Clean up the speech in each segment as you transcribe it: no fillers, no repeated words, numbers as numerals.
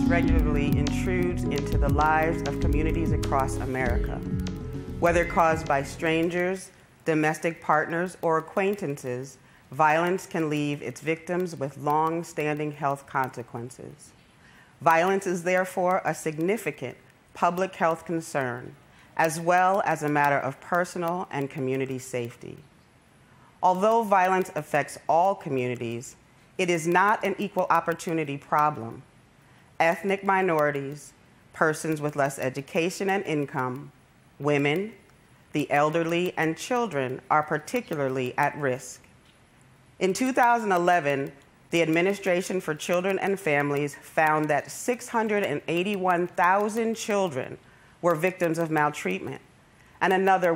regularly intrudes into the lives of communities across America. Whether caused by strangers, domestic partners, or acquaintances, violence can leave its victims with long-standing health consequences. Violence is therefore a significant public health concern, as well as a matter of personal and community safety. Although violence affects all communities, it is not an equal opportunity problem. Ethnic minorities, persons with less education and income, women, the elderly, and children are particularly at risk. In 2011, the Administration for Children and Families found that 681,000 children were victims of maltreatment, and another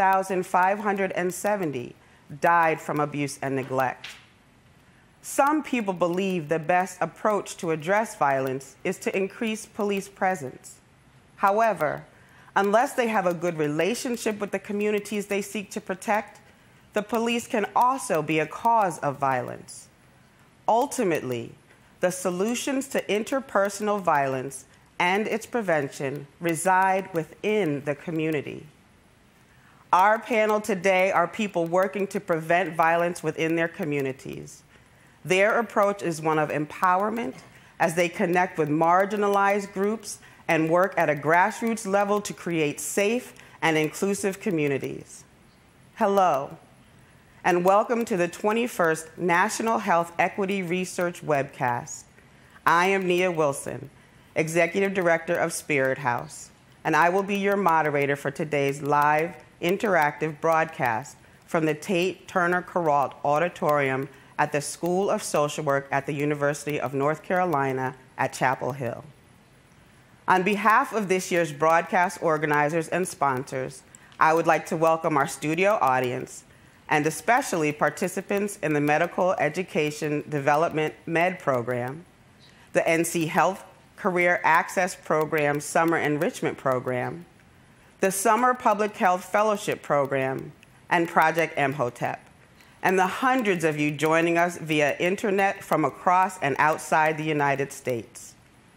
1,570 died from abuse and neglect. Some people believe the best approach to address violence is to increase police presence. However, unless they have a good relationship with the communities they seek to protect, the police can also be a cause of violence. Ultimately, the solutions to interpersonal violence and its prevention reside within the community. Our panel today are people working to prevent violence within their communities. Their approach is one of empowerment as they connect with marginalized groups and work at a grassroots level to create safe and inclusive communities. Hello, and welcome to the 21st National Health Equity Research Webcast. I am Nia Wilson, Executive Director of SpiritHouse, and I will be your moderator for today's live interactive broadcast from the Tate-Turner-Kuralt Auditorium at the School of Social Work at the University of North Carolina at Chapel Hill. On behalf of this year's broadcast organizers and sponsors, I would like to welcome our studio audience and especially participants in the Medical Education Development MED program, the NC Health Career Access Program Summer Enrichment Program, the Summer Public Health Fellowship Program, and Project MHOTEP, and the hundreds of you joining us via internet from across and outside the United States.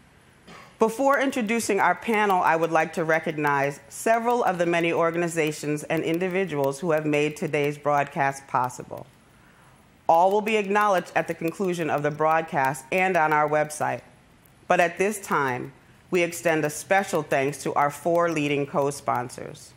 Before introducing our panel, I would like to recognize several of the many organizations and individuals who have made today's broadcast possible. All will be acknowledged at the conclusion of the broadcast and on our website. But at this time, we extend a special thanks to our 4 leading co-sponsors.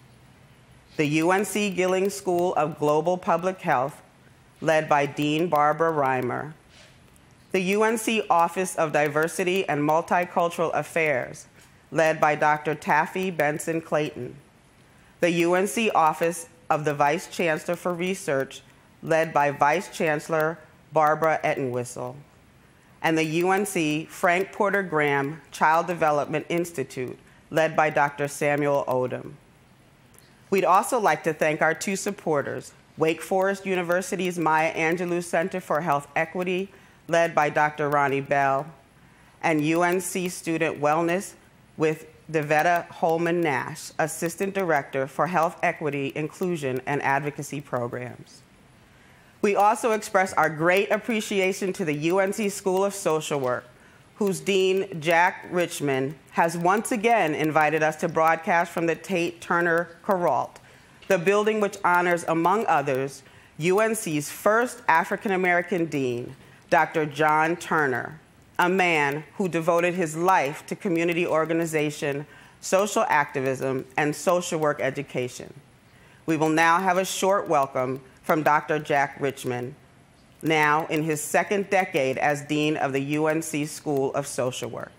The UNC Gillings School of Global Public Health, led by Dean Barbara Reimer. The UNC Office of Diversity and Multicultural Affairs, led by Dr. Taffy Benson Clayton. The UNC Office of the Vice Chancellor for Research, led by Vice Chancellor Barbara Ettenwhistle. And the UNC Frank Porter Graham Child Development Institute, led by Dr. Samuel Odom. We'd also like to thank our 2 supporters, Wake Forest University's Maya Angelou Center for Health Equity, led by Dr. Ronnie Bell, and UNC Student Wellness with Devetta Holman Nash, Assistant Director for Health Equity, Inclusion, and Advocacy Programs. We also express our great appreciation to the UNC School of Social Work, whose Dean, Jack Richmond, has once again invited us to broadcast from the Tate-Turner-Kuralt, the building which honors, among others, UNC's first African-American dean, Dr. John Turner, a man who devoted his life to community organization, social activism, and social work education. We will now have a short welcome from Dr. Jack Richmond, now in his 2nd decade as Dean of the UNC School of Social Work.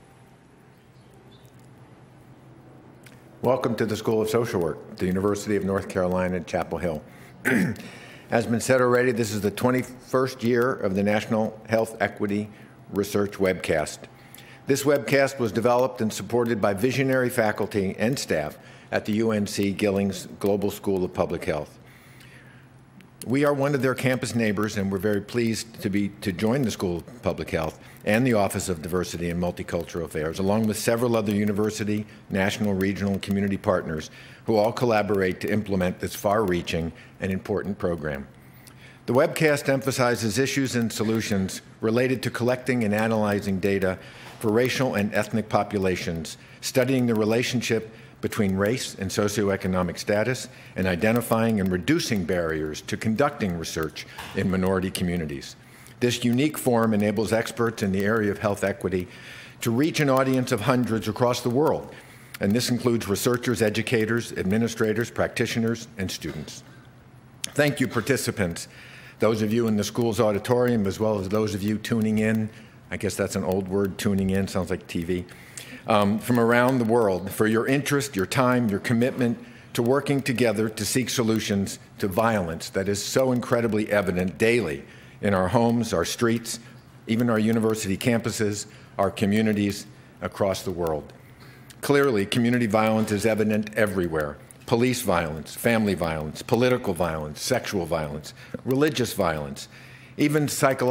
Welcome to the School of Social Work, the University of North Carolina at Chapel Hill. As been said already, this is the 21st year of the National Health Equity Research Webcast. This webcast was developed and supported by visionary faculty and staff at the UNC Gillings Global School of Public Health. We are one of their campus neighbors, and we're very pleased to join the School of Public Health and the Office of Diversity and Multicultural Affairs, along with several other university, national, regional, and community partners who all collaborate to implement this far-reaching and important program. The webcast emphasizes issues and solutions related to collecting and analyzing data for racial and ethnic populations, studying the relationship between race and socioeconomic status, and identifying and reducing barriers to conducting research in minority communities. This unique forum enables experts in the area of health equity to reach an audience of hundreds across the world, and this includes researchers, educators, administrators, practitioners, and students. Thank you, participants, those of you in the school's auditorium, as well as those of you tuning in. I guess that's an old word, tuning in, sounds like TV. From around the world, for your interest, your time, your commitment to working together to seek solutions to violence that is so incredibly evident daily in our homes, our streets, even our university campuses, our communities across the world. Clearly, community violence is evident everywhere. Police violence, family violence, political violence, sexual violence, religious violence, even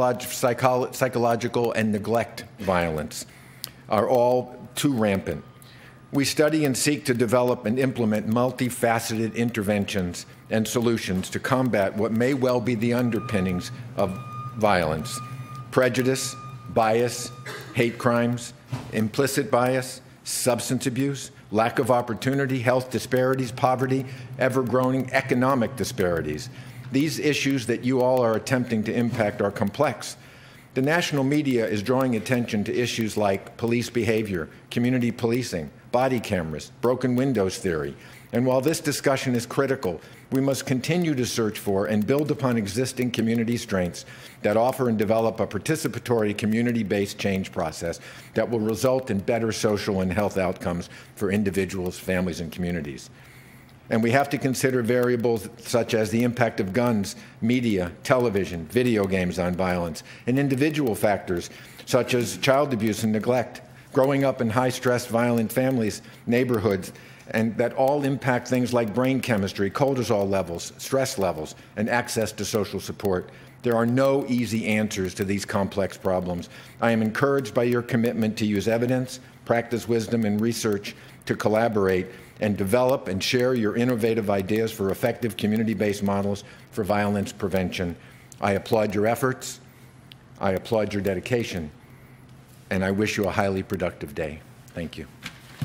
psychological and neglect violence are all too rampant. We study and seek to develop and implement multifaceted interventions and solutions to combat what may well be the underpinnings of violence: prejudice, bias, hate crimes, implicit bias, substance abuse, lack of opportunity, health disparities, poverty, ever-growing economic disparities. These issues that you all are attempting to impact are complex. The national media is drawing attention to issues like police behavior, community policing, body cameras, broken windows theory. And while this discussion is critical, we must continue to search for and build upon existing community strengths that offer and develop a participatory community-based change process that will result in better social and health outcomes for individuals, families, and communities. And we have to consider variables such as the impact of guns, media, television, video games on violence, and individual factors such as child abuse and neglect, growing up in high-stress, violent families, neighborhoods, and that all impact things like brain chemistry, cortisol levels, stress levels, and access to social support. There are no easy answers to these complex problems. I am encouraged by your commitment to use evidence, practice wisdom, and research to collaborate and develop and share your innovative ideas for effective community-based models for violence prevention. I applaud your efforts, I applaud your dedication, and I wish you a highly productive day. Thank you.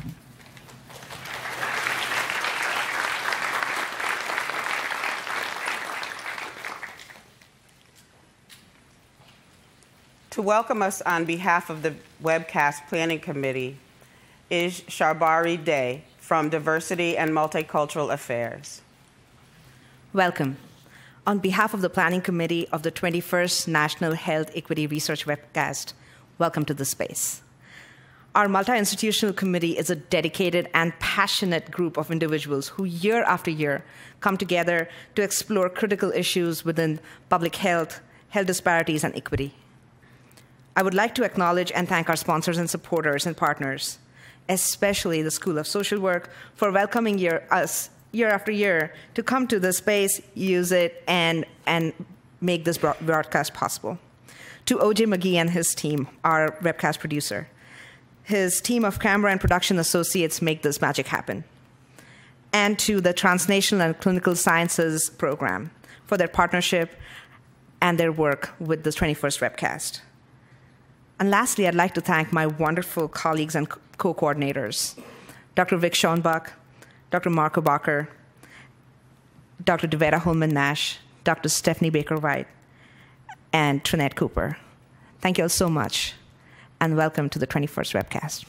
To welcome us on behalf of the Webcast Planning Committee is Sharbari Day from Diversity and Multicultural Affairs. Welcome. On behalf of the Planning Committee of the 21st National Health Equity Research Webcast, welcome to the space. Our multi-institutional committee is a dedicated and passionate group of individuals who year after year come together to explore critical issues within public health, health disparities, and equity. I would like to acknowledge and thank our sponsors and supporters and partners, especially the School of Social Work, for welcoming us year after year to come to this space, use it, and make this broadcast possible. To O.J. McGee and his team, our webcast producer. His team of camera and production associates make this magic happen. And to the Transnational and Clinical Sciences program for their partnership and their work with the 21st Webcast. And lastly, I'd like to thank my wonderful colleagues and co-coordinators, Dr. Vic Schoenbach, Dr. Marco Bacher, Dr. Devera Holman-Nash, Dr. Stephanie Baker-White, and Trinette Cooper. Thank you all so much, and welcome to the 21st Webcast.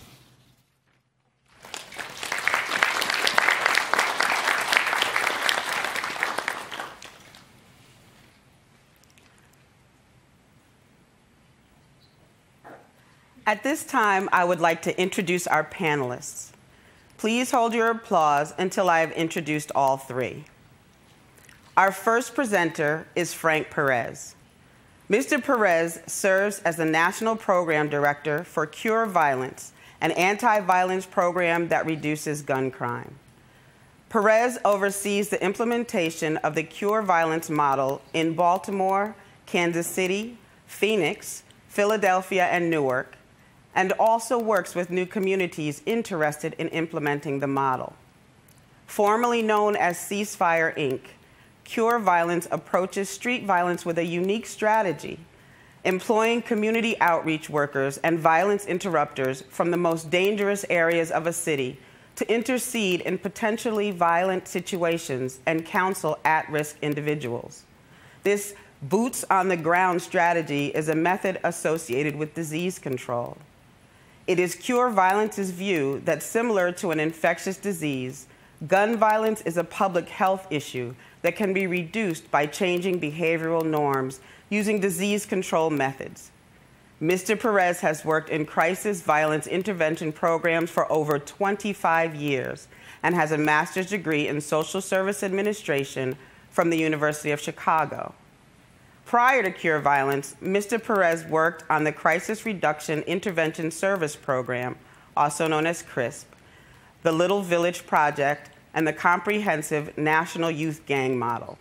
At this time, I would like to introduce our panelists. Please hold your applause until I have introduced all three. Our first presenter is Frank Perez. Mr. Perez serves as the National Program Director for Cure Violence, an anti-violence program that reduces gun crime. Perez oversees the implementation of the Cure Violence model in Baltimore, Kansas City, Phoenix, Philadelphia, and Newark, and also works with new communities interested in implementing the model. Formerly known as Ceasefire, Inc., Cure Violence approaches street violence with a unique strategy, employing community outreach workers and violence interrupters from the most dangerous areas of a city to intercede in potentially violent situations and counsel at-risk individuals. This boots-on-the-ground strategy is a method associated with disease control. It is Cure Violence's view that, similar to an infectious disease, gun violence is a public health issue that can be reduced by changing behavioral norms using disease control methods. Mr. Perez has worked in crisis violence intervention programs for over 25 years and has a master's degree in social service administration from the University of Chicago. Prior to Cure Violence, Mr. Perez worked on the Crisis Reduction Intervention Service Program, also known as CRISP, the Little Village Project, and the Comprehensive National Youth Gang Model.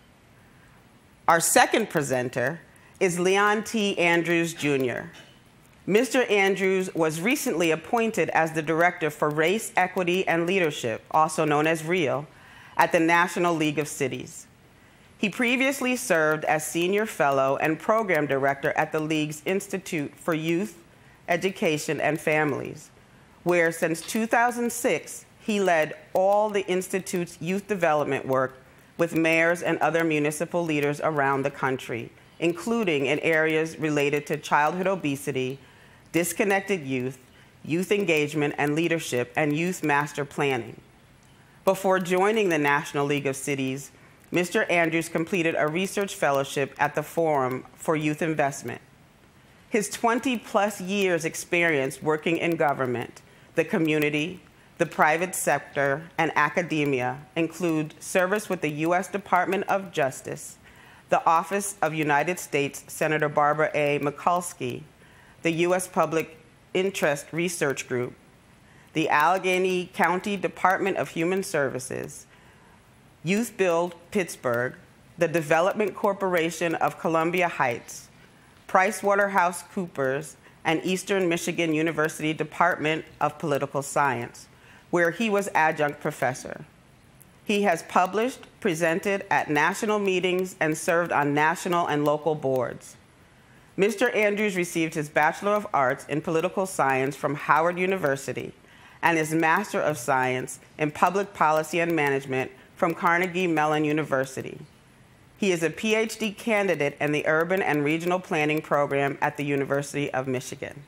Our second presenter is Leon T. Andrews, Jr. Mr. Andrews was recently appointed as the Director for Race, Equity, and Leadership, also known as REAL, at the National League of Cities. He previously served as Senior Fellow and Program Director at the League's Institute for Youth, Education, and Families, where since 2006, he led all the Institute's youth development work with mayors and other municipal leaders around the country, including in areas related to childhood obesity, disconnected youth, youth engagement and leadership, and youth master planning. Before joining the National League of Cities, Mr. Andrews completed a research fellowship at the Forum for Youth Investment. His 20-plus years experience working in government, the community, the private sector, and academia include service with the U.S. Department of Justice, the Office of United States Senator Barbara A. Mikulski, the U.S. Public Interest Research Group, the Allegheny County Department of Human Services, Youth Build Pittsburgh, the Development Corporation of Columbia Heights, PricewaterhouseCoopers, and Eastern Michigan University Department of Political Science, where he was adjunct professor. He has published, presented at national meetings, and served on national and local boards. Mr. Andrews received his Bachelor of Arts in Political Science from Howard University and his Master of Science in Public Policy and Management from Carnegie Mellon University. He is a PhD candidate in the Urban and Regional Planning Program at the University of Michigan.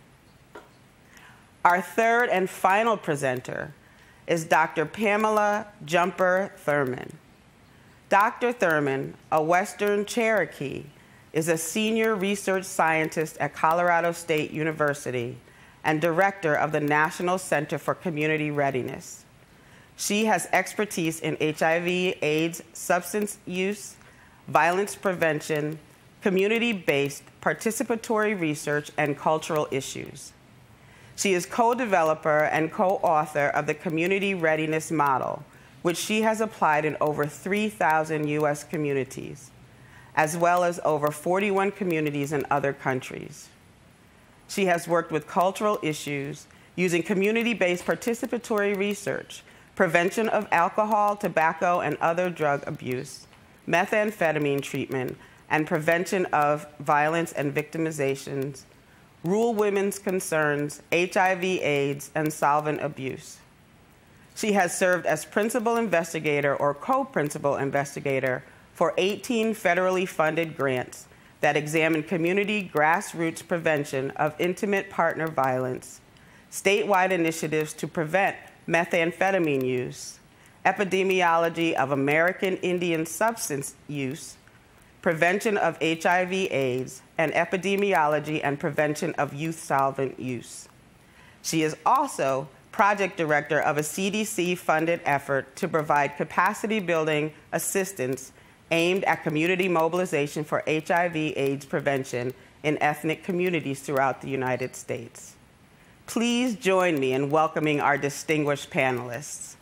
Our third and final presenter is Dr. Pamela Jumper Thurman. Dr. Thurman, a Western Cherokee, is a senior research scientist at Colorado State University and director of the National Center for Community Readiness. She has expertise in HIV/AIDS, substance use, violence prevention, community-based participatory research, and cultural issues. She is co-developer and co-author of the Community Readiness model, which she has applied in over 3,000 U.S. communities, as well as over 41 communities in other countries. She has worked with cultural issues using community-based participatory research, prevention of alcohol, tobacco, and other drug abuse, methamphetamine treatment, and prevention of violence and victimizations, rural women's concerns, HIV/AIDS, and solvent abuse. She has served as principal investigator or co-principal investigator for 18 federally funded grants that examine community grassroots prevention of intimate partner violence, statewide initiatives to prevent methamphetamine use, epidemiology of American Indian substance use, prevention of HIV/AIDS, and epidemiology and prevention of youth solvent use. She is also project director of a CDC-funded effort to provide capacity-building assistance aimed at community mobilization for HIV/AIDS prevention in ethnic communities throughout the United States. Please join me in welcoming our distinguished panelists.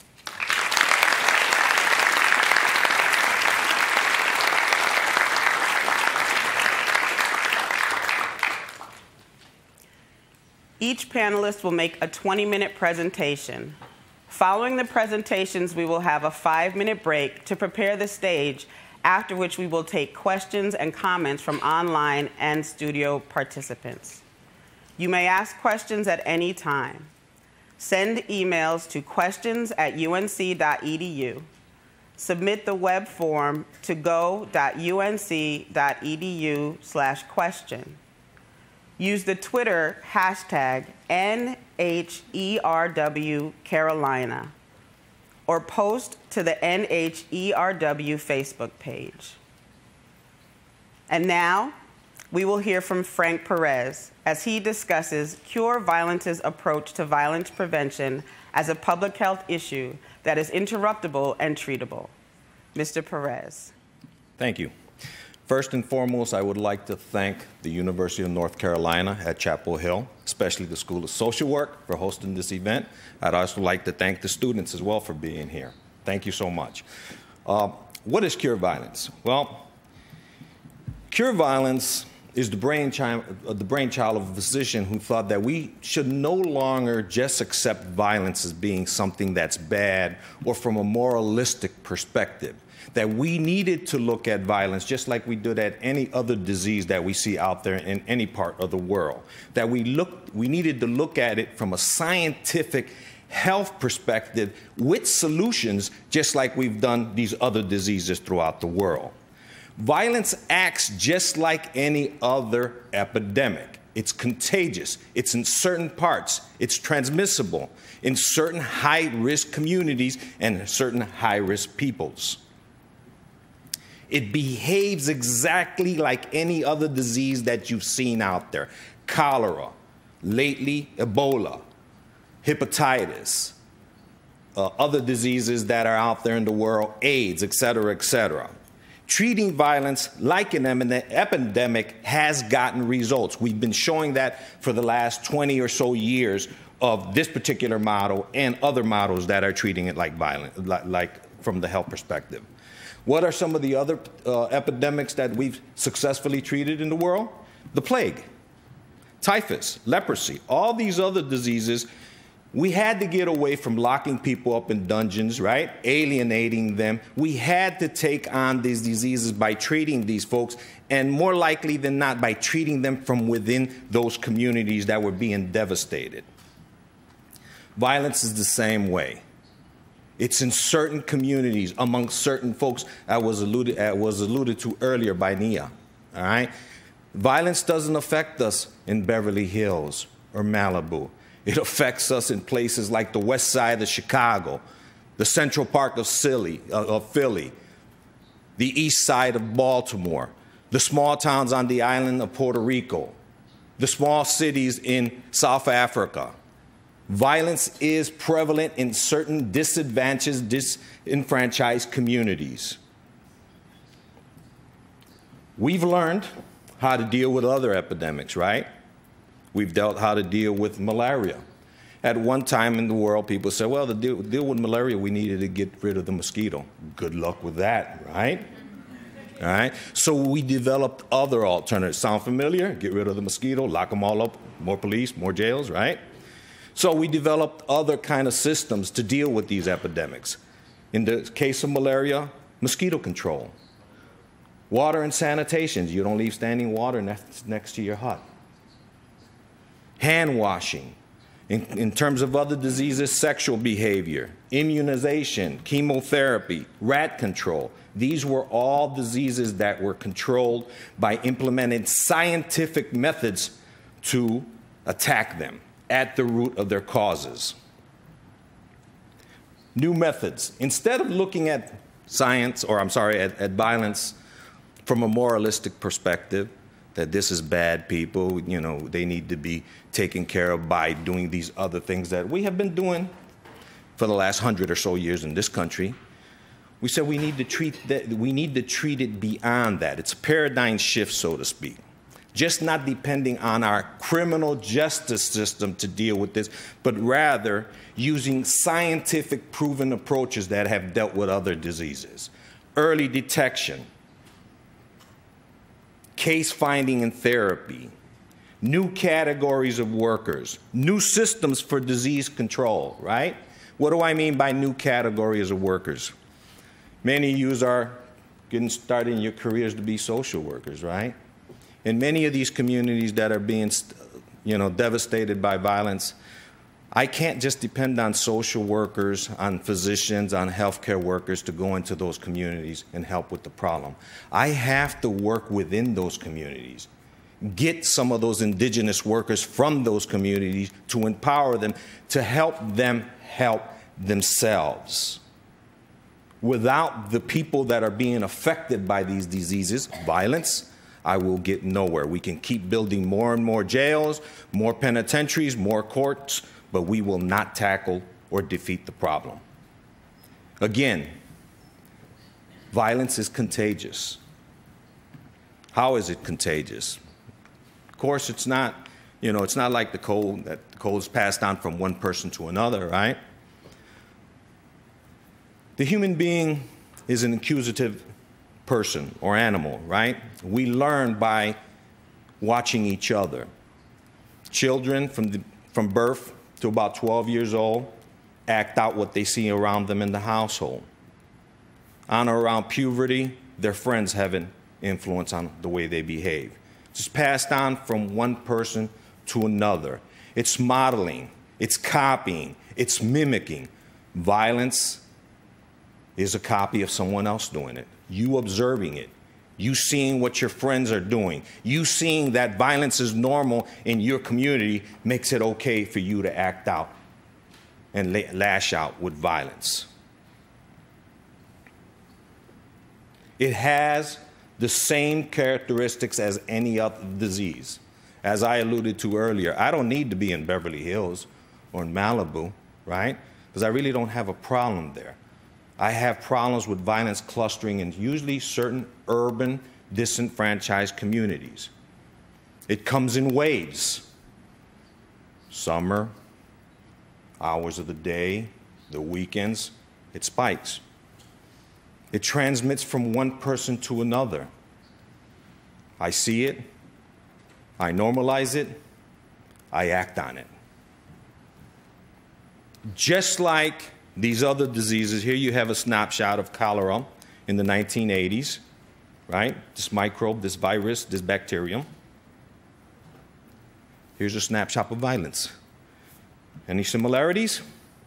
Each panelist will make a 20-minute presentation. Following the presentations, we will have a 5-minute break to prepare the stage after which we will take questions and comments from online and studio participants. You may ask questions at any time. Send emails to questions@unc.edu. Submit the web form to go.unc.edu/question. Use the Twitter hashtag NHERWCarolina or post to the NHERW Facebook page. And now, we will hear from Frank Perez as he discusses Cure Violence's approach to violence prevention as a public health issue that is interruptible and treatable. Mr. Perez. Thank you. First and foremost, I would like to thank the University of North Carolina at Chapel Hill, especially the School of Social Work, for hosting this event. I'd also like to thank the students as well for being here. Thank you so much. What is Cure Violence? Well, Cure Violence is the brainchild of a physician who thought that we should no longer just accept violence as being something that's bad or from a moralistic perspective, that we needed to look at violence just like we did at any other disease that we see out there in any part of the world, that we needed to look at it from a scientific health perspective with solutions just like we've done these other diseases throughout the world. Violence acts just like any other epidemic. It's contagious. It's in certain parts. It's transmissible in certain high-risk communities and certain high-risk peoples. It behaves exactly like any other disease that you've seen out there. Cholera, lately Ebola, hepatitis, other diseases that are out there in the world, AIDS, et cetera, et cetera. Treating violence like an epidemic has gotten results. We've been showing that for the last 20 or so years of this particular model and other models that are treating it like violence, like from the health perspective. What are some of the other epidemics that we've successfully treated in the world? The plague, typhus, leprosy, all these other diseases. We had to get away from locking people up in dungeons, right? Alienating them. We had to take on these diseases by treating these folks, and more likely than not, by treating them from within those communities that were being devastated. Violence is the same way. It's in certain communities, among certain folks, as was alluded to earlier by Nia, all right? Violence doesn't affect us in Beverly Hills or Malibu. It affects us in places like the west side of Chicago, the central part of Philly, the east side of Baltimore, the small towns on the island of Puerto Rico, the small cities in South Africa. Violence is prevalent in certain disadvantaged, disenfranchised communities. We've learned how to deal with other epidemics, right? We've dealt how to deal with malaria. At one time in the world, people said, well, to deal with malaria, we needed to get rid of the mosquito. Good luck with that, right? All right? So we developed other alternatives. Sound familiar? Get rid of the mosquito, lock them all up, more police, more jails, right? So we developed other kind of systems to deal with these epidemics. In the case of malaria, mosquito control. Water and sanitation. You don't leave standing water next to your hut. Hand washing. In terms of other diseases, sexual behavior, immunization, chemotherapy, rat control. These were all diseases that were controlled by implementing scientific methods to attack them at the root of their causes. New methods. Instead of looking at at violence from a moralistic perspective, that this is bad people, you know, they need to be taken care of by doing these other things that we have been doing for the last 100 or so years in this country. We said we need to treat it beyond that. It's a paradigm shift, so to speak. Just not depending on our criminal justice system to deal with this, but rather using scientific proven approaches that have dealt with other diseases. Early detection, case finding and therapy, new categories of workers, new systems for disease control, right? What do I mean by new categories of workers? Many of you are getting started in your careers to be social workers, right? In many of these communities that are being, devastated by violence, I can't just depend on social workers, on physicians, on healthcare workers to go into those communities and help with the problem. I have to work within those communities, get some of those indigenous workers from those communities to empower them to help them help themselves. Without the people that are being affected by these diseases, violence, I will get nowhere. We can keep building more and more jails, more penitentiaries, more courts, but we will not tackle or defeat the problem. Again, violence is contagious. How is it contagious? Of course, it's not, it's not like the cold, that the cold is passed on from one person to another, right? The human being is an inquisitive person or animal, right? We learn by watching each other. Children from birth to about 12 years old act out what they see around them in the household. On or around puberty, their friends have an influence on the way they behave. It's passed on from one person to another. It's modeling, it's copying, it's mimicking. Violence is a copy of someone else doing it. You observing it. You seeing what your friends are doing. You seeing that violence is normal in your community makes it okay for you to act out and lash out with violence. It has the same characteristics as any other disease. As I alluded to earlier, I don't need to be in Beverly Hills or in Malibu, right? Because I really don't have a problem there. I have problems with violence clustering in usually certain urban, disenfranchised communities. It comes in waves. Summer, hours of the day, the weekends, it spikes. It transmits from one person to another. I see it, I normalize it, I act on it. Just like these other diseases, here you have a snapshot of cholera in the 1980s, right? This microbe, this virus, this bacterium. Here's a snapshot of violence. Any similarities?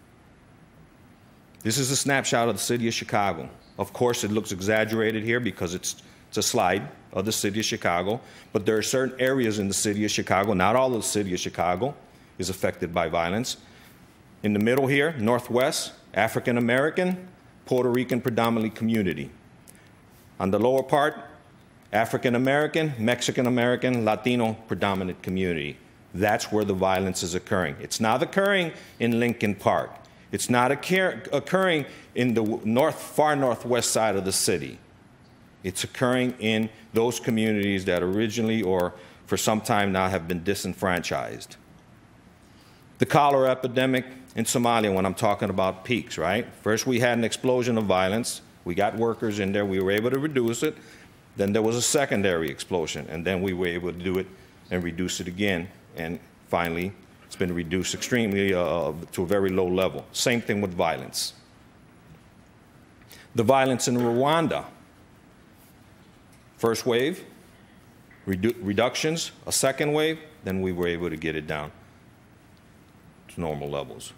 This is a snapshot of the city of Chicago. Of course, it looks exaggerated here because it's a slide of the city of Chicago, but there are certain areas in the city of Chicago, not all of the city of Chicago is affected by violence. In the middle here, Northwest, African American, Puerto Rican predominantly community. On the lower part, African American, Mexican American, Latino predominant community. That's where the violence is occurring. It's not occurring in Lincoln Park. It's not occurring in the far northwest side of the city. It's occurring in those communities that originally or for some time now have been disenfranchised. The cholera epidemic in Somalia, when I'm talking about peaks, right? First we had an explosion of violence. We got workers in there. We were able to reduce it. Then there was a secondary explosion, and then we were able to do it and reduce it again. And finally, it's been reduced extremely to a very low level. Same thing with violence. The violence in Rwanda. First wave, reductions, a second wave, then we were able to get it down to normal levels.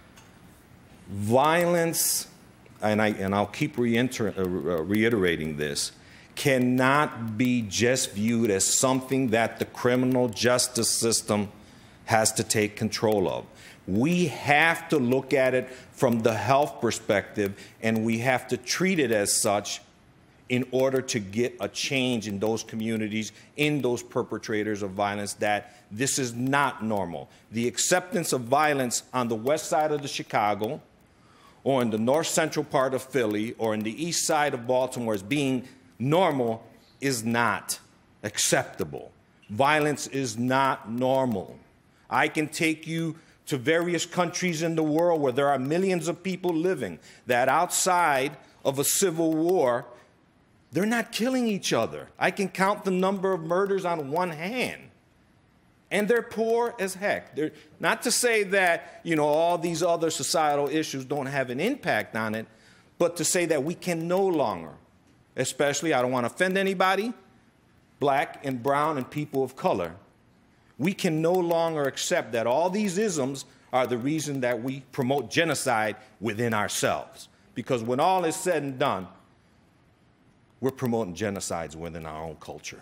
Violence, and I'll keep reiterating this, cannot be just viewed as something that the criminal justice system has to take control of. We have to look at it from the health perspective, and we have to treat it as such in order to get a change in those communities, in those perpetrators of violence, that this is not normal. The acceptance of violence on the west side of the Chicago, or in the north central part of Philly, or in the east side of Baltimore as being normal is not acceptable. Violence is not normal. I can take you to various countries in the world where there are millions of people living that outside of a civil war, they're not killing each other. I can count the number of murders on one hand. And they're poor as heck. They're, not to say that, all these other societal issues don't have an impact on it, but to say that we can no longer especially, I don't want to offend anybody, black and brown and people of color. We can no longer accept that all these isms are the reason that we promote genocide within ourselves. Because when all is said and done, we're promoting genocides within our own culture.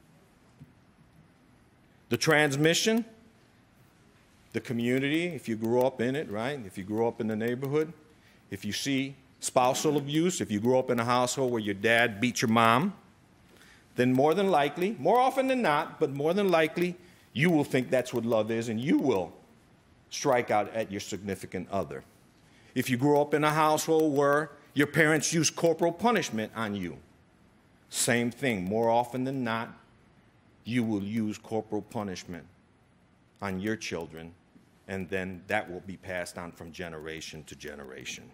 The transmission, the community, if you grew up in it, right? If you grew up in the neighborhood, if you see spousal abuse, if you grew up in a household where your dad beat your mom, then more than likely, more often than not, but more than likely, you will think that's what love is, and you will strike out at your significant other. If you grew up in a household where your parents used corporal punishment on you, same thing. More often than not, you will use corporal punishment on your children, and then that will be passed on from generation to generation.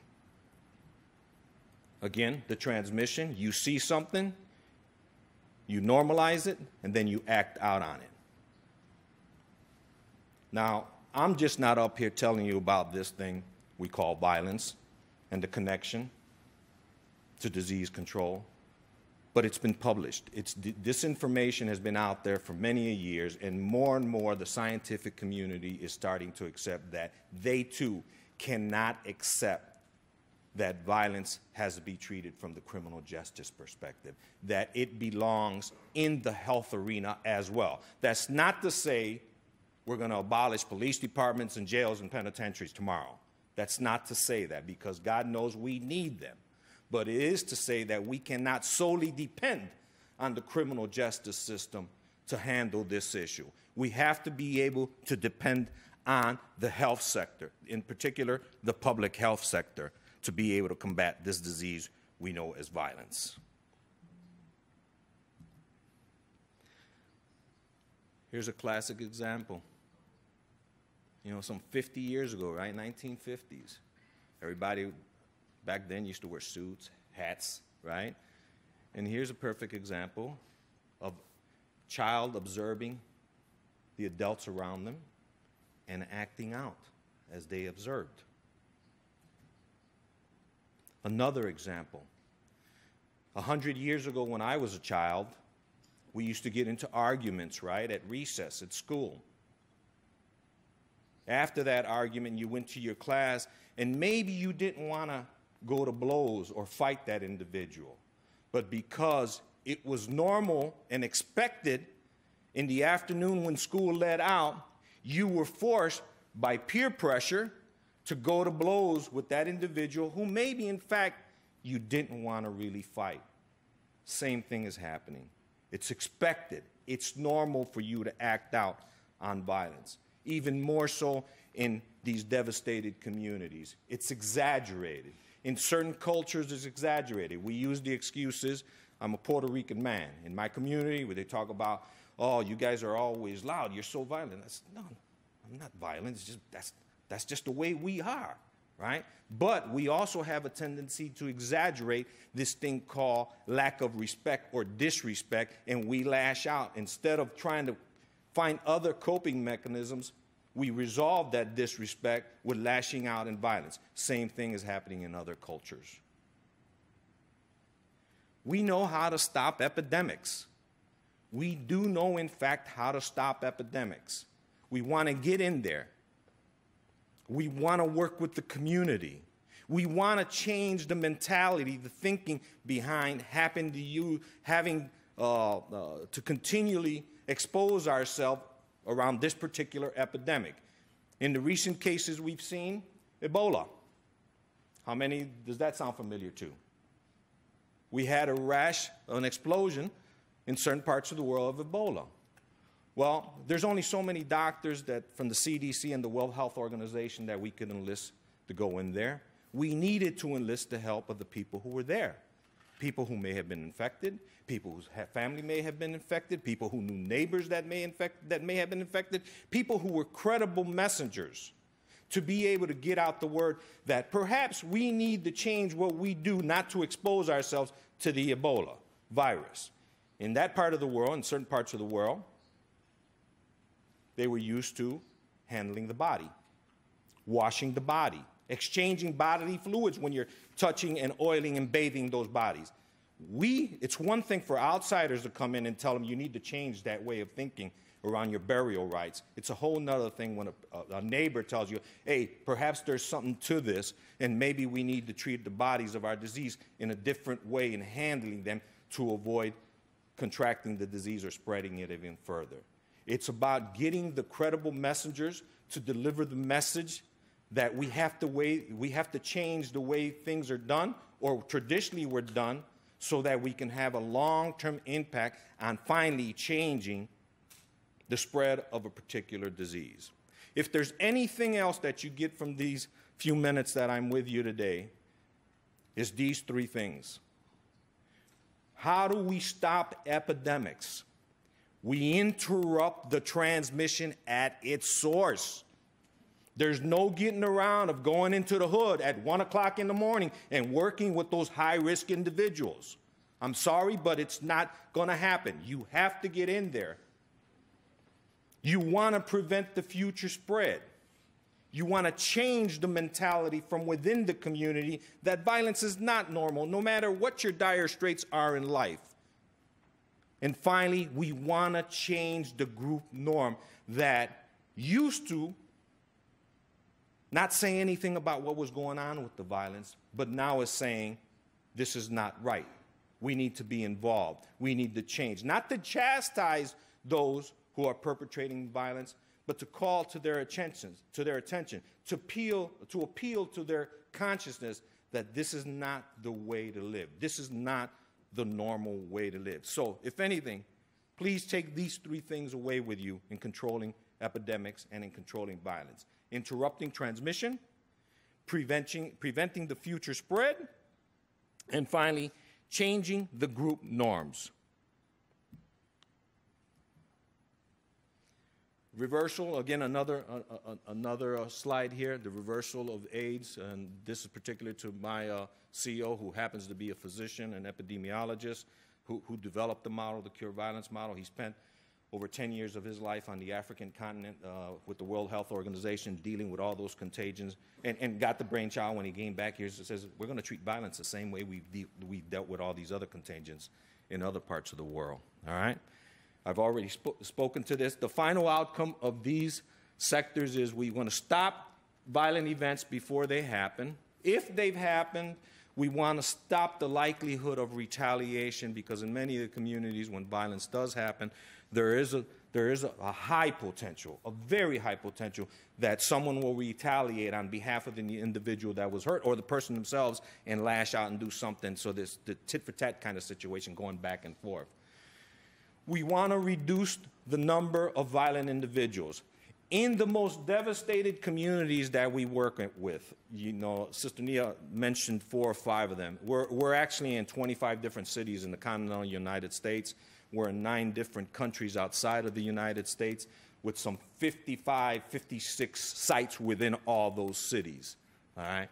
Again, the transmission, you see something, you normalize it, and then you act out on it. Now, I'm just not up here telling you about this thing we call violence and the connection to disease control, but it's been published. This information has been out there for many years, and more the scientific community is starting to accept that they too cannot accept that violence has to be treated from the criminal justice perspective, that it belongs in the health arena as well. That's not to say we're going to abolish police departments and jails and penitentiaries tomorrow. That's not to say that, because God knows we need them. But it is to say that we cannot solely depend on the criminal justice system to handle this issue. We have to be able to depend on the health sector, in particular the public health sector, to be able to combat this disease we know as violence. Here's a classic example. You know, some 50 years ago, right, 1950s, everybody back then used to wear suits, hats, right? And here's a perfect example of a child observing the adults around them and acting out as they observed. Another example, 100 years ago when I was a child, we used to get into arguments, right, at recess at school. After that argument, you went to your class, and maybe you didn't want to go to blows or fight that individual. But because it was normal and expected in the afternoon when school let out, you were forced by peer pressure to go to blows with that individual who maybe, in fact, you didn't want to really fight. Same thing is happening. It's expected. It's normal for you to act out on violence. Even more so in these devastated communities. It's exaggerated. In certain cultures, it's exaggerated. We use the excuses, I'm a Puerto Rican man. In my community, where they talk about, oh, you guys are always loud, you're so violent. No, I'm not violent. It's just, that's just the way we are, right? But we also have a tendency to exaggerate this thing called lack of respect or disrespect, and we lash out. Instead of trying to find other coping mechanisms, we resolve that disrespect with lashing out in violence. Same thing is happening in other cultures. We know how to stop epidemics. We do know, in fact, how to stop epidemics. We want to get in there. We want to work with the community. We want to change the mentality, the thinking behind having to continually expose ourselves around this particular epidemic. In the recent cases we've seen, Ebola. How many does that sound familiar to? We had a rash, an explosion in certain parts of the world of Ebola. Well, there's only so many doctors that from the CDC and the World Health Organization that we could enlist to go in there. We needed to enlist the help of the people who were there. People who may have been infected, people whose family may have been infected, people who knew neighbors that may have been infected, people who were credible messengers to be able to get out the word that perhaps we need to change what we do not to expose ourselves to the Ebola virus. In that part of the world, in certain parts of the world, they were used to handling the body, washing the body, exchanging bodily fluids when you're touching and oiling and bathing those bodies. it's one thing for outsiders to come in and tell them you need to change that way of thinking around your burial rites. It's a whole nother thing when a neighbor tells you, hey, perhaps there's something to this, and maybe we need to treat the bodies of our disease in a different way in handling them to avoid contracting the disease or spreading it even further. It's about getting the credible messengers to deliver the message that we have to change the way things are done, or traditionally were done, so that we can have a long-term impact on finally changing the spread of a particular disease. If there's anything else that you get from these few minutes that I'm with you today, it's these three things. How do we stop epidemics? We interrupt the transmission at its source. There's no getting around of going into the hood at 1 o'clock in the morning and working with those high-risk individuals. I'm sorry, but it's not going to happen. You have to get in there. You want to prevent the future spread. You want to change the mentality from within the community that violence is not normal, no matter what your dire straits are in life. And finally, we want to change the group norm that used to not say anything about what was going on with the violence, but now is saying this is not right. We need to be involved. We need to change. Not to chastise those who are perpetrating violence, but to call to their attention, to appeal to their consciousness that this is not the way to live. This is not the normal way to live. So, if anything, please take these three things away with you in controlling epidemics and in controlling violence: interrupting transmission, preventing the future spread, and finally, changing the group norms. Reversal, again, another slide here, the reversal of AIDS, and this is particular to my CEO, who happens to be a physician and epidemiologist, who developed the model, the Cure Violence model. He spent over 10 years of his life on the African continent with the World Health Organization, dealing with all those contagions, and got the brainchild when he came back here. He says, we're going to treat violence the same way we dealt with all these other contagions in other parts of the world, all right? I've already spoken to this. The final outcome of these sectors is we want to stop violent events before they happen. If they've happened, we want to stop the likelihood of retaliation, because in many of the communities, when violence does happen, there is a high potential, a very high potential, that someone will retaliate on behalf of the individual that was hurt, or the person themselves, and lash out and do something. So there's the tit-for-tat kind of situation going back and forth. We want to reduce the number of violent individuals. In the most devastated communities that we work with, you know, Sister Nia mentioned 4 or 5 of them. We're actually in 25 different cities in the continental United States. We're in 9 different countries outside of the United States, with some 55, 56 sites within all those cities. All right?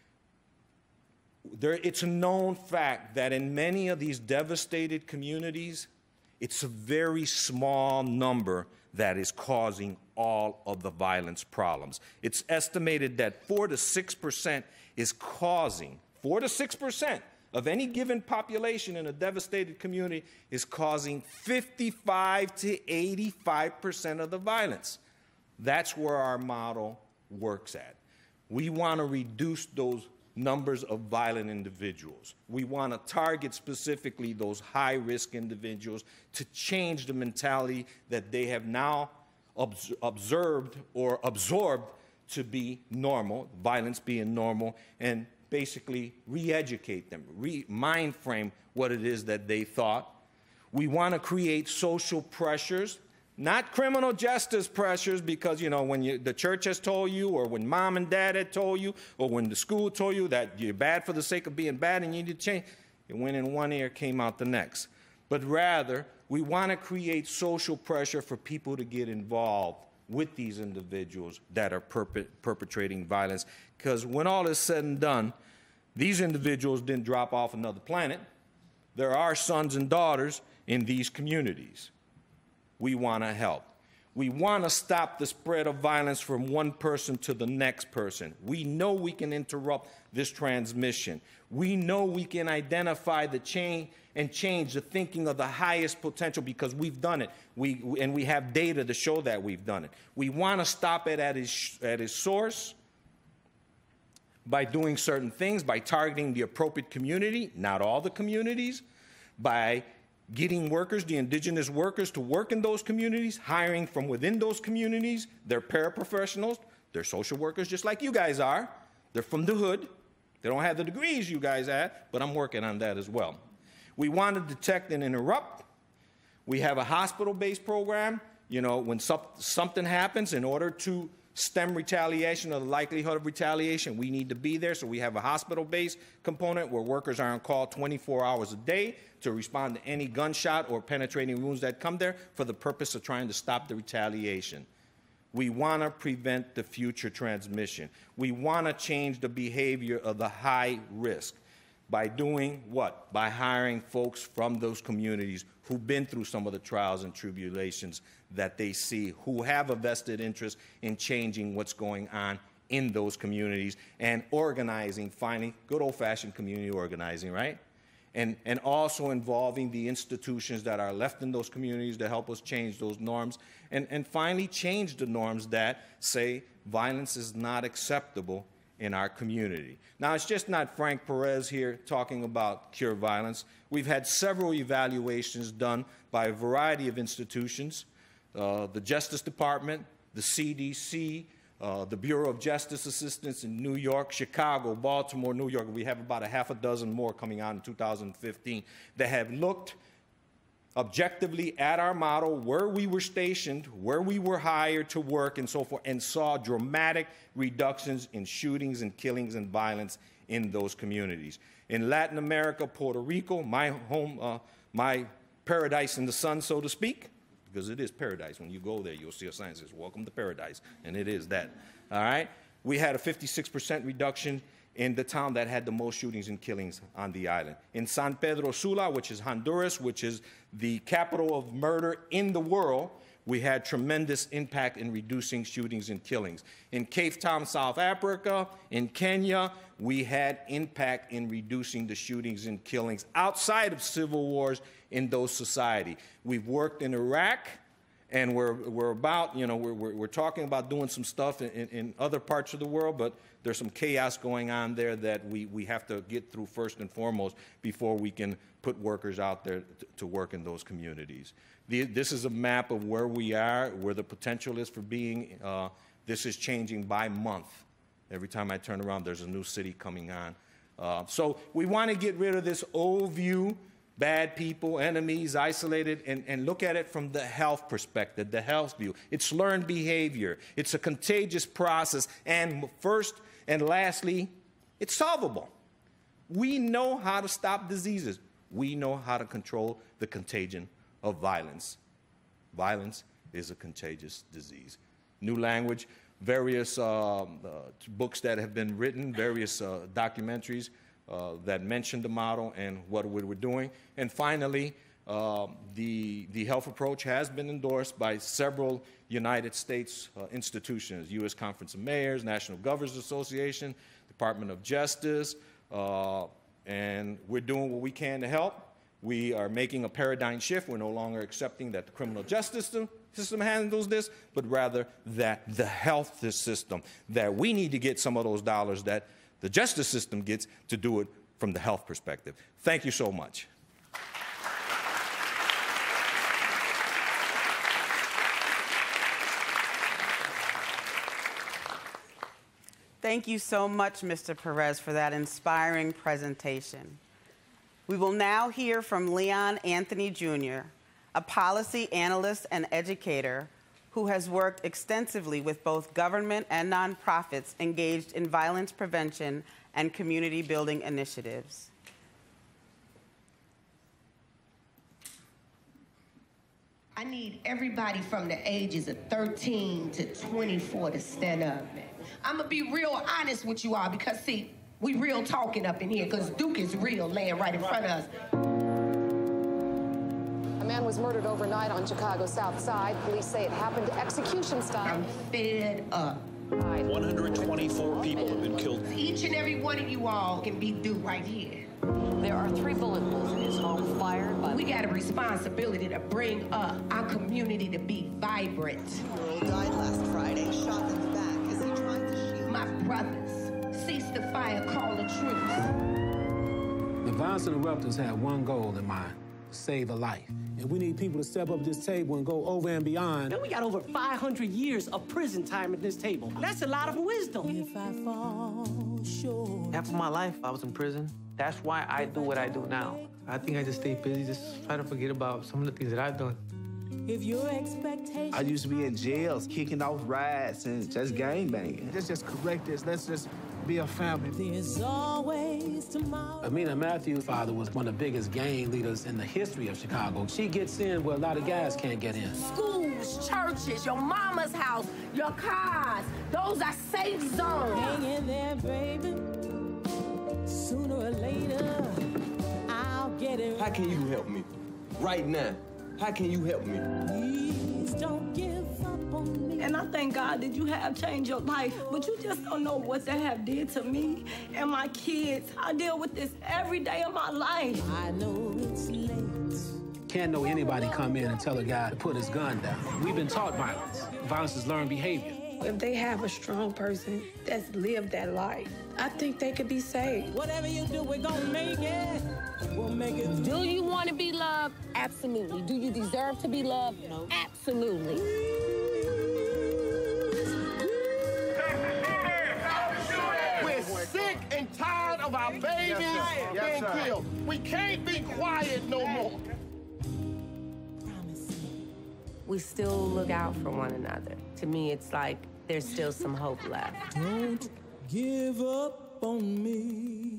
It's a known fact that in many of these devastated communities, it's a very small number that is causing all of the violence problems. It's estimated that 4 to 6% is causing, 4 to 6% of any given population in a devastated community is causing 55 to 85% of the violence. That's where our model works at. We want to reduce those numbers of violent individuals. We want to target specifically those high-risk individuals to change the mentality that they have now observed or absorbed to be normal, violence being normal, and basically re-educate them, mind frame what it is that they thought. We want to create social pressures, not criminal justice pressures, because, you know, when the church has told you, or when mom and dad had told you, or when the school told you that you're bad for the sake of being bad and you need to change, it went in one ear, came out the next. But rather, we want to create social pressure for people to get involved with these individuals that are perpetrating violence. Because when all is said and done, these individuals didn't drop off another planet. There are sons and daughters in these communities. We want to help. We want to stop the spread of violence from one person to the next person. We know we can interrupt this transmission. We know we can identify the change and change the thinking of the highest potential because we've done it. And we have data to show that we've done it. We want to stop it at its source by doing certain things, by targeting the appropriate community, not all the communities, by getting workers, the indigenous workers, to work in those communities, hiring from within those communities. They're paraprofessionals. They're social workers just like you guys are. They're from the hood. They don't have the degrees you guys have, but I'm working on that as well. We want to detect and interrupt. We have a hospital-based program. You know, when something happens, in order to stem retaliation or the likelihood of retaliation, we need to be there. So we have a hospital-based component where workers are on call 24 hours a day to respond to any gunshot or penetrating wounds that come there for the purpose of trying to stop the retaliation. We want to prevent the future transmission. We want to change the behavior of the high risk. By doing what? By hiring folks from those communities who've been through some of the trials and tribulations that they see, who have a vested interest in changing what's going on in those communities and organizing, finally, good old-fashioned community organizing, right? And also involving the institutions that are left in those communities to help us change those norms and finally change the norms that say violence is not acceptable in our community. Now, it's just not Frank Perez here talking about cure violence. We've had several evaluations done by a variety of institutions, the Justice Department, the CDC, the Bureau of Justice Assistance in New York, Chicago, Baltimore, New York. We have about a half a dozen more coming out in 2015 that have looked objectively at our model, where we were stationed, where we were hired to work, and so forth, and saw dramatic reductions in shootings and killings and violence in those communities. In Latin America, Puerto Rico, my home, my paradise in the sun, so to speak, because it is paradise. When you go there, you'll see a sign that says, "Welcome to paradise," and it is that. All right? We had a 56% reduction in the town that had the most shootings and killings on the island. In San Pedro Sula, which is Honduras, which is the capital of murder in the world, we had tremendous impact in reducing shootings and killings. In Cape Town, South Africa, in Kenya, we had impact in reducing the shootings and killings outside of civil wars in those societies. We've worked in Iraq, and we're about, you know, we're talking about doing some stuff in other parts of the world, but there's some chaos going on there that we have to get through first and foremost before we can put workers out there to work in those communities. This is a map of where we are, where the potential is for being. This is changing by month. Every time I turn around, there's a new city coming on. So we want to get rid of this old view, bad people, enemies, isolated, and look at it from the health perspective, the health view. It's learned behavior. It's a contagious process. And first and lastly, it's solvable. We know how to stop diseases. We know how to control the contagion of violence. Violence is a contagious disease. New language, various books that have been written, various documentaries that mention the model and what we're doing. And finally, the health approach has been endorsed by several United States institutions, U.S. Conference of Mayors, National Governors Association, Department of Justice, and we're doing what we can to help. We are making a paradigm shift. We're no longer accepting that the criminal justice system handles this, but rather that the health system, that we need to get some of those dollars that the justice system gets to do it from the health perspective. Thank you so much. Thank you so much, Mr. Perez, for that inspiring presentation. We will now hear from Leon Anthony Jr., a policy analyst and educator who has worked extensively with both government and nonprofits engaged in violence prevention and community building initiatives. I need everybody from the ages of 13 to 24 to stand up. I'm gonna be real honest with you all because, see, we real talking up in here because Duke is real laying right in front of us. man was murdered overnight on Chicago's South Side. Police say it happened execution style. I'm fed up. 124 people have been killed. Each and every one of you all can be due right here. There are 3 bullet holes in his home fired by... We got a responsibility to bring up our community to be vibrant. Girl died last Friday, shot in the back as he tried to shield. My brothers, cease the fire, call the truth. The violence interrupters had one goal in mind: save a life. And we need people to step up to this table and go over and beyond. And we got over 500 years of prison time at this table. That's a lot of wisdom. If I fall short. Half of my life, I was in prison. That's why I do what I do now. I think I just stay busy, just try to forget about some of the things that I've done. If your expectations... I used to be in jails, kicking off rides and just gangbanging. Let's just correct this. Let's just be a family. There's always tomorrow. Amina Matthews' father was one of the biggest gang leaders in the history of Chicago. She gets in where a lot of guys can't get in. Schools, churches, your mama's house, your cars, those are safe zones. Hang in there, baby. Sooner or later, I'll get it. How can you help me? Right now. How can you help me? Please don't give up on me. And I thank God that you have changed your life, but you just don't know what they have did to me and my kids. I deal with this every day of my life. I know it's late. Can't know anybody come in and tell a guy to put his gun down. We've been taught violence. Violence is learned behavior. If they have a strong person that's lived that life, I think they could be saved. Whatever you do, we're gonna make it. We'll make it. Do you want to be loved? Absolutely. Do you deserve to be loved? No. Absolutely. We're sick and tired of our babies being killed. We can't be quiet no more. We still look out for one another. To me, it's like there's still some hope left. Don't give up on me.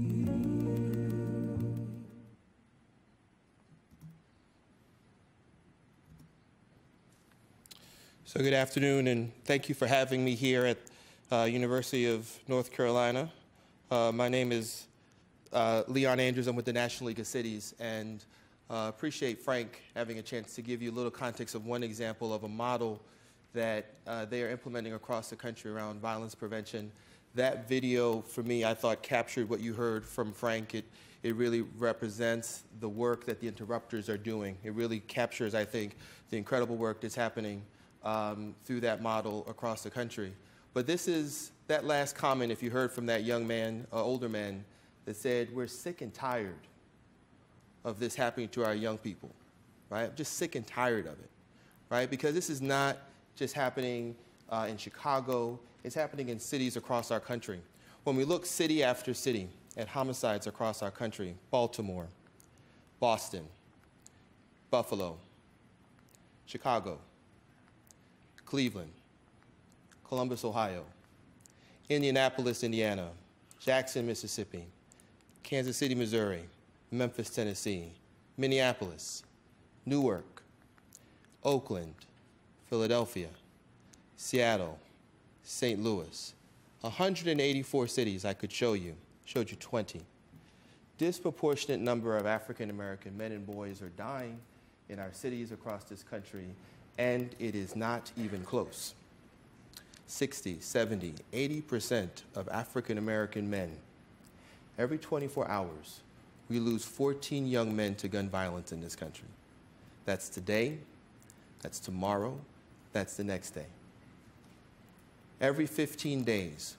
So good afternoon, and thank you for having me here at University of North Carolina. My name is Leon Andrews. I'm with the National League of Cities, and appreciate Frank having a chance to give you a little context of one example of a model that they are implementing across the country around violence prevention. That video, for me, I thought captured what you heard from Frank. It really represents the work that the interrupters are doing. It really captures, I think, the incredible work that's happening through that model across the country. But this is that last comment, if you heard from that young man, older man, that said, we're sick and tired of this happening to our young people, right? I'm just sick and tired of it, right? Because this is not just happening in Chicago, it's happening in cities across our country. When we look city after city at homicides across our country, Baltimore, Boston, Buffalo, Chicago, Cleveland, Columbus, Ohio, Indianapolis, Indiana, Jackson, Mississippi, Kansas City, Missouri, Memphis, Tennessee, Minneapolis, Newark, Oakland, Philadelphia, Seattle, St. Louis, 184 cities I could show you, showed you 20. Disproportionate number of African American men and boys are dying in our cities across this country, and it is not even close. 60, 70, 80% of African American men, every 24 hours, we lose 14 young men to gun violence in this country. That's today, that's tomorrow, that's the next day. Every 15 days,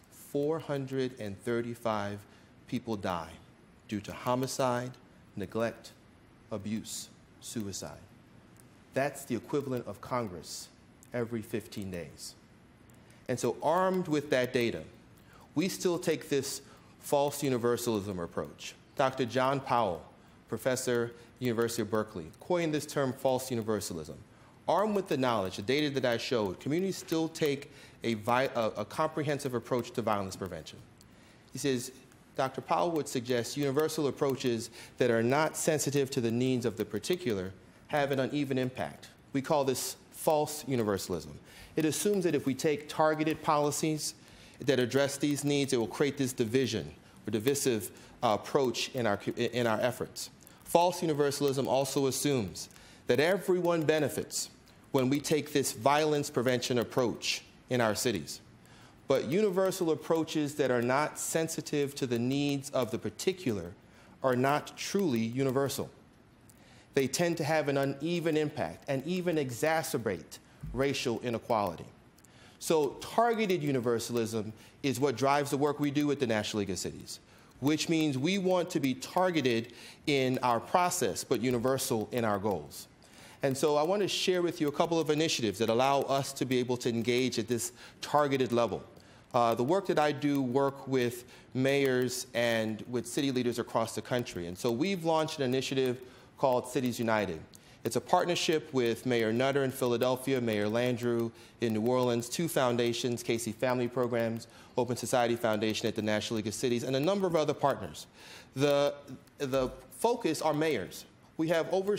435 people die due to homicide, neglect, abuse, suicide. That's the equivalent of Congress every 15 days. And so armed with that data, we still take this false universalism approach. Dr. John Powell, professor at the University of Berkeley, coined this term false universalism. Armed with the knowledge, the data that I showed, communities still take a comprehensive approach to violence prevention. He says, Dr. Powell would suggest universal approaches that are not sensitive to the needs of the particular have an uneven impact. We call this false universalism. It assumes that if we take targeted policies that address these needs, it will create this division or divisive approach in our efforts. False universalism also assumes that everyone benefits when we take this violence prevention approach in our cities. But universal approaches that are not sensitive to the needs of the particular are not truly universal. They tend to have an uneven impact and even exacerbate racial inequality. So targeted universalism is what drives the work we do at the National League of Cities, which means we want to be targeted in our process, but universal in our goals. And so I want to share with you a couple of initiatives that allow us to be able to engage at this targeted level. The work that I do work with mayors and with city leaders across the country. And so we've launched an initiative called Cities United. It's a partnership with Mayor Nutter in Philadelphia, Mayor Landrieu in New Orleans, two foundations, Casey Family Programs, Open Society Foundation at the National League of Cities, and a number of other partners. The focus are mayors. We have over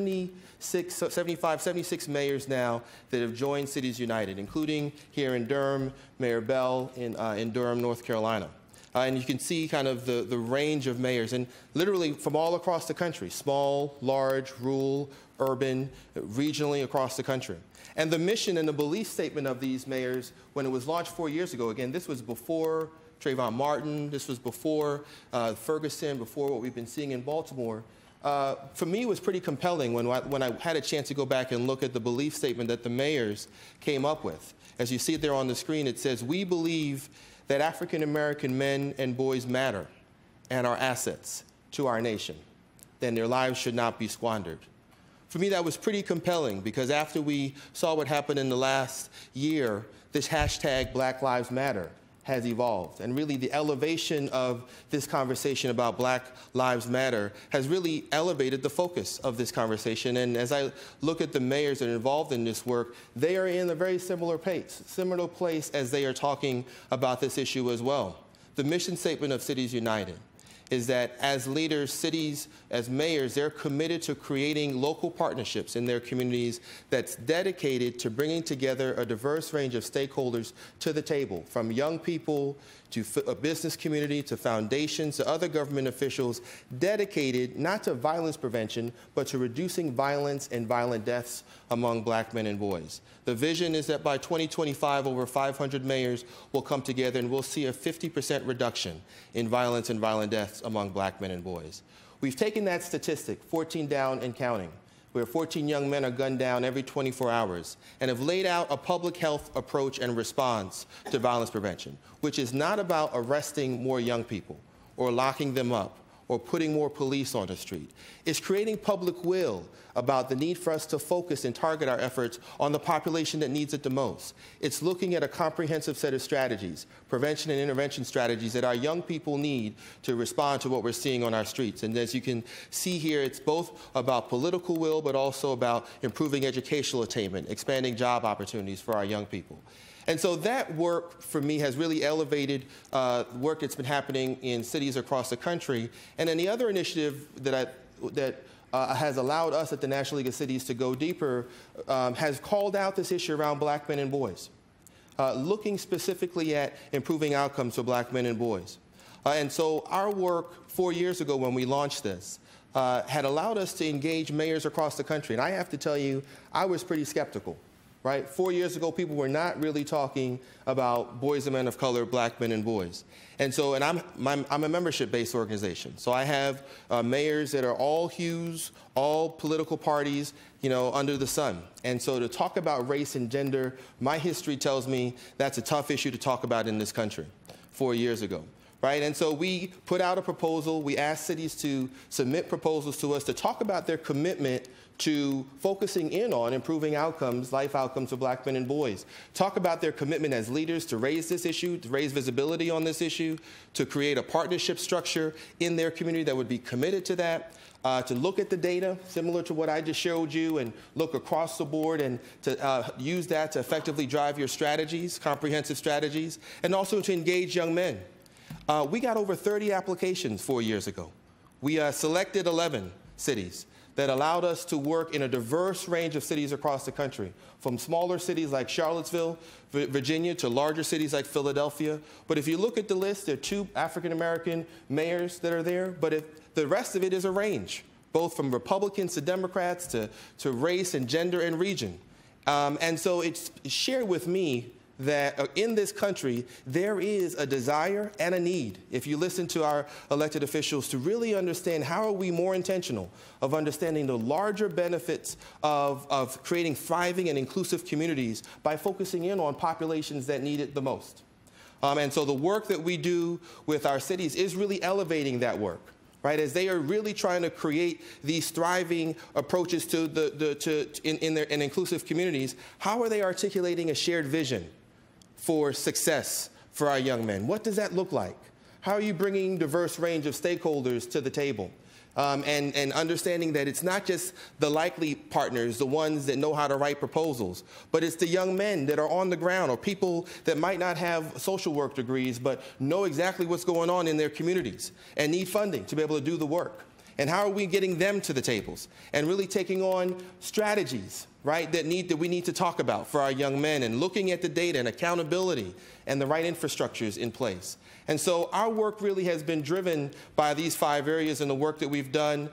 76 mayors now that have joined Cities United, including here in Durham, Mayor Bell in Durham, North Carolina. And you can see kind of the range of mayors, and literally from all across the country, small, large, rural, urban, regionally across the country. And the mission and the belief statement of these mayors, when it was launched 4 years ago, again, this was before Trayvon Martin, this was before Ferguson, before what we've been seeing in Baltimore. For me, it was pretty compelling when I had a chance to go back and look at the belief statement that the mayors came up with. As you see it there on the screen, it says, "We believe that African-American men and boys matter and are assets to our nation, then their lives should not be squandered." For me, that was pretty compelling because after we saw what happened in the last year, this hashtag Black Lives Matter has evolved. And really the elevation of this conversation about Black Lives Matter has really elevated the focus of this conversation. And as I look at the mayors that are involved in this work, they are in a very similar place as they are talking about this issue as well. The mission statement of Cities United is that as leaders, cities, as mayors, they're committed to creating local partnerships in their communities that's dedicated to bringing together a diverse range of stakeholders to the table, from young people to a business community to foundations to other government officials, dedicated not to violence prevention, but to reducing violence and violent deaths among Black men and boys. The vision is that by 2025, over 500 mayors will come together and we'll see a 50% reduction in violence and violent deaths among Black men and boys. We've taken that statistic, 14 down and counting, where 14 young men are gunned down every 24 hours, and have laid out a public health approach and response to violence prevention, which is not about arresting more young people or locking them up or putting more police on the street. It's creating public will about the need for us to focus and target our efforts on the population that needs it the most. It's looking at a comprehensive set of strategies, prevention and intervention strategies that our young people need to respond to what we're seeing on our streets. And as you can see here, it's both about political will, but also about improving educational attainment, expanding job opportunities for our young people. And so that work, for me, has really elevated work that's been happening in cities across the country. And then the other initiative that has allowed us at the National League of Cities to go deeper has called out this issue around Black men and boys, looking specifically at improving outcomes for Black men and boys. And so our work 4 years ago when we launched this had allowed us to engage mayors across the country. And I have to tell you, I was pretty skeptical. Right? 4 years ago, people were not really talking about boys and men of color, Black men and boys. And so, and I'm a membership-based organization. So I have mayors that are all hues, all political parties, you know, under the sun. And so to talk about race and gender, my history tells me that's a tough issue to talk about in this country 4 years ago. Right? And so we put out a proposal. We asked cities to submit proposals to us to talk about their commitment to focusing in on improving outcomes, life outcomes for Black men and boys. Talk about their commitment as leaders to raise this issue, to raise visibility on this issue, to create a partnership structure in their community that would be committed to that, to look at the data, similar to what I just showed you, and look across the board and to use that to effectively drive your strategies, comprehensive strategies, and also to engage young men. We got over 30 applications 4 years ago. We selected 11 cities that allowed us to work in a diverse range of cities across the country, from smaller cities like Charlottesville, Virginia, to larger cities like Philadelphia. But if you look at the list, there are 2 African-American mayors that are there, but the rest of it is a range, both from Republicans to Democrats to race and gender and region. And so it's shared with me that in this country, there is a desire and a need, if you listen to our elected officials, to really understand how are we more intentional of understanding the larger benefits of creating thriving and inclusive communities by focusing in on populations that need it the most. And so the work that we do with our cities is really elevating that work, right? As they are really trying to create these thriving approaches to in inclusive communities, how are they articulating a shared vision for success for our young men? What does that look like? How are you bringing diverse range of stakeholders to the table? And understanding that it's not just the likely partners, the ones that know how to write proposals, but it's the young men that are on the ground or people that might not have social work degrees but know exactly what's going on in their communities and need funding to be able to do the work. And how are we getting them to the tables and really taking on strategies, right, that we need to talk about for our young men, and looking at the data and accountability and the right infrastructures in place. And so our work really has been driven by these 5 areas in the work that we've done.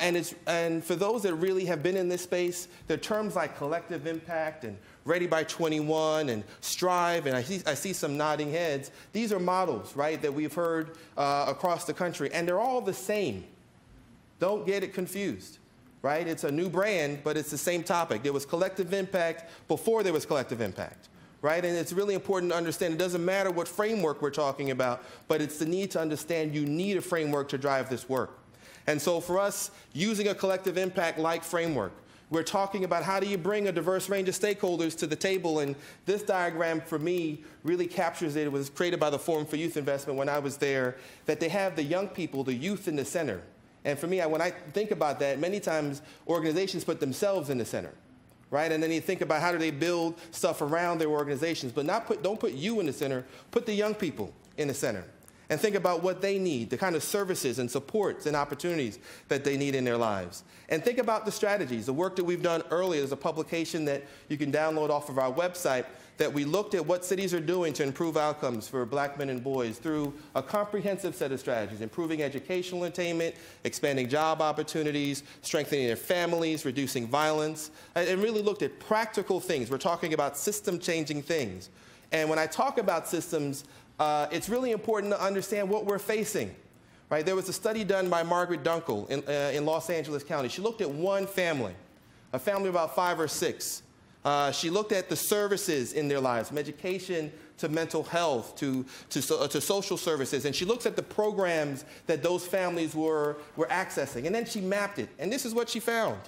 And for those that really have been in this space, there are terms like collective impact and Ready by 21 and Strive, and I see some nodding heads. These are models, right, that we've heard across the country, and they're all the same. Don't get it confused, right? It's a new brand, but it's the same topic. There was collective impact before there was collective impact, right? And it's really important to understand it doesn't matter what framework we're talking about, but it's the need to understand you need a framework to drive this work. And so for us, using a collective impact-like framework, we're talking about how do you bring a diverse range of stakeholders to the table. And this diagram, for me, really captures it. It was created by the Forum for Youth Investment when I was there, that they have the young people, the youth in the center. And for me, when I think about that, many times organizations put themselves in the center, right? And then you think about how do they build stuff around their organizations, but don't put you in the center, put the young people in the center. And think about what they need, the kind of services and supports and opportunities that they need in their lives. And think about the strategies. The work that we've done earlier is a publication that you can download off of our website, that we looked at what cities are doing to improve outcomes for black men and boys through a comprehensive set of strategies, improving educational attainment, expanding job opportunities, strengthening their families, reducing violence, and really looked at practical things. We're talking about system-changing things. And when I talk about systems, it's really important to understand what we're facing, right? There was a study done by Margaret Dunkel in Los Angeles County. She looked at one family, a family of about 5 or 6. She looked at the services in their lives, from education to mental health to social services, and she looks at the programs that those families were accessing. And then she mapped it, and this is what she found.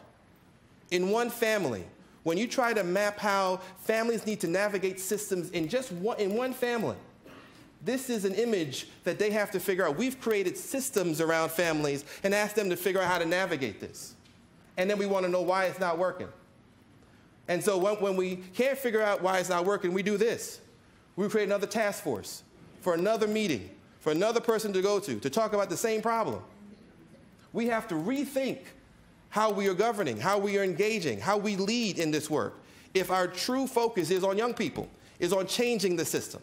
In one family, when you try to map how families need to navigate systems in one family, this is an image that they have to figure out. We've created systems around families and asked them to figure out how to navigate this. And then we want to know why it's not working. And so when we can't figure out why it's not working, we do this. We create another task force for another meeting, for another person to go to talk about the same problem. We have to rethink how we are governing, how we are engaging, how we lead in this work, if our true focus is on young people, is on changing the system.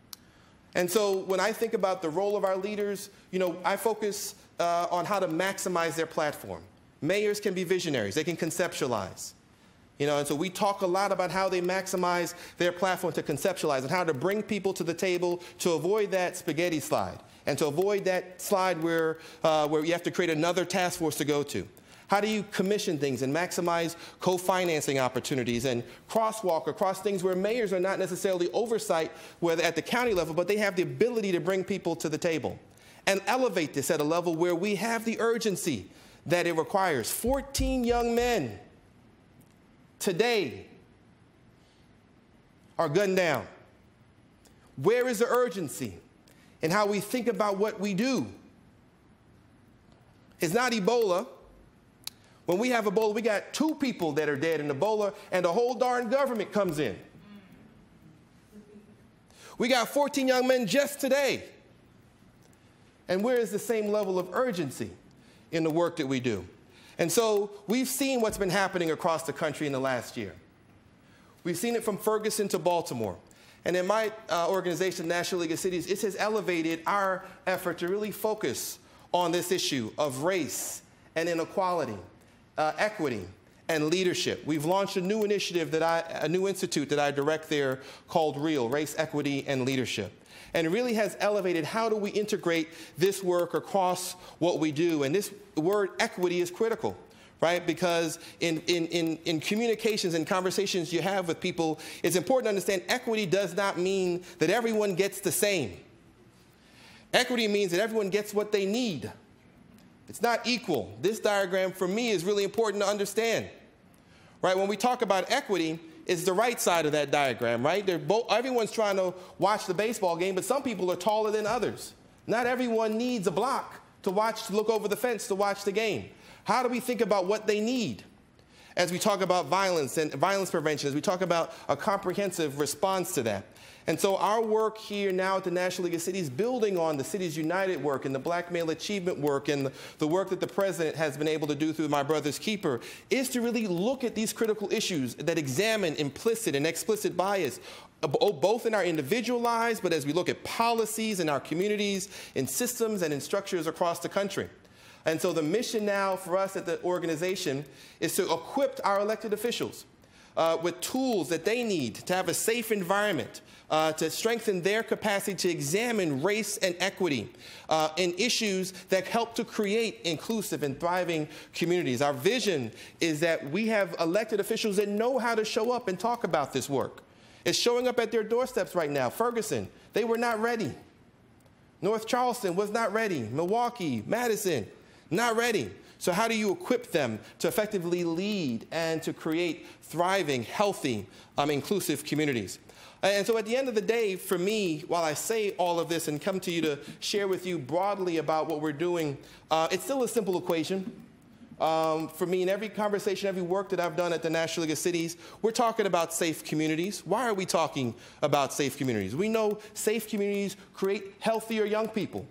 And so when I think about the role of our leaders, I focus on how to maximize their platform. Mayors can be visionaries. They can conceptualize. And so we talk a lot about how they maximize their platform to conceptualize and how to bring people to the table to avoid that spaghetti slide and to avoid that slide where you have to create another task force to go to. How do you commission things and maximize co-financing opportunities and crosswalk across things where mayors are not necessarily oversight, whether at the county level, but they have the ability to bring people to the table and elevate this at a level where we have the urgency that it requires. 14 young men today are gunned down. Where is the urgency in how we think about what we do? It's not Ebola. When we have Ebola, we got 2 people that are dead in Ebola, and the whole darn government comes in. We got 14 young men just today. And where is the same level of urgency in the work that we do? And so we've seen what's been happening across the country in the last year. We've seen it from Ferguson to Baltimore. And in my organization, National League of Cities, it has elevated our effort to really focus on this issue of race and inequality, equity, and leadership. We've launched a new initiative a new institute that I direct there called REAL, Race, Equity, and Leadership. And it really has elevated how do we integrate this work across what we do. And this word equity is critical, right? Because in communications and conversations you have with people, it's important to understand equity does not mean that everyone gets the same. Equity means that everyone gets what they need. It's not equal. This diagram, for me, is really important to understand. Right? When we talk about equity, it's the right side of that diagram, right? Everyone's trying to watch the baseball game, but some people are taller than others. Not everyone needs a block to look over the fence to watch the game. How do we think about what they need? As we talk about violence and violence prevention, as we talk about a comprehensive response to that. And so our work here now at the National League of Cities, building on the Cities United work and the Black Male Achievement work and the work that the President has been able to do through My Brother's Keeper, is to really look at these critical issues that examine implicit and explicit bias, both in our individual lives, but as we look at policies in our communities, in systems and in structures across the country. And so the mission now for us at the organization is to equip our elected officials with tools that they need to have a safe environment, to strengthen their capacity to examine race and equity in issues that help to create inclusive and thriving communities. Our vision is that we have elected officials that know how to show up and talk about this work. It's showing up at their doorsteps right now. Ferguson, they were not ready. North Charleston was not ready. Milwaukee, Madison, not ready. So how do you equip them to effectively lead and to create thriving, healthy, inclusive communities? And so at the end of the day, for me, while I say all of this and come to you to share with you broadly about what we're doing, it's still a simple equation. For me, in every conversation, every work that I've done at the National League of Cities, we're talking about safe communities. Why are we talking about safe communities? We know safe communities create healthier young people.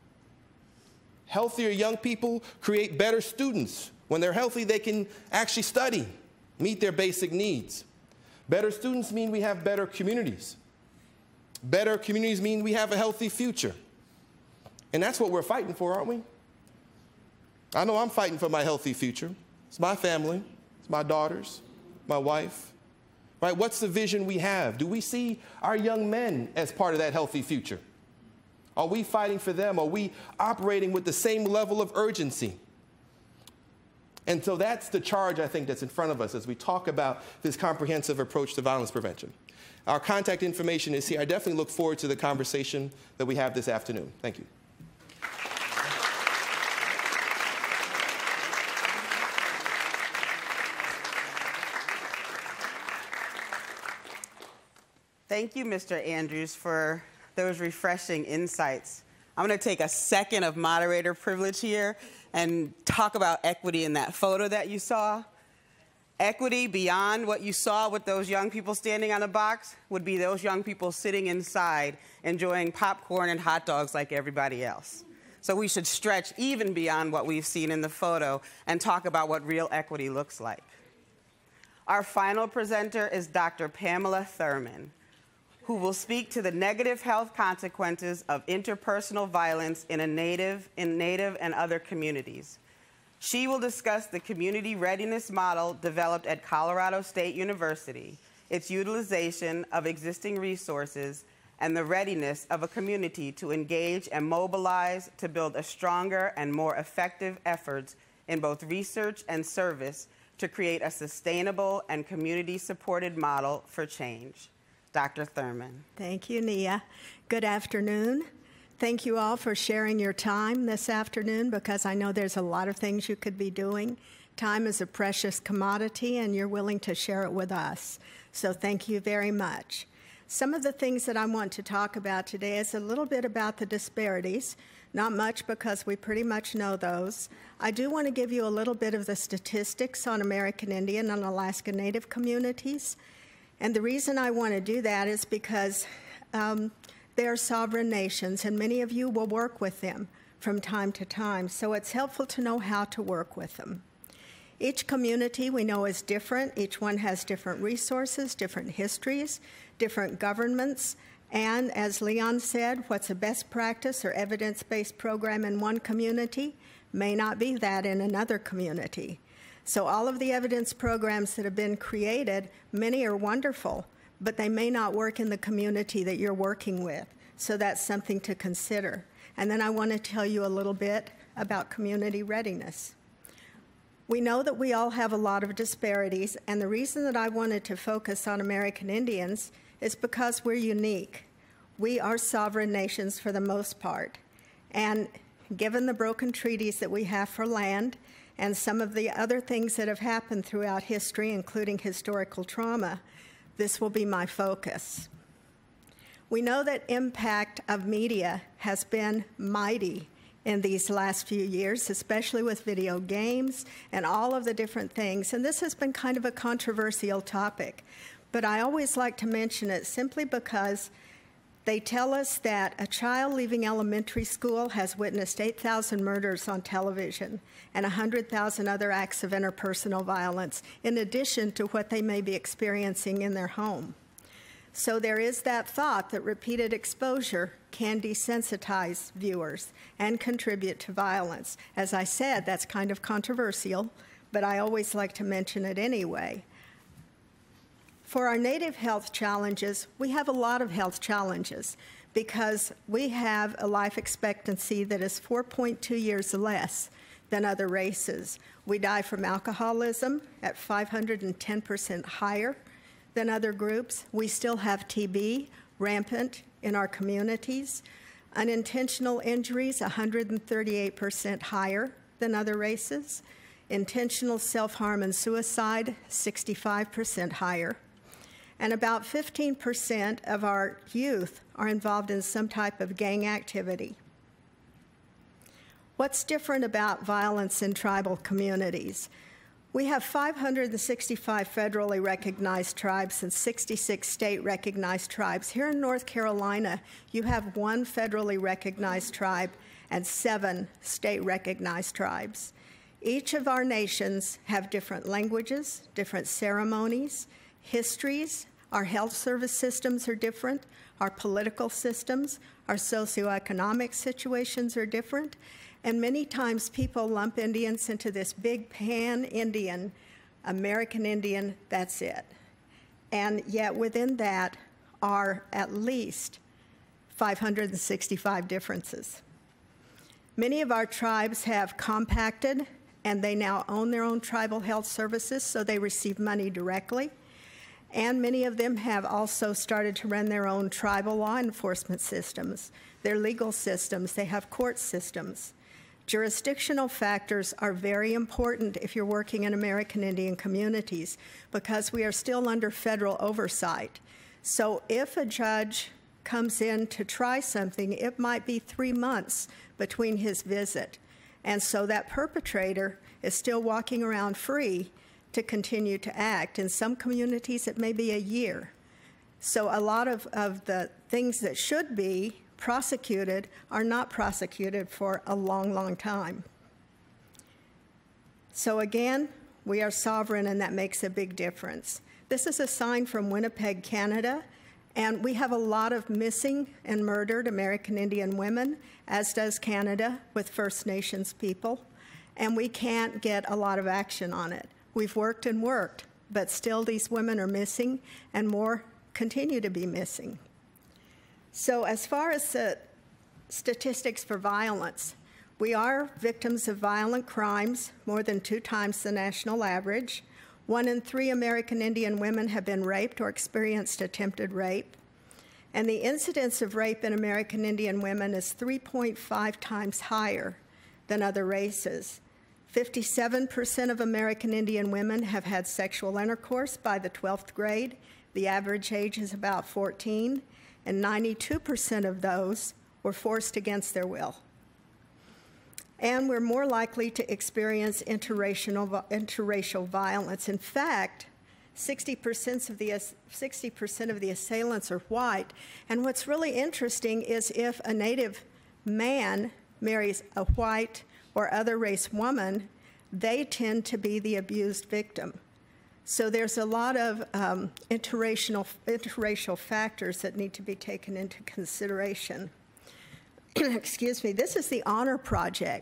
Healthier young people create better students. When they're healthy, they can actually study, meet their basic needs. Better students mean we have better communities. Better communities mean we have a healthy future. And that's what we're fighting for, aren't we? I know I'm fighting for my healthy future. It's my family. It's my daughters, my wife. Right? What's the vision we have? Do we see our young men as part of that healthy future? Are we fighting for them? Are we operating with the same level of urgency? And so that's the charge, I think, that's in front of us as we talk about this comprehensive approach to violence prevention. Our contact information is here. I definitely look forward to the conversation that we have this afternoon. Thank you. Thank you, Mr. Andrews, for those refreshing insights. I'm going to take a second of moderator privilege here and talk about equity in that photo that you saw. Equity beyond what you saw with those young people standing on a box would be those young people sitting inside enjoying popcorn and hot dogs like everybody else. So we should stretch even beyond what we've seen in the photo and talk about what real equity looks like. Our final presenter is Dr. Pamela Thurman, who will speak to the negative health consequences of interpersonal violence in Native and other communities. She will discuss the community readiness model developed at Colorado State University, its utilization of existing resources, and the readiness of a community to engage and mobilize to build a stronger and more effective efforts in both research and service to create a sustainable and community-supported model for change. Dr. Thurman. Thank you, Nia. Good afternoon. Thank you all for sharing your time this afternoon, because I know there's a lot of things you could be doing. Time is a precious commodity, and you're willing to share it with us. So thank you very much. Some of the things that I want to talk about today is a little bit about the disparities. Not much, because we pretty much know those. I do want to give you a little bit of the statistics on American Indian and Alaska Native communities. And the reason I want to do that is because they are sovereign nations, and many of you will work with them from time to time. So it's helpful to know how to work with them. Each community we know is different. Each one has different resources, different histories, different governments. And as Leon said, what's a best practice or evidence-based program in one community may not be that in another community. So all of the evidence programs that have been created, many are wonderful, but they may not work in the community that you're working with. So that's something to consider. And then I want to tell you a little bit about community readiness. We know that we all have a lot of disparities, and the reason that I wanted to focus on American Indians is because we're unique. We are sovereign nations for the most part. And given the broken treaties that we have for land and some of the other things that have happened throughout history, including historical trauma, this will be my focus. We know that impact of media has been mighty in these last few years, especially with video games and all of the different things. And this has been kind of a controversial topic, but I always like to mention it simply because they tell us that a child leaving elementary school has witnessed 8,000 murders on television and 100,000 other acts of interpersonal violence, in addition to what they may be experiencing in their home. So there is that thought that repeated exposure can desensitize viewers and contribute to violence. As I said, that's kind of controversial, but I always like to mention it anyway. For our native health challenges, we have a lot of health challenges because we have a life expectancy that is 4.2 years less than other races. We die from alcoholism at 510% higher than other groups. We still have TB rampant in our communities. Unintentional injuries, 138% higher than other races. Intentional self-harm and suicide, 65% higher. And about 15% of our youth are involved in some type of gang activity. What's different about violence in tribal communities? We have 565 federally recognized tribes and 66 state-recognized tribes. Here in North Carolina, you have 1 federally recognized tribe and 7 state-recognized tribes. Each of our nations have different languages, different ceremonies, histories. Our health service systems are different. Our political systems, our socioeconomic situations are different. And many times people lump Indians into this big pan-Indian, American Indian, that's it. And yet within that are at least 565 differences. Many of our tribes have compacted, and they now own their own tribal health services, so they receive money directly. And many of them have also started to run their own tribal law enforcement systems, their legal systems, they have court systems. Jurisdictional factors are very important if you're working in American Indian communities because we are still under federal oversight. So if a judge comes in to try something, it might be 3 months between his visit. And so that perpetrator is still walking around free to continue to act. In some communities, it may be a year. So a lot of the things that should be prosecuted are not prosecuted for a long, long time. So again, we are sovereign, and that makes a big difference. This is a sign from Winnipeg, Canada, and we have a lot of missing and murdered American Indian women, as does Canada with First Nations people, and we can't get a lot of action on it. We've worked and worked, but still these women are missing, and more continue to be missing. So as far as the statistics for violence, we are victims of violent crimes more than 2 times the national average. 1 in 3 American Indian women have been raped or experienced attempted rape. And the incidence of rape in American Indian women is 3.5 times higher than other races. 57% of American Indian women have had sexual intercourse by the 12th grade. The average age is about 14. And 92% of those were forced against their will. And we're more likely to experience interracial violence. In fact, 60% of the assailants are white. And what's really interesting is if a Native man marries a white or other race woman, they tend to be the abused victim. So there's a lot of interracial factors that need to be taken into consideration. Excuse me, this is the Honor Project.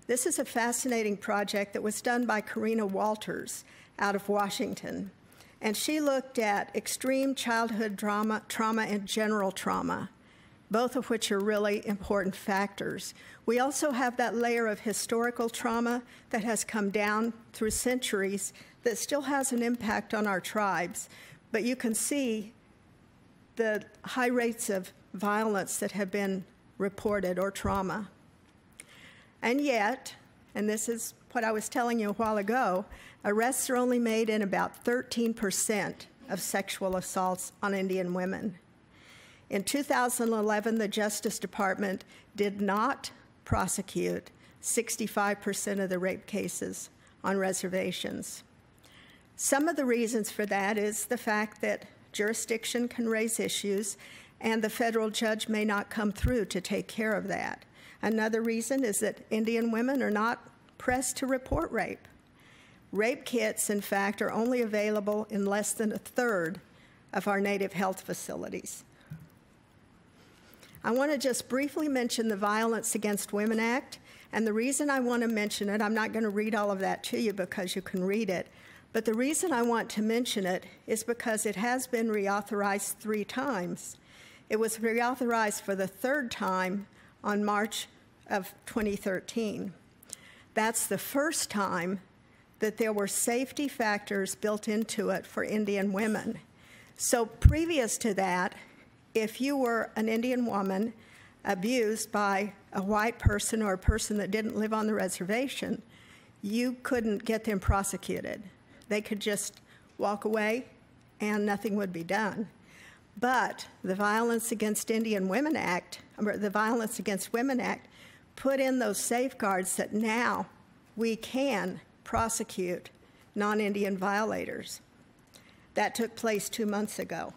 This is a fascinating project that was done by Karina Walters out of Washington. And she looked at extreme childhood trauma and general trauma, both of which are really important factors. We also have that layer of historical trauma that has come down through centuries that still has an impact on our tribes. But you can see the high rates of violence that have been reported or trauma. And yet, and this is what I was telling you a while ago, arrests are only made in about 13% of sexual assaults on Indian women. In 2011, the Justice Department did not prosecute 65% of the rape cases on reservations. Some of the reasons for that is the fact that jurisdiction can raise issues and the federal judge may not come through to take care of that. Another reason is that Indian women are not pressed to report rape. Rape kits, in fact, are only available in less than a third of our Native health facilities. I want to just briefly mention the Violence Against Women Act, and the reason I want to mention it, I'm not going to read all of that to you because you can read it, but the reason I want to mention it is because it has been reauthorized 3 times. It was reauthorized for the 3rd time on March of 2013. That's the first time that there were safety factors built into it for Indian women. So previous to that, if you were an Indian woman abused by a white person or a person that didn't live on the reservation, you couldn't get them prosecuted. They could just walk away and nothing would be done. But the Violence Against Indian Women Act, or the Violence Against Women Act, put in those safeguards that now we can prosecute non-Indian violators. That took place 2 months ago.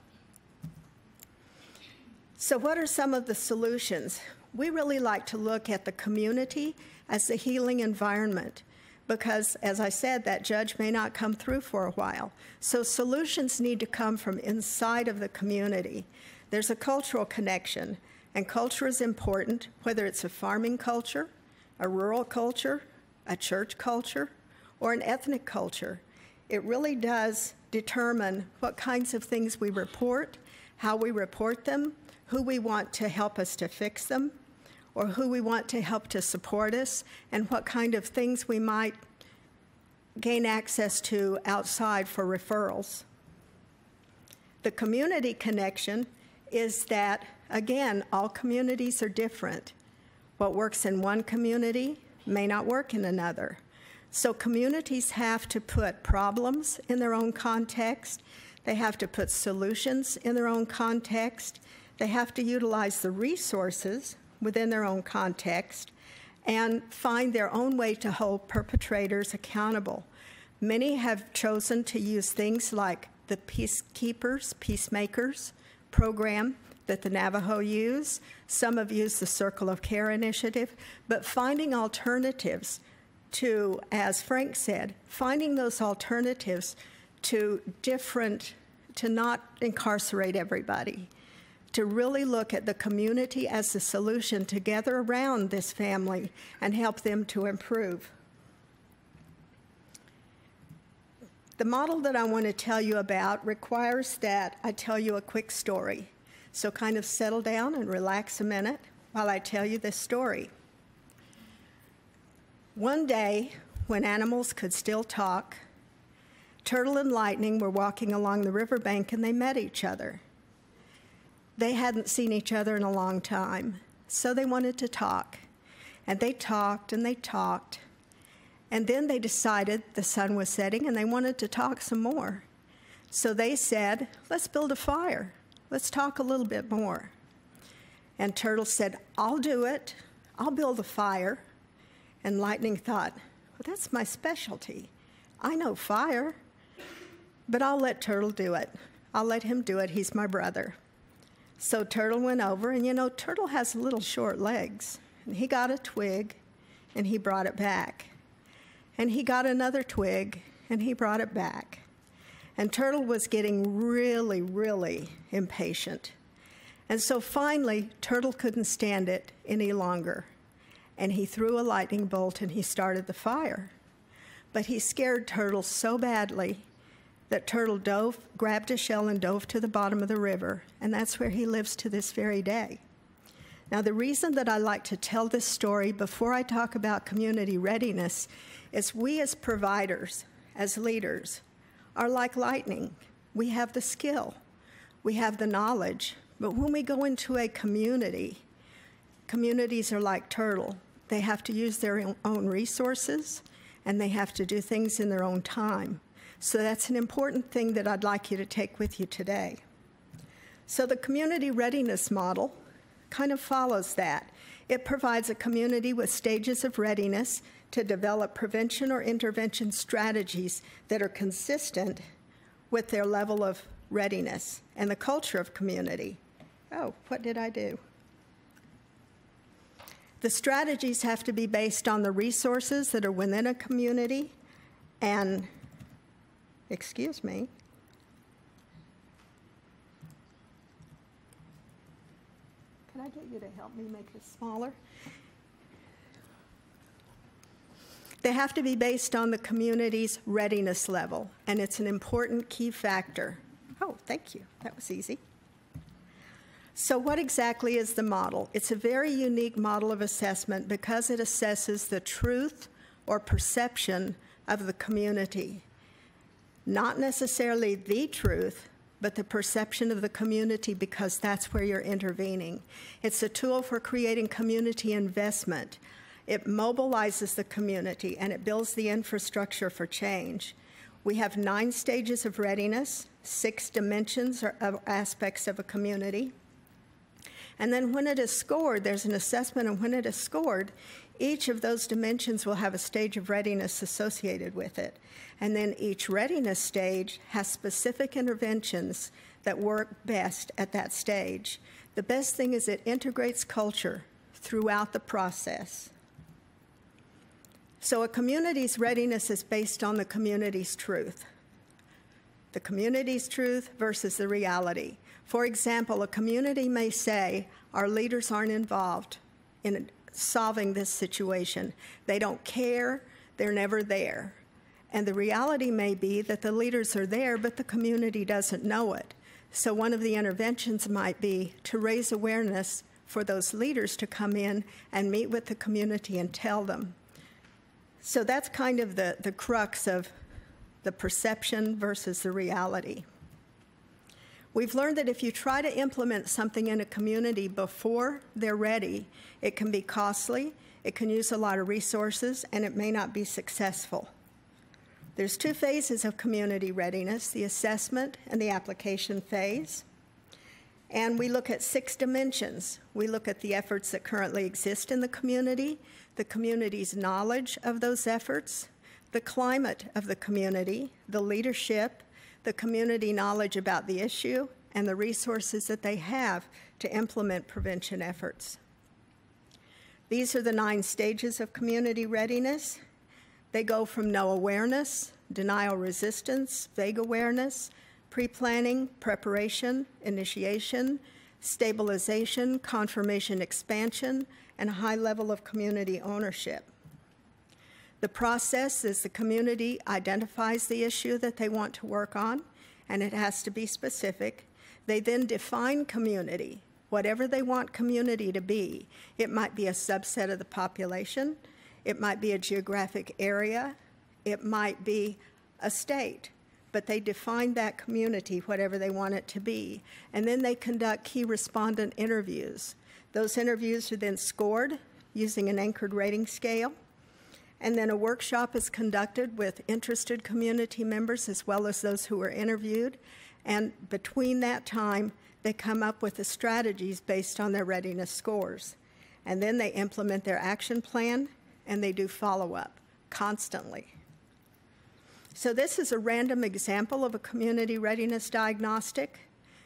So what are some of the solutions? We really like to look at the community as the healing environment because, as I said, that judge may not come through for a while. So solutions need to come from inside of the community. There's a cultural connection, and culture is important, whether it's a farming culture, a rural culture, a church culture, or an ethnic culture. It really does determine what kinds of things we report, how we report them, who we want to help us to fix them, or who we want to help to support us, and what kind of things we might gain access to outside for referrals. The community connection is that, again, all communities are different. What works in one community may not work in another. So communities have to put problems in their own context. They have to put solutions in their own context. They have to utilize the resources within their own context and find their own way to hold perpetrators accountable. Many have chosen to use things like the Peacemakers program that the Navajo use. Some have used the Circle of Care initiative, but finding alternatives to, as Frank said, finding those alternatives to not incarcerate everybody, to really look at the community as the solution to gather around this family and help them to improve. The model that I want to tell you about requires that I tell you a quick story. So kind of settle down and relax a minute while I tell you this story. One day, when animals could still talk, Turtle and Lightning were walking along the riverbank and they met each other. They hadn't seen each other in a long time, so they wanted to talk. And they talked and they talked. And then they decided the sun was setting and they wanted to talk some more. So they said, let's build a fire. Let's talk a little bit more. And Turtle said, I'll do it. I'll build a fire. And Lightning thought, well, that's my specialty. I know fire, but I'll let Turtle do it. I'll let him do it. He's my brother. So Turtle went over, and you know, Turtle has little short legs. And he got a twig, and he brought it back. And he got another twig, and he brought it back. And Turtle was getting really, really impatient. And so finally, Turtle couldn't stand it any longer. and he threw a lightning bolt and he started the fire. But he scared Turtle so badly that Turtle grabbed a shell and dove to the bottom of the river, and that's where he lives to this very day. Now, the reason that I like to tell this story before I talk about community readiness is we as providers, as leaders, are like lightning. We have the skill, we have the knowledge, but when we go into a community, communities are like Turtle. They have to use their own resources, and they have to do things in their own time. So that's an important thing that I'd like you to take with you today. So the community readiness model kind of follows that. It provides a community with stages of readiness to develop prevention or intervention strategies that are consistent with their level of readiness and the culture of community. Oh, what did I do? The strategies have to be based on the resources that are within a community and, excuse me, can I get you to help me make this smaller? They have to be based on the community's readiness level, and it's an important key factor. Oh, thank you. That was easy. So what exactly is the model? It's a very unique model of assessment because it assesses the truth or perception of the community. Not necessarily the truth, but the perception of the community, because that's where you're intervening. It's a tool for creating community investment. It mobilizes the community, and it builds the infrastructure for change. We have 9 stages of readiness, 6 dimensions or aspects of a community. And then when it is scored, there's an assessment, and when it is scored, each of those dimensions will have a stage of readiness associated with it. And then each readiness stage has specific interventions that work best at that stage. The best thing is it integrates culture throughout the process. So a community's readiness is based on the community's truth. The community's truth versus the reality. For example, a community may say, our leaders aren't involved in solving this situation. They don't care, they're never there. And the reality may be that the leaders are there, but the community doesn't know it. So one of the interventions might be to raise awareness for those leaders to come in and meet with the community and tell them. So that's kind of the crux of the perception versus the reality. We've learned that if you try to implement something in a community before they're ready, it can be costly, it can use a lot of resources, and it may not be successful. There's 2 phases of community readiness, the assessment and the application phase. And we look at 6 dimensions. We look at the efforts that currently exist in the community's knowledge of those efforts, the climate of the community, the leadership, the community knowledge about the issue, and the resources that they have to implement prevention efforts. These are the 9 stages of community readiness. They go from no awareness, denial resistance, vague awareness, pre-planning, preparation, initiation, stabilization, confirmation expansion, and a high level of community ownership. The process is the community identifies the issue that they want to work on, and it has to be specific. They then define community, whatever they want community to be. It might be a subset of the population, it might be a geographic area, it might be a state, but they define that community, whatever they want it to be. And then they conduct key respondent interviews. Those interviews are then scored using an anchored rating scale. And then a workshop is conducted with interested community members as well as those who were interviewed. And between that time, they come up with the strategies based on their readiness scores. And then they implement their action plan, and they do follow-up constantly. So this is a random example of a community readiness diagnostic.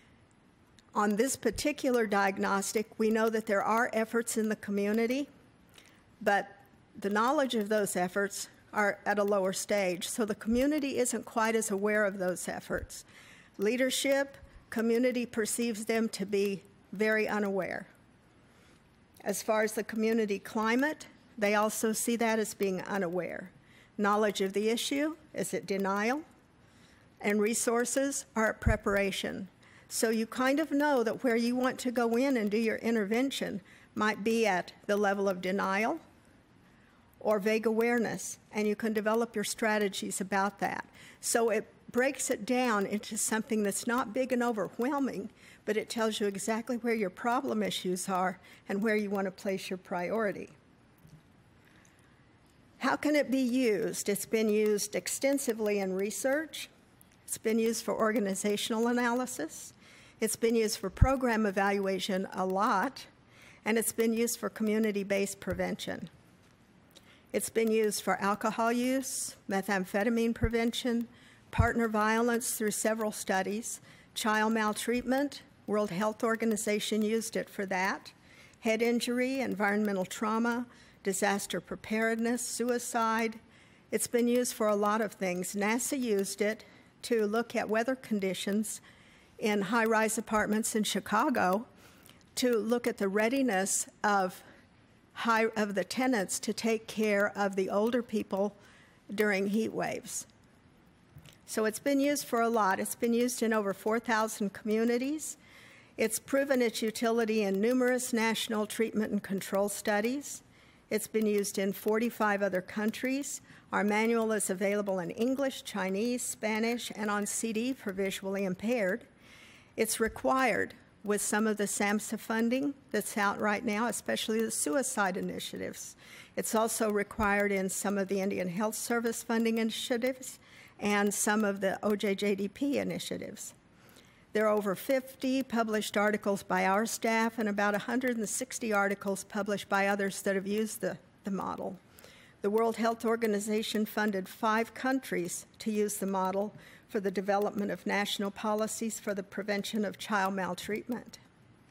On this particular diagnostic, we know that there are efforts in the community, but the knowledge of those efforts are at a lower stage, so the community isn't quite as aware of those efforts. Leadership, community perceives them to be very unaware. As far as the community climate, They also see that as being unaware. Knowledge of the issue is at denial, and resources are at preparation. So you kind of know that where you want to go in and do your intervention might be at the level of denial or vague awareness, and you can develop your strategies about that. So it breaks it down into something that's not big and overwhelming, but it tells you exactly where your problem issues are and where you want to place your priority. How can it be used? It's been used extensively in research. It's been used for organizational analysis. It's been used for program evaluation a lot, and it's been used for community-based prevention. It's been used for alcohol use, methamphetamine prevention, partner violence through several studies, child maltreatment, World Health Organization used it for that, head injury, environmental trauma, disaster preparedness, suicide. It's been used for a lot of things. NASA used it to look at weather conditions in high-rise apartments in Chicago to look at the readiness of the tenants to take care of the older people during heat waves. So it's been used for a lot. It's been used in over 4,000 communities. It's proven its utility in numerous national treatment and control studies. It's been used in 45 other countries. Our manual is available in English, Chinese, Spanish, and on CD for visually impaired. It's required with some of the SAMHSA funding that's out right now, especially the suicide initiatives. It's also required in some of the Indian Health Service funding initiatives and some of the OJJDP initiatives. There are over 50 published articles by our staff and about 160 articles published by others that have used the model. The World Health Organization funded 5 countries to use the model for the development of national policies for the prevention of child maltreatment.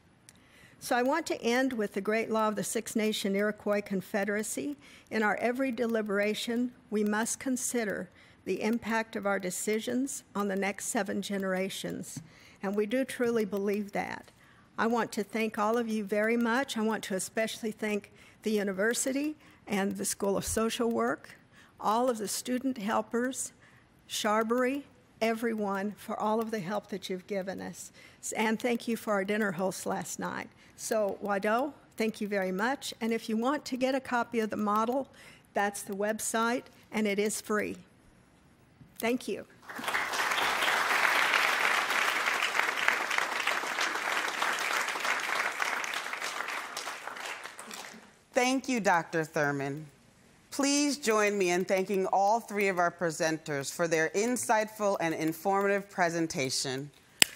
So I want to end with the great law of the Six-Nation Iroquois Confederacy. In our every deliberation, we must consider the impact of our decisions on the next 7 generations. And we do truly believe that. I want to thank all of you very much. I want to especially thank the university and the School of Social Work, all of the student helpers, Sharbury, everyone, for all of the help that you've given us. And thank you for our dinner host last night. So, Wado, thank you very much. And if you want to get a copy of the model, that's the website, and it is free. Thank you. Thank you, Dr. Thurman. Please join me in thanking all 3 of our presenters for their insightful and informative presentation.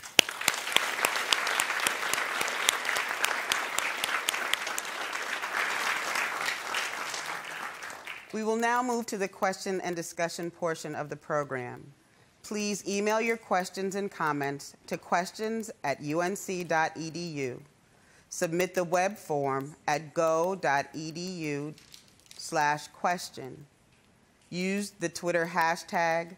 We will now move to the question and discussion portion of the program. Please email your questions and comments to questions@unc.edu. Submit the web form at go.edu/question. Use the Twitter hashtag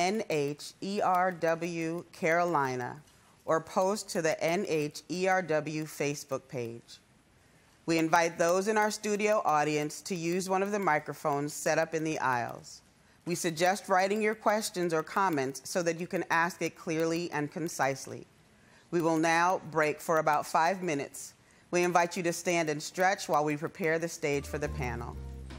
NHERWCarolina or post to the NHERW Facebook page. We invite those in our studio audience to use one of the microphones set up in the aisles. We suggest writing your questions or comments so that you can ask it clearly and concisely. We will now break for about 5 minutes. We invite you to stand and stretch while we prepare the stage for the panel.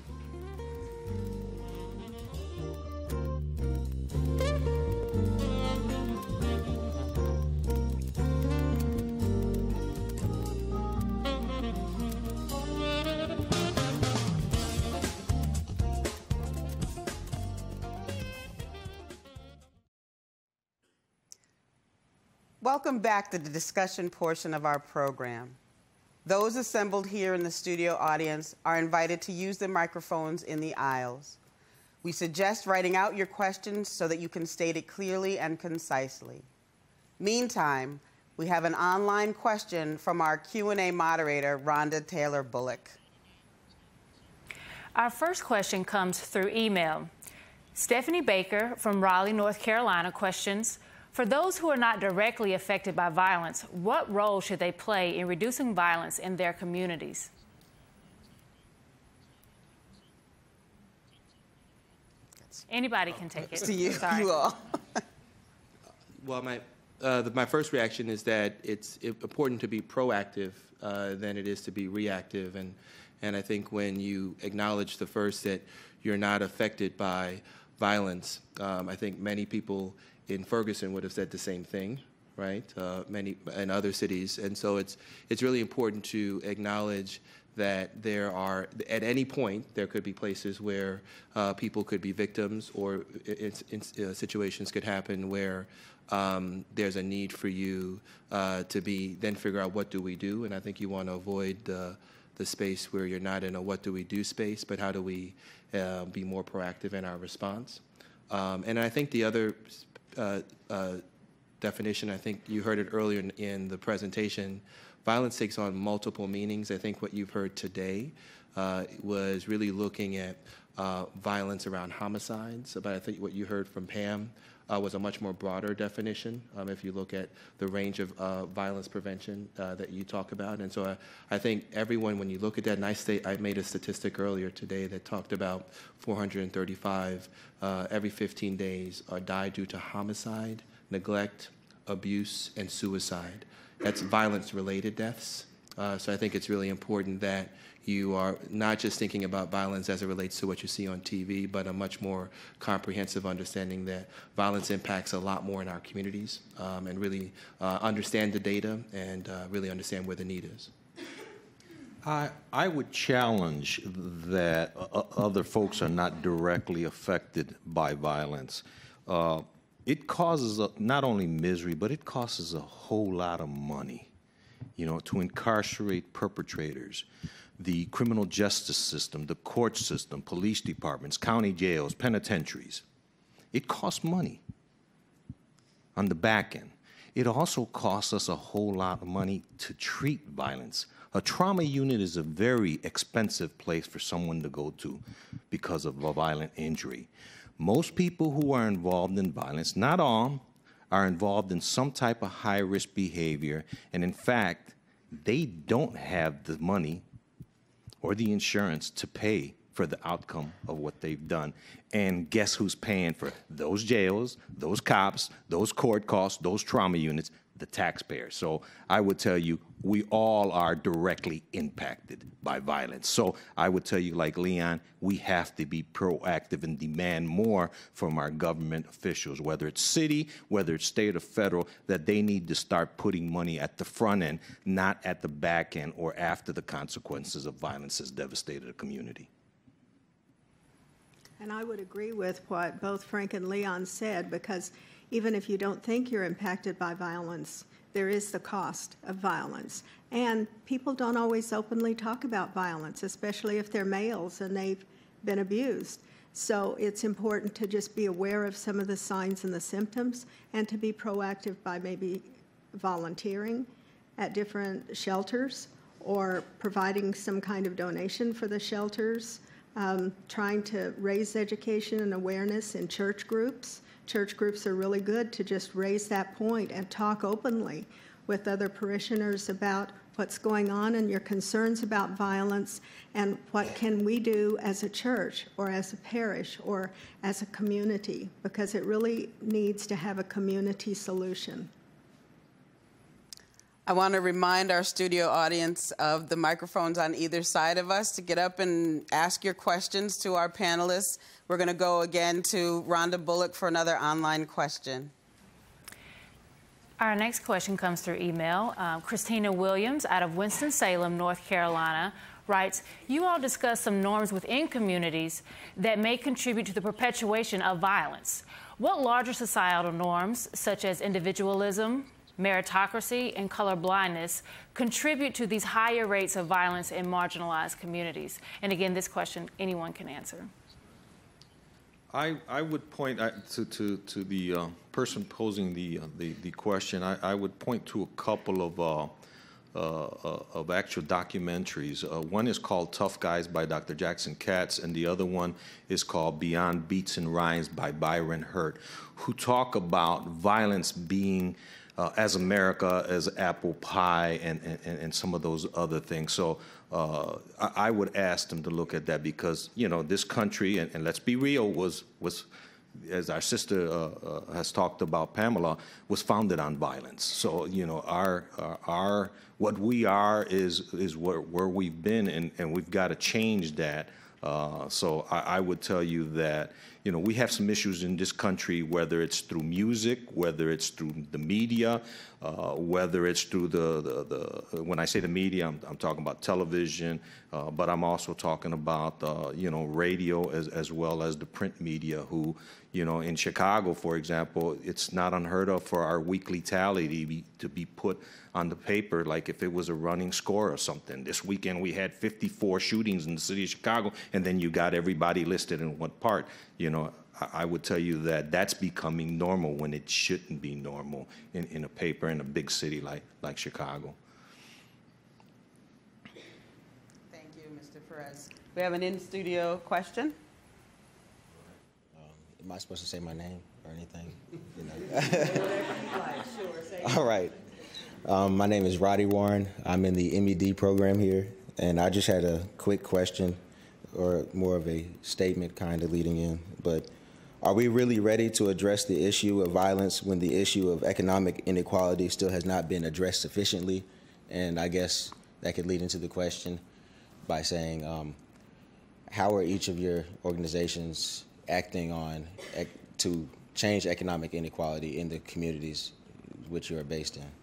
Welcome back to the discussion portion of our program. Those assembled here in the studio audience are invited to use the microphones in the aisles. We suggest writing out your questions so that you can state it clearly and concisely. Meantime, we have an online question from our Q&A moderator, Rhonda Taylor Bullock. Our first question comes through email. Stephanie Baker from Raleigh, North Carolina questions, for those who are not directly affected by violence, what role should they play in reducing violence in their communities? Anybody can take it. To you, Sorry. you all. Well, my first reaction is that it's important to be proactive than it is to be reactive. And I think when you acknowledge the first that you're not affected by violence, I think many people in Ferguson would have said the same thing, right? Many in other cities. And so it's really important to acknowledge that there are, at any point, there could be places where people could be victims, or situations could happen where there's a need for you to then figure out what do we do. And I think you want to avoid the space where you're not in a what do we do space, but how do we be more proactive in our response. And I think the other definition, I think you heard it earlier in the presentation, violence takes on multiple meanings. I think what you've heard today was really looking at violence around homicides, but I think what you heard from Pam was a much more broader definition if you look at the range of violence prevention that you talk about. And so I think everyone, when you look at that, and I made a statistic earlier today that talked about 435 every 15 days are died due to homicide, neglect, abuse, and suicide. That's violence-related deaths. So I think it's really important that you are not just thinking about violence as it relates to what you see on TV, but a much more comprehensive understanding that violence impacts a lot more in our communities, and really understand the data and really understand where the need is. I would challenge that other folks are not directly affected by violence. It causes not only misery, but it costs a whole lot of money, to incarcerate perpetrators. The criminal justice system, the court system, police departments, county jails, penitentiaries. It costs money on the back end. It also costs us a whole lot of money to treat violence. A trauma unit is a very expensive place for someone to go to because of a violent injury. Most people who are involved in violence, not all, are involved in some type of high-risk behavior, and in fact, they don't have the money or the insurance to pay for the outcome of what they've done. And guess who's paying for those jails, those cops, those court costs, those trauma units? The taxpayers. So I would tell you, we all are directly impacted by violence. So I would tell you, like Leon, we have to be proactive and demand more from our government officials, whether it's city, whether it's state or federal, that they need to start putting money at the front end, not at the back end or after the consequences of violence has devastated a community. And I would agree with what both Frank and Leon said, because even if you don't think you're impacted by violence, there is the cost of violence. And people don't always openly talk about violence, especially if they're males and they've been abused. So it's important to just be aware of some of the signs and the symptoms, and to be proactive by maybe volunteering at different shelters or providing some kind of donation for the shelters, trying to raise education and awareness in church groups. Church groups are really good to just raise that point and talk openly with other parishioners about what's going on and your concerns about violence, and what can we do as a church or as a parish or as a community, because it really needs to have a community solution. I want to remind our studio audience of the microphones on either side of us to get up and ask your questions to our panelists. We're going to go again to Rhonda Bullock for another online question. Our next question comes through email. Christina Williams out of Winston-Salem, North Carolina, writes, you all discussed some norms within communities that may contribute to the perpetuation of violence. What larger societal norms, such as individualism, meritocracy, and colorblindness, contribute to these higher rates of violence in marginalized communities? And again, this question anyone can answer. I would point to the person posing the question. I would point to a couple of actual documentaries. One is called Tough Guys by Dr. Jackson Katz, and the other one is called Beyond Beats and Rhymes by Byron Hurt, who talk about violence being as America, as apple pie, and some of those other things. So I would ask them to look at that because, you know, this country, and let's be real, was as our sister has talked about, Pamela, was founded on violence. So, you know, our what we are is where we've been, and we've got to change that. So I would tell you that, you know, we have some issues in this country, whether it's through music, whether it's through the media, whether it's through when I say the media, I'm talking about television, but I'm also talking about, you know, radio as well as the print media who, you know, in Chicago, for example, it's not unheard of for our weekly tally to be put on the paper like if it was a running score or something. This weekend we had 54 shootings in the city of Chicago, and then you got everybody listed in what part. You know, I would tell you that that's becoming normal when it shouldn't be normal in a paper in a big city like Chicago. Thank you, Mr. Perez. We have an in-studio question. Am I supposed to say my name or anything? You know. All right. My name is Roddy Warren. I'm in the MED program here, and I just had a quick question, or more of a statement kind of leading in. But are we really ready to address the issue of violence when the issue of economic inequality still has not been addressed sufficiently? And I guess that could lead into the question by saying, how are each of your organizations acting on to change economic inequality in the communities which you are based in?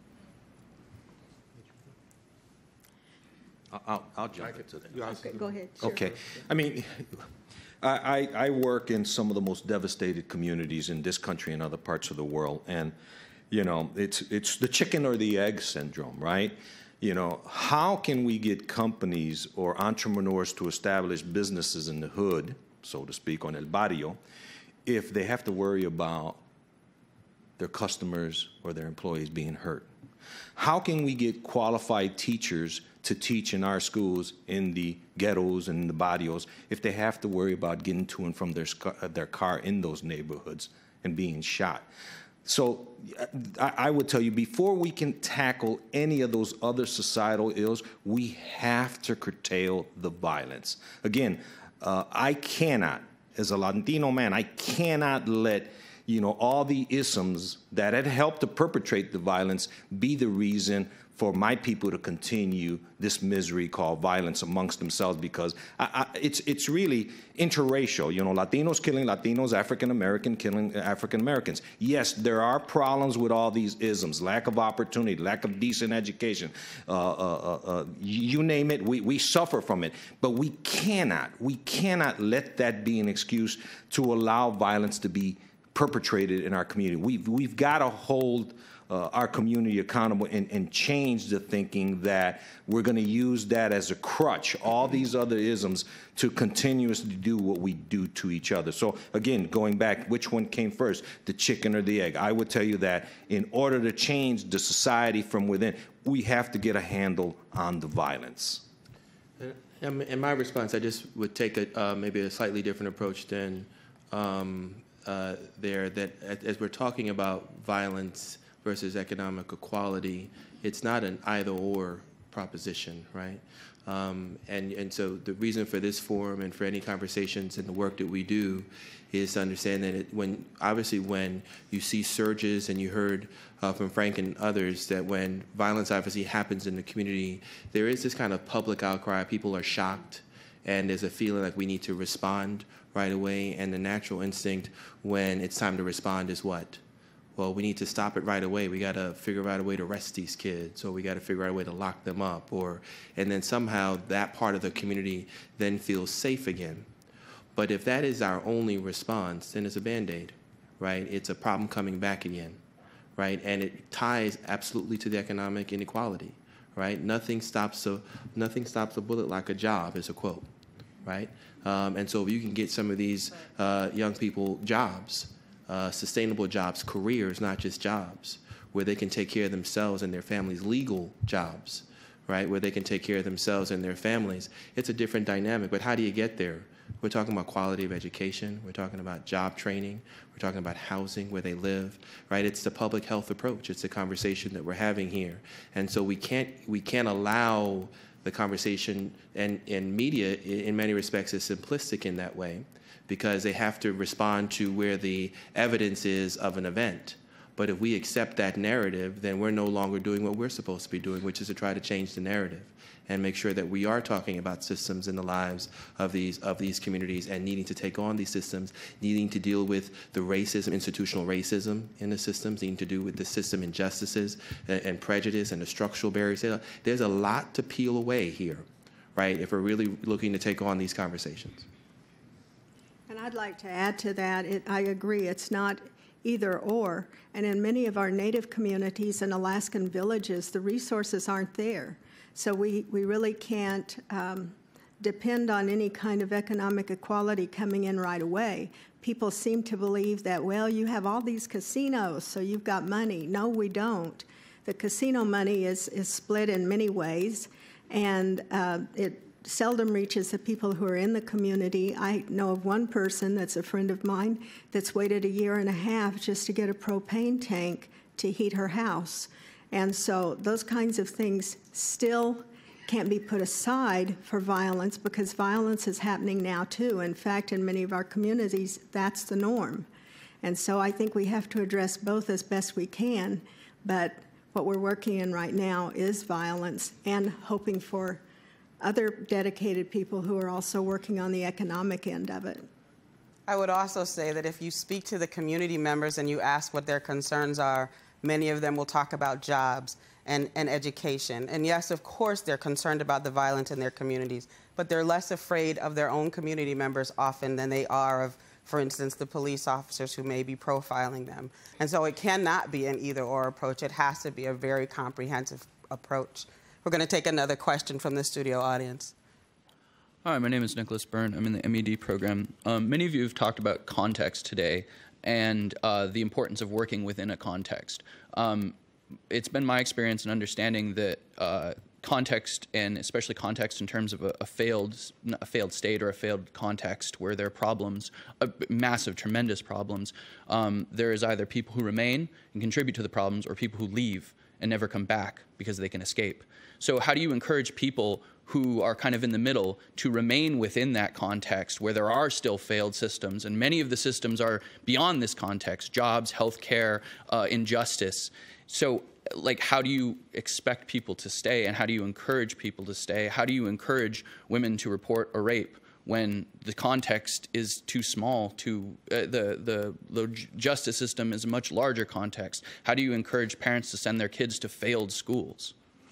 I'll jump into that. Okay, go ahead. Sure. Okay. I mean, I work in some of the most devastated communities in this country and other parts of the world. And, you know, it's the chicken or the egg syndrome, right? You know, how can we get companies or entrepreneurs to establish businesses in the hood, so to speak, on el barrio, if they have to worry about their customers or their employees being hurt? How can we get qualified teachers to teach in our schools in the ghettos and in the barrios if they have to worry about getting to and from their car in those neighborhoods and being shot? So I would tell you, before we can tackle any of those other societal ills, we have to curtail the violence. Again, I cannot, as a Latino man, I cannot let, you know, all the isms that had helped to perpetrate the violence be the reason for my people to continue this misery called violence amongst themselves, because it's really interracial. You know, Latinos killing Latinos, African American killing African Americans. Yes, there are problems with all these isms: lack of opportunity, lack of decent education. You name it, we suffer from it. But we cannot let that be an excuse to allow violence to be perpetrated in our community. We've got to hold our community accountable and change the thinking that we're going to use that as a crutch, all these other isms, to continuously do what we do to each other. So again, going back, which one came first, the chicken or the egg? I would tell you that in order to change the society from within, we have to get a handle on the violence. In my response, I just would take maybe a slightly different approach than that as we're talking about violence versus economic equality, it's not an either-or proposition, right? And so the reason for this forum and for any conversations and the work that we do is to understand that when you see surges, and you heard from Frank and others that when violence obviously happens in the community, there is this kind of public outcry. People are shocked, and there's a feeling like we need to respond right away. And the natural instinct when it's time to respond is what? Well, we need to stop it right away. We got to figure out a way to arrest these kids, or we got to figure out a way to lock them up, and then somehow that part of the community then feels safe again. But if that is our only response, then it's a Band-Aid, right? It's a problem coming back again, right? And it ties absolutely to the economic inequality, right? Nothing stops a bullet like a job, is a quote, right? And so if you can get some of these young people jobs, sustainable jobs, careers, not just jobs, where they can take care of themselves and their families, legal jobs, right, where they can take care of themselves and their families. It's a different dynamic, but how do you get there? We're talking about quality of education. We're talking about job training. We're talking about housing, where they live, right? It's the public health approach. It's the conversation that we're having here. And so we can't allow the conversation, and media in many respects is simplistic in that way, because they have to respond to where the evidence is of an event. But if we accept that narrative, then we're no longer doing what we're supposed to be doing, which is to try to change the narrative and make sure that we are talking about systems in the lives of these communities, and needing to take on these systems, needing to deal with the racism, institutional racism in the systems, needing to do with the system injustices and prejudice and the structural barriers. There's a lot to peel away here, right, if we're really looking to take on these conversations. And I'd like to add to that, I agree, it's not either or. And in many of our Native communities and Alaskan villages, the resources aren't there. So we really can't depend on any kind of economic equality coming in right away. People seem to believe that, well, you have all these casinos, so you've got money. No, we don't. The casino money is split in many ways, and it seldom reaches the people who are in the community. I know of one person that's a friend of mine that's waited 1.5 years just to get a propane tank to heat her house. And so those kinds of things still can't be put aside for violence, because violence is happening now too. In fact, in many of our communities, that's the norm. And so I think we have to address both as best we can, but what we're working in right now is violence, and hoping for other dedicated people who are also working on the economic end of it. I would also say that if you speak to the community members and you ask what their concerns are, many of them will talk about jobs and education. And yes, of course, they're concerned about the violence in their communities, but they're less afraid of their own community members often than they are of, for instance, the police officers who may be profiling them. And so it cannot be an either-or approach. It has to be a very comprehensive approach. We're going to take another question from the studio audience. Hi, my name is Nicholas Byrne. I'm in the MED program. Many of you have talked about context today and the importance of working within a context. It's been my experience and understanding that context, and especially context in terms of a failed state or a failed context where there are problems, massive, tremendous problems, there is either people who remain and contribute to the problems, or people who leave and never come back because they can escape. So how do you encourage people who are kind of in the middle to remain within that context where there are still failed systems, and many of the systems are beyond this context, jobs, healthcare, injustice. So like, how do you expect people to stay, and how do you encourage people to stay? How do you encourage women to report a rape when the context is too small to, the justice system is a much larger context? How do you encourage parents to send their kids to failed schools?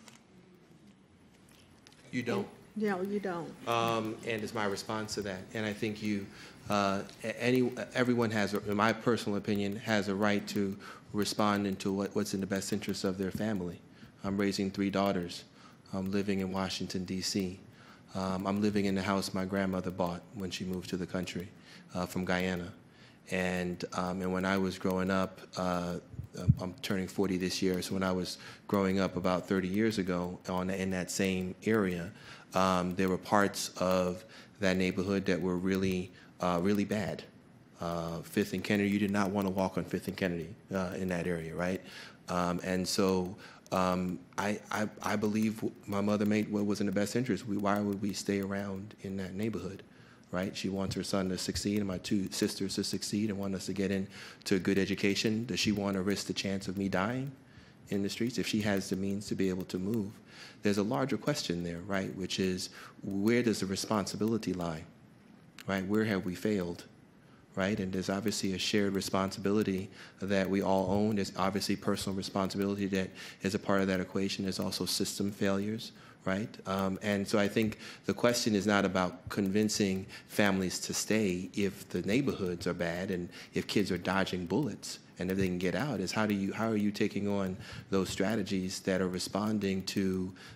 You don't. No, you don't. And it's my response to that. And I think everyone has, in my personal opinion, has a right to respond into what's in the best interest of their family. I'm raising 3 daughters. I'm living in Washington, D.C. I'm living in the house my grandmother bought when she moved to the country from Guyana. And when I was growing up, I'm turning 40 this year, so when I was growing up about 30 years ago in that same area, there were parts of that neighborhood that were really, really bad. 5th and Kennedy, you did not want to walk on 5th and Kennedy in that area, right? And so I believe my mother made what was in the best interest. Why would we stay around in that neighborhood? Right? She wants her son to succeed and my 2 sisters to succeed and want us to get into a good education. Does she want to risk the chance of me dying in the streets if she has the means to be able to move? There's a larger question there, right, which is, where does the responsibility lie? Right? Where have we failed? Right? And there's obviously a shared responsibility that we all own. There's obviously personal responsibility that is a part of that equation. There's also system failures. Right? And so I think the question is not about convincing families to stay if the neighborhoods are bad and if kids are dodging bullets and if they can get out. Is how are you taking on those strategies that are responding to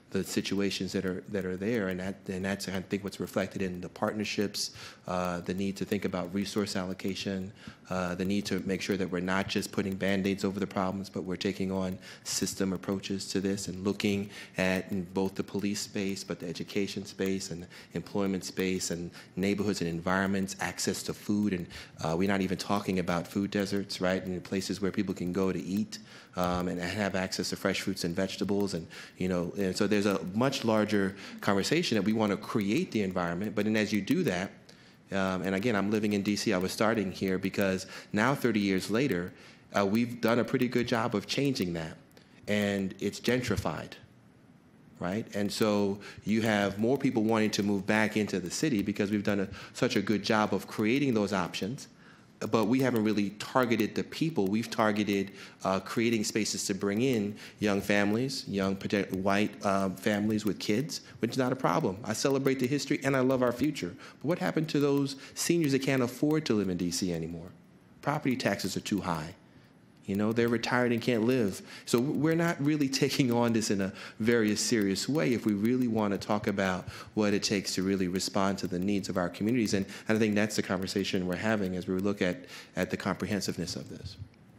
the situations that are there, and that's I think what's reflected in the partnerships, the need to think about resource allocation, the need to make sure that we're not just putting Band-Aids over the problems, but we're taking on system approaches to this and looking at in both the police space, but the education space and employment space and neighborhoods and environments, access to food, and we're not even talking about food deserts, right, and places where people can go to eat and have access to fresh fruits and vegetables, and and so there's a much larger conversation that we want to create the environment. But then as you do that, and again, I'm living in D.C. I was starting here because now 30 years later, we've done a pretty good job of changing that, and it's gentrified, right? And so you have more people wanting to move back into the city because we've done such a good job of creating those options. But we haven't really targeted the people. We've targeted creating spaces to bring in young families, young white families with kids, which is not a problem. I celebrate the history and I love our future. But what happened to those seniors that can't afford to live in D.C. anymore? Property taxes are too high. They're retired and can't live. So we're not really taking on this in a very serious way if we really want to talk about what it takes to really respond to the needs of our communities. And I think that's the conversation we're having as we look at the comprehensiveness of this.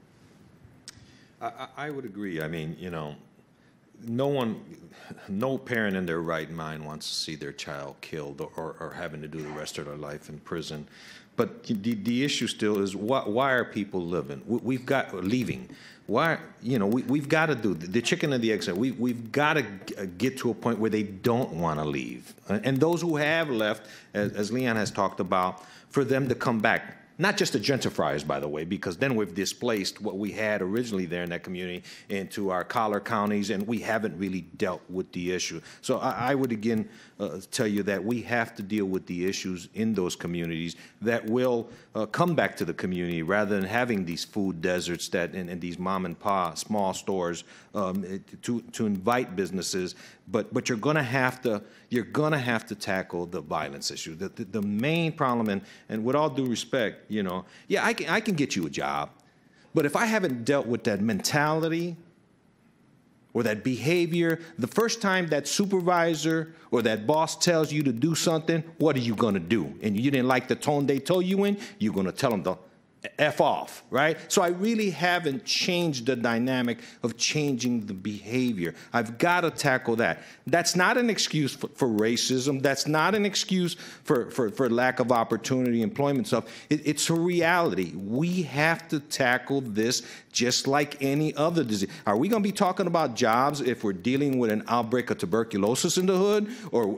I would agree. I mean, no parent in their right mind wants to see their child killed or having to do the rest of their life in prison. But the issue still is why are people leaving? We've got to do the chicken and the egg. We've got to get to a point where they don't want to leave, and those who have left, as Leon has talked about, for them to come back. Not just the gentrifiers, by the way, because then we've displaced what we had originally there in that community into our collar counties, and we haven't really dealt with the issue. So I would again tell you that we have to deal with the issues in those communities that will come back to the community rather than having these food deserts that and these mom and pop small stores to invite businesses. But you're going to have to tackle the violence issue. The main problem, and with all due respect, yeah, I can get you a job, but if I haven't dealt with that mentality or that behavior, the first time that supervisor or that boss tells you to do something, what are you going to do? And you didn't like the tone they told you in, you're going to tell them to F off, right? So I really haven't changed the dynamic of changing the behavior. I've got to tackle that. That's not an excuse for racism. That's not an excuse for lack of opportunity, employment stuff. It's a reality. We have to tackle this just like any other disease. Are we going to be talking about jobs if we're dealing with an outbreak of tuberculosis in the hood or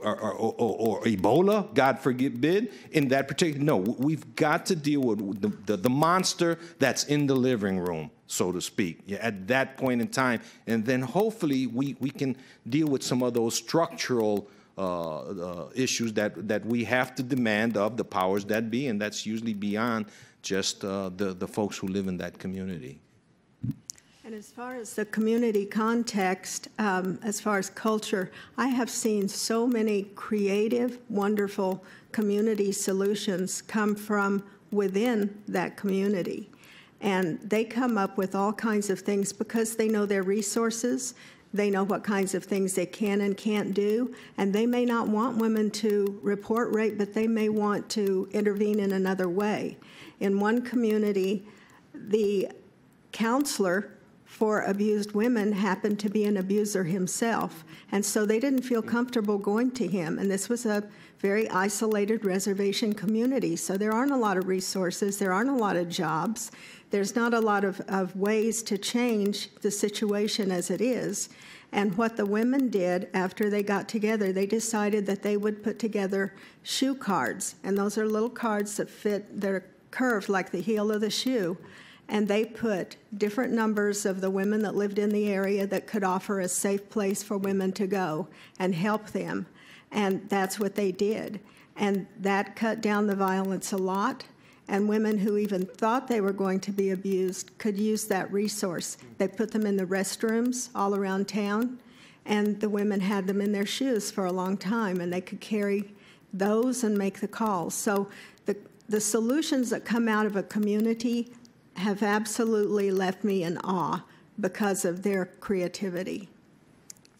Ebola, God forbid, in that particular? No, we've got to deal with the monster that's in the living room, so to speak, at that point in time. And then hopefully we can deal with some of those structural issues that we have to demand of the powers that be, and that's usually beyond just the folks who live in that community. And as far as the community context, as far as culture, I have seen so many creative, wonderful community solutions come from within that community. And they come up with all kinds of things because they know their resources, they know what kinds of things they can and can't do, and they may not want women to report rape, but they may want to intervene in another way. In one community, the counselor for abused women happened to be an abuser himself, and so they didn't feel comfortable going to him. And this was a very isolated reservation community, so there aren't a lot of resources, there aren't a lot of jobs, there's not a lot of ways to change the situation as it is. And what the women did after they got together, they decided that they would put together shoe cards, and those are little cards that fit, they're curved like the heel of the shoe. And they put different numbers of the women that lived in the area that could offer a safe place for women to go and help them. And that's what they did. And that cut down the violence a lot. And women who even thought they were going to be abused could use that resource. They put them in the restrooms all around town, and the women had them in their shoes for a long time, and they could carry those and make the calls. So the solutions that come out of a community have absolutely left me in awe because of their creativity.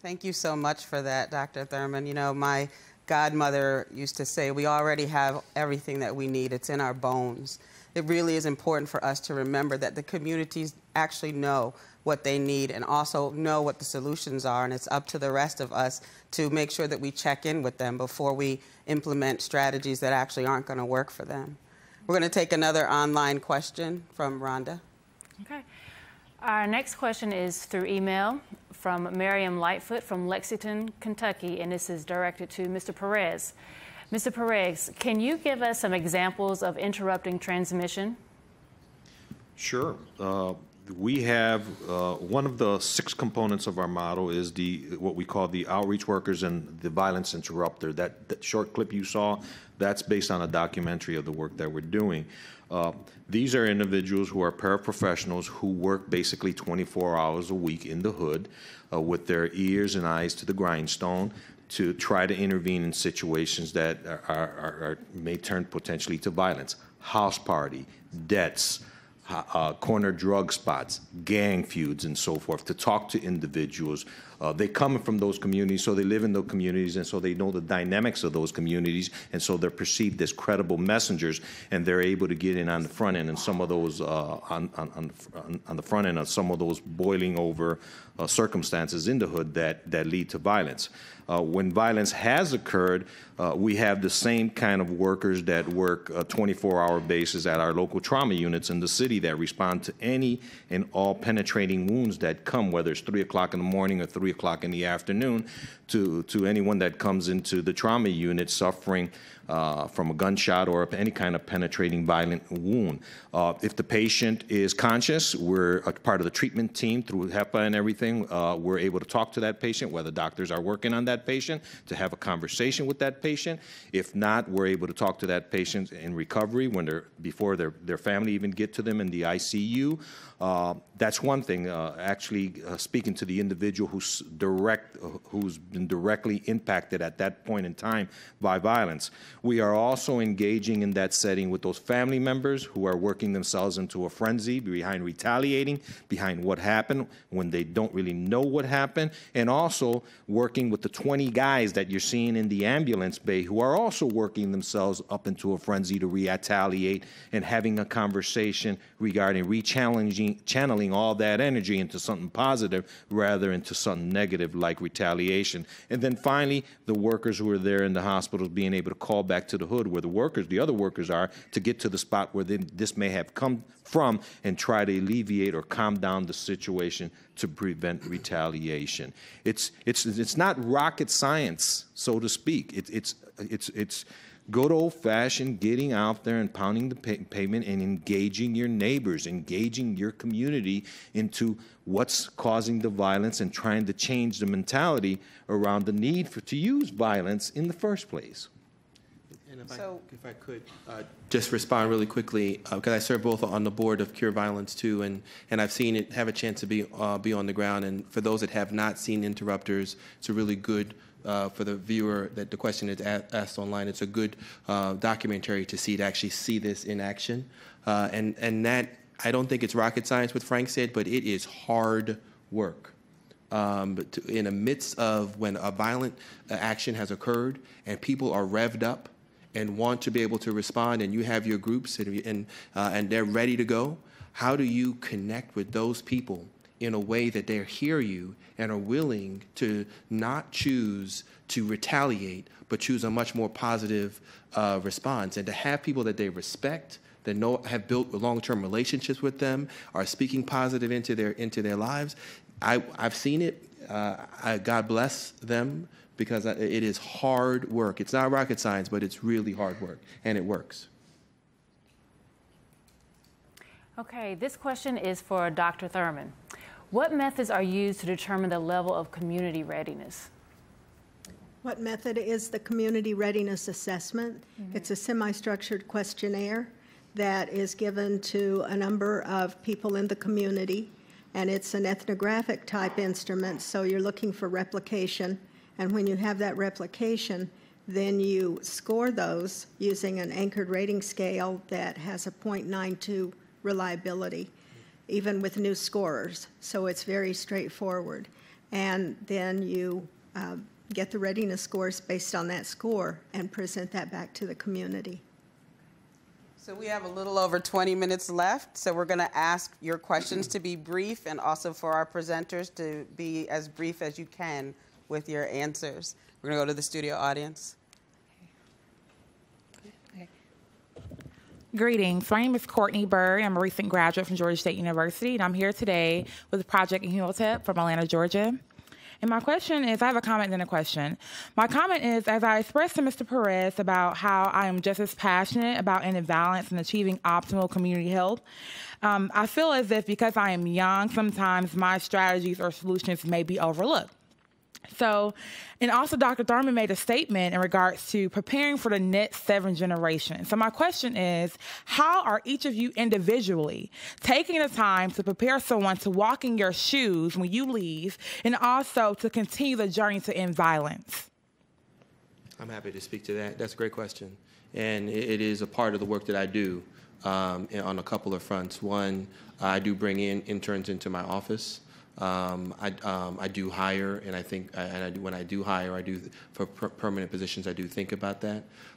Thank you so much for that, Dr. Thurman. You know, my godmother used to say, we already have everything that we need. It's in our bones. It really is important for us to remember that the communities actually know what they need and also know what the solutions are, and it's up to the rest of us to make sure that we check in with them before we implement strategies that actually aren't going to work for them. We're going to take another online question from Rhonda. Okay. Our next question is through email from Miriam Lightfoot from Lexington, Kentucky, and this is directed to Mr. Perez. Mr. Perez, can you give us some examples of interrupting transmission? Sure. We have one of the 6 components of our model is what we call the outreach workers and the violence interrupter. That short clip you saw, that's based on a documentary of the work that we're doing. These are individuals who are paraprofessionals who work basically 24 hours a week in the hood with their ears and eyes to the grindstone to try to intervene in situations that may turn potentially to violence. House party, debts, corner drug spots, gang feuds, and so forth, to talk to individuals. They come from those communities, so they live in those communities, and so they know the dynamics of those communities, and so they're perceived as credible messengers, and they're able to get in on the front end and some of those on the front end of some of those boiling over circumstances in the hood that lead to violence. When violence has occurred, we have the same kind of workers that work a 24-hour basis at our local trauma units in the city that respond to any and all penetrating wounds that come, whether it's 3 o'clock in the morning or 3 o'clock in the afternoon, to anyone that comes into the trauma unit suffering from a gunshot or any kind of penetrating violent wound. If the patient is conscious, we're a part of the treatment team through HEPA and everything. We're able to talk to that patient, whether doctors are working on that patient, to have a conversation with that patient. If not, we're able to talk to that patient in recovery before their family even get to them in the ICU. That's one thing, actually speaking to the individual who's been directly impacted at that point in time by violence. We are also engaging in that setting with those family members who are working themselves into a frenzy behind retaliating, behind what happened when they don't really know what happened, and also working with the 20 guys that you're seeing in the ambulance bay who are also working themselves up into a frenzy to retaliate and having a conversation regarding channeling all that energy into something positive rather into something negative like retaliation. And then finally, the workers who are there in the hospitals being able to call back to the hood where the other workers are, to get to the spot where this may have come from and try to alleviate or calm down the situation to prevent retaliation. It's not rocket science, so to speak. It's good old-fashioned getting out there and pounding the pavement and engaging your neighbors, engaging your community into what's causing the violence and trying to change the mentality around the need to use violence in the first place. And if I could just respond really quickly, because I serve both on the board of Cure Violence too, and I've seen it, have a chance to be on the ground. And for those that have not seen Interrupters, it's a really good, for the viewer that the question is asked online, it's a good documentary to actually see this in action. And that, I don't think it's rocket science, what Frank said, but it is hard work. But in the midst of when a violent action has occurred and people are revved up and want to be able to respond, and you have your groups and they're ready to go, how do you connect with those people in a way that they hear you and are willing to not choose to retaliate, but choose a much more positive response, and to have people that they respect, that have built long-term relationships with them, are speaking positive into their lives. I've seen it. God bless them, because it is hard work. It's not rocket science, but it's really hard work, and it works. Okay, this question is for Dr. Thurman. What methods are used to determine the level of community readiness? What method is the community readiness assessment? Mm-hmm. It's a semi-structured questionnaire that is given to a number of people in the community, and it's an ethnographic type instrument, so you're looking for replication, and when you have that replication, then you score those using an anchored rating scale that has a 0.92 reliability, even with new scorers, so it's very straightforward. and then you get the readiness scores based on that score and present that back to the community. So we have a little over 20 minutes left, so we're going to ask your questions to be brief and also for our presenters to be as brief as you can with your answers. We're going to go to the studio audience. Greetings. My name is Courtney Bird. I'm a recent graduate from Georgia State University, and I'm here today with a project in Hewlett from Atlanta, Georgia. And my question is, I have a comment and then a question. My comment is, as I expressed to Mr. Perez about how I am just as passionate about ending violence and achieving optimal community health, I feel as if because I am young, sometimes my strategies or solutions may be overlooked. So, and also Dr. Thurman made a statement in regards to preparing for the next 7 generations. So my question is, how are each of you individually taking the time to prepare someone to walk in your shoes when you leave and also to continue the journey to end violence? I'm happy to speak to that. That's a great question. And it is a part of the work that I do on a couple of fronts. One, I do bring in interns into my office. I do hire, and I think, when I do hire, I do for permanent positions. I do think about that.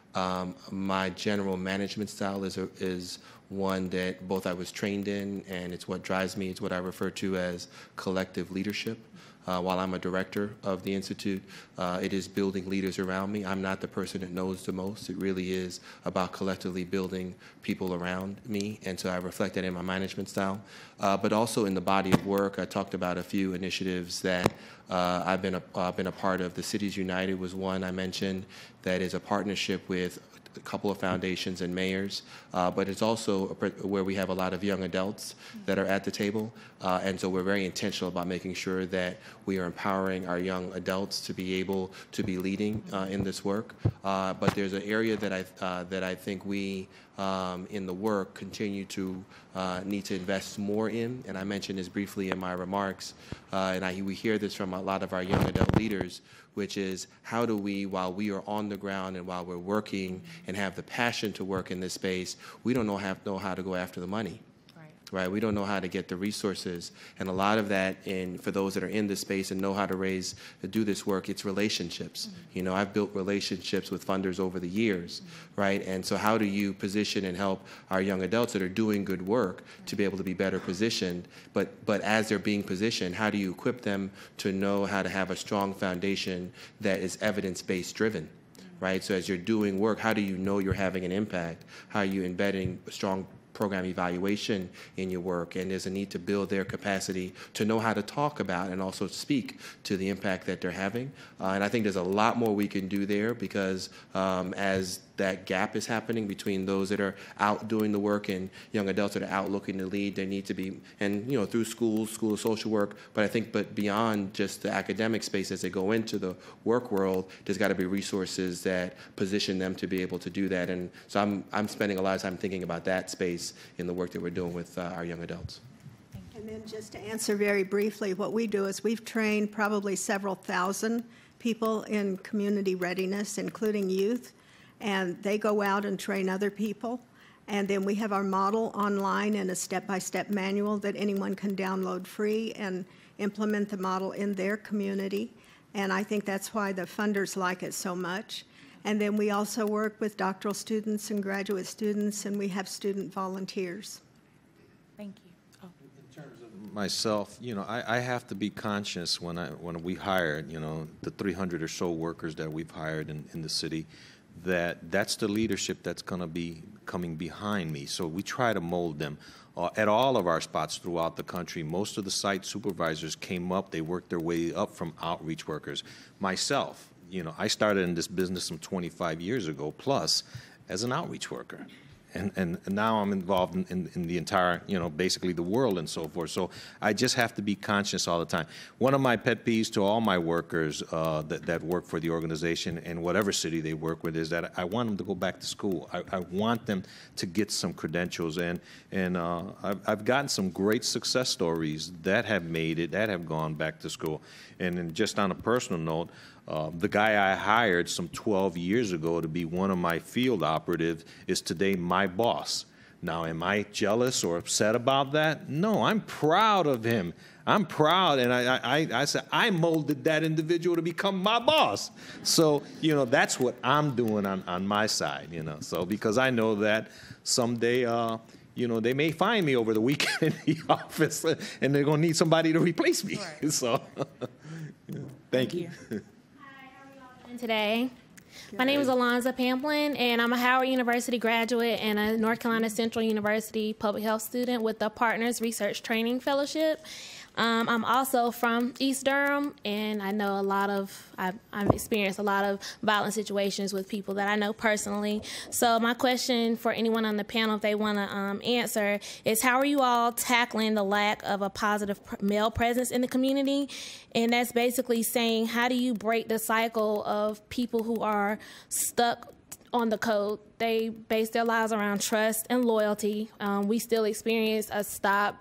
My general management style is one that both I was trained in, and it's what drives me. It's what I refer to as collective leadership. While I'm a director of the Institute, it is building leaders around me. I'm not the person that knows the most. It really is about collectively building people around me, and so I reflect that in my management style. But also in the body of work, I talked about a few initiatives that I've been a part of. The Cities United was one I mentioned that is a partnership with a couple of foundations and mayors, but it's also where we have a lot of young adults that are at the table, and so we're very intentional about making sure that we are empowering our young adults to be able to be leading in this work. But there's an area that I think we in the work continue to need to invest more in, and I mentioned this briefly in my remarks, and we hear this from a lot of our young adult leaders, which is how do we, while we are on the ground and while we're working and have the passion to work in this space, we don't know how to go after the money. Right? We don't know how to get the resources, and a lot of that, for those that are in this space and know how to do this work, it's relationships. You know, I've built relationships with funders over the years, right? And so how do you position and help our young adults that are doing good work to be able to be better positioned, but as they're being positioned, how do you equip them to know how to have a strong foundation that is evidence-based driven? Right? So as you're doing work, how do you know you're having an impact? How are you embedding a strong program evaluation in your work? And there's a need to build their capacity to know how to talk about and also speak to the impact that they're having. And I think there's a lot more we can do there, because as that gap is happening between those that are out doing the work and young adults that are out looking to lead, they need to be, and you know, through school of social work, but beyond just the academic space, as they go into the work world, there's got to be resources that position them to be able to do that. And so I'm spending a lot of time thinking about that space in the work that we're doing with our young adults. And then just to answer very briefly, what we do is we've trained probably several thousand people in community readiness, including youth, and they go out and train other people. And then we have our model online and a step-by-step manual that anyone can download free and implement the model in their community. And I think that's why the funders like it so much. And then we also work with doctoral students and graduate students, and we have student volunteers. Thank you. In terms of myself, you know, I have to be conscious when we hire, you know, the 300 or so workers that we've hired in the city, that's the leadership that's going to be coming behind me. So we try to mold them at all of our spots throughout the country. Most of the site supervisors came up, they worked their way up from outreach workers. Myself, you know, I started in this business some 25 years ago plus as an outreach worker. And now I'm involved in the entire, you know, basically the world and so forth. So I just have to be conscious all the time. One of my pet peeves to all my workers that work for the organization in whatever city they work with is that I want them to go back to school. I want them to get some credentials. And I've gotten some great success stories that have made it, that have gone back to school. And then just on a personal note, the guy I hired some 12 years ago to be one of my field operatives is today my boss. Now, am I jealous or upset about that? No, I'm proud of him. I'm proud, and I said, I molded that individual to become my boss. So, you know, that's what I'm doing on my side, you know. So, because I know that someday, you know, they may find me over the weekend in the office, and they're going to need somebody to replace me. Right. So, thank you. Hi, how are y'all doing today? My name is Alonza Pamplin, and I'm a Howard University graduate and a North Carolina Central University public health student with the Partners Research Training Fellowship. I'm also from East Durham, and I know I've experienced a lot of violent situations with people that I know personally. So my question for anyone on the panel, if they want to answer, is how are you all tackling the lack of a positive male presence in the community? And that's basically saying, how do you break the cycle of people who are stuck on the code? They base their lives around trust and loyalty. We still experience a stop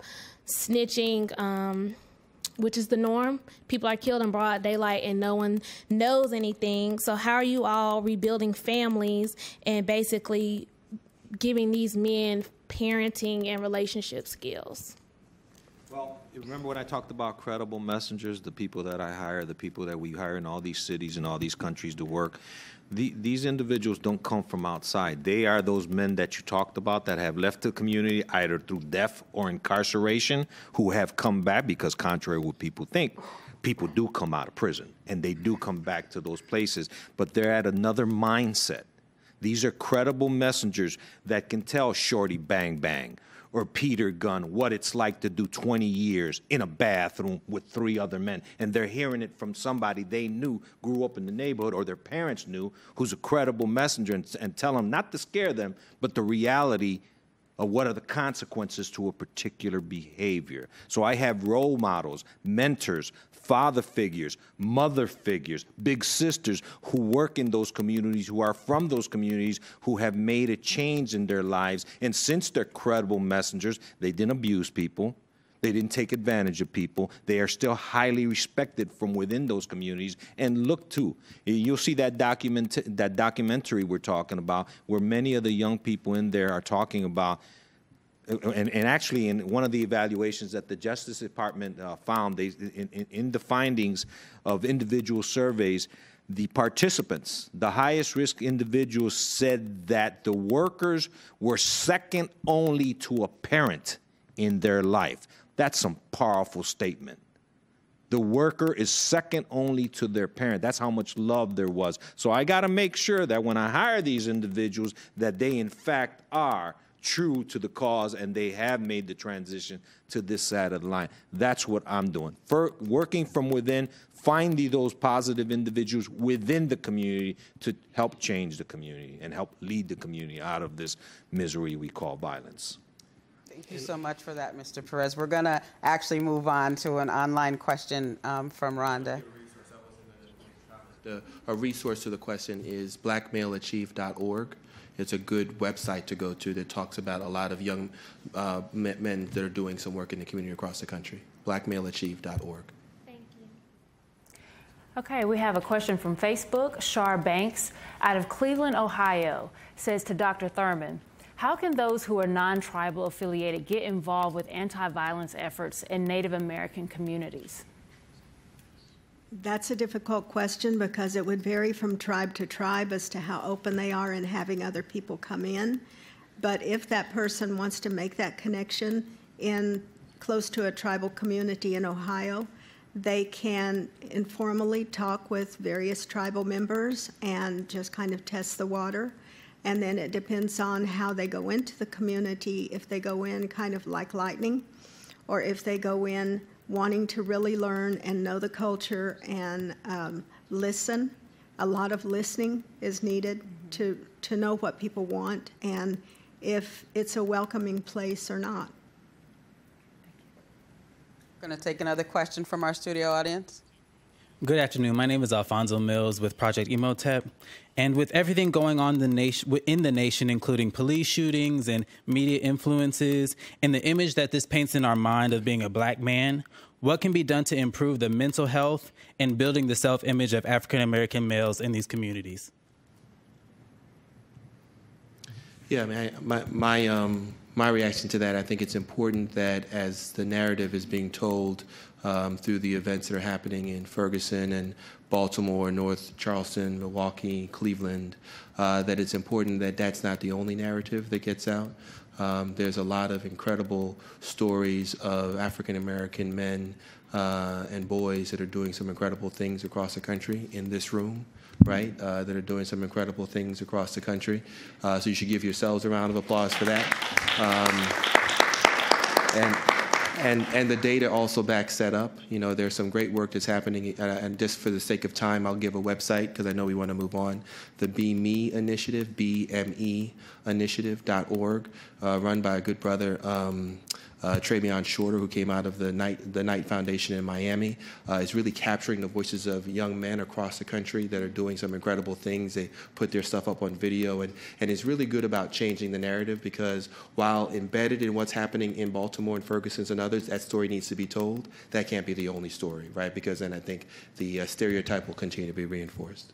snitching, which is the norm. People are killed in broad daylight and no one knows anything. So how are you all rebuilding families and basically giving these men parenting and relationship skills? Well, remember when I talked about credible messengers, the people that I hire, the people that we hire in all these cities and all these countries to work? These individuals don't come from outside. They are those men that you talked about that have left the community either through death or incarceration, who have come back because, contrary to what people think, people do come out of prison and they do come back to those places, but they're at another mindset. These are credible messengers that can tell Shorty Bang Bang or Peter Gunn what it's like to do 20 years in a bathroom with 3 other men. And they're hearing it from somebody they knew, grew up in the neighborhood, or their parents knew, who's a credible messenger, and tell them not to scare them, but the reality of what are the consequences to a particular behavior. So I have role models, mentors, father figures, mother figures, big sisters who work in those communities, who are from those communities, who have made a change in their lives. And since they're credible messengers, they didn't abuse people. They didn't take advantage of people. They are still highly respected from within those communities. And look, too, you'll see that documentary we're talking about, where many of the young people in there are talking about. And actually, in one of the evaluations that the Justice Department found, in the findings of individual surveys, the participants, the highest risk individuals, said that the workers were second only to a parent in their life. That's some powerful statement. The worker is second only to their parent. That's how much love there was. So I got to make sure that when I hire these individuals, that they in fact are true to the cause and they have made the transition to this side of the line. That's what I'm doing. Working from within, finding those positive individuals within the community to help change the community and help lead the community out of this misery we call violence. Thank you so much for that, Mr. Perez. We're going to actually move on to an online question from Rhonda. A resource to the question is blackmaleachieve.org. It's a good website to go to that talks about a lot of young men that are doing some work in the community across the country. blackmaleachieve.org. Thank you. Okay, we have a question from Facebook. Shar Banks out of Cleveland, Ohio, says to Dr. Thurman, how can those who are non-tribal affiliated get involved with anti-violence efforts in Native American communities? That's a difficult question because it would vary from tribe to tribe as to how open they are in having other people come in. But if that person wants to make that connection in close to a tribal community in Ohio, they can informally talk with various tribal members and just kind of test the water. And then it depends on how they go into the community, if they go in kind of like lightning, or if they go in wanting to really learn and know the culture and listen. A lot of listening is needed to know what people want and if it's a welcoming place or not. We're going to take another question from our studio audience. Good afternoon. My name is Alfonso Mills with Project Emotep. And with everything going on in the nation, including police shootings and media influences, and the image that this paints in our mind of being a black man, what can be done to improve the mental health and building the self-image of African-American males in these communities? Yeah, I mean, my reaction to that, I think it's important that as the narrative is being told through the events that are happening in Ferguson and Baltimore, North Charleston, Milwaukee, Cleveland, that it's important that that's not the only narrative that gets out. There's a lot of incredible stories of African American men and boys that are doing some incredible things across the country in this room, right? That are doing some incredible things across the country. So you should give yourselves a round of applause for that. And the data also backs that up. You know, there's some great work that's happening, and just for the sake of time, I'll give a website because I know we want to move on. The Be Me Initiative, BME Initiative.org, run by a good brother, Travion Shorter, who came out of the Knight Foundation in Miami, is really capturing the voices of young men across the country that are doing some incredible things. They put their stuff up on video, and it's really good about changing the narrative, because while embedded in what's happening in Baltimore and Ferguson's and others, that story needs to be told. That can't be the only story, right? Because then I think the stereotype will continue to be reinforced.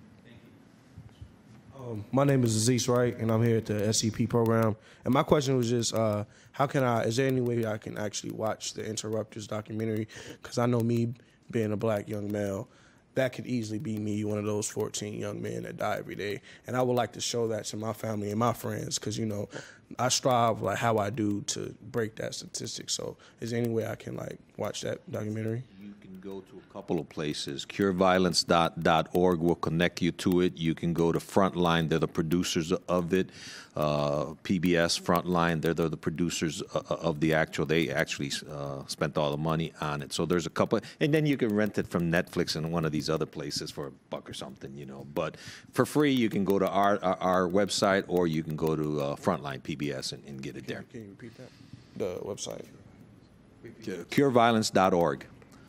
My name is Aziz Wright, and I'm here at the SCP program. And my question was just, is there any way I can actually watch the Interrupters documentary? Because I know me being a black young male, that could easily be me, one of those 14 young men that die every day. And I would like to show that to my family and my friends, because, you know, I strive like how I do to break that statistic. So is there any way I can like watch that documentary? You can go to a couple of places. CureViolence.org will connect you to it. You can go to Frontline. They're the producers of it. PBS Frontline, they're the producers of the actual. They actually spent all the money on it. So there's a couple. And then you can rent it from Netflix and one of these other places for $1 or something, you know. But for free, you can go to our website, or you can go to Frontline PBS and get it there. Can you repeat that? The website. CureViolence.org.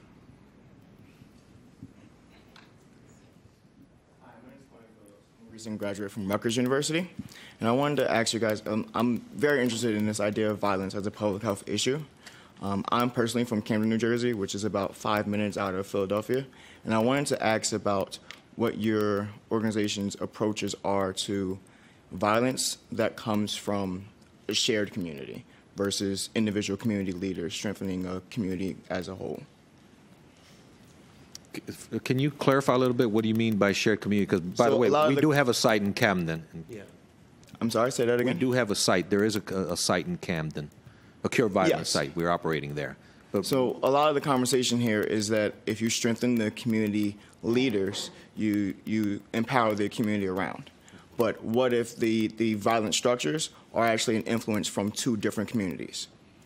Recent graduate from Rutgers University, and I wanted to ask you guys, I'm very interested in this idea of violence as a public health issue. I'm personally from Camden, New Jersey, which is about 5 minutes out of Philadelphia, and I wanted to ask about what your organization's approaches are to violence that comes from a shared community versus individual community leaders strengthening a community as a whole. Can you clarify a little bit? What do you mean by shared community? Because, by the way, we do have a site in Camden. Yeah. I'm sorry, say that again? We do have a site. There is a site in Camden, a Cure Violence site. We're operating there. But so a lot of the conversation here is that if you strengthen the community leaders, you empower the community around. But what if the violent structures are actually an influence from two different communities?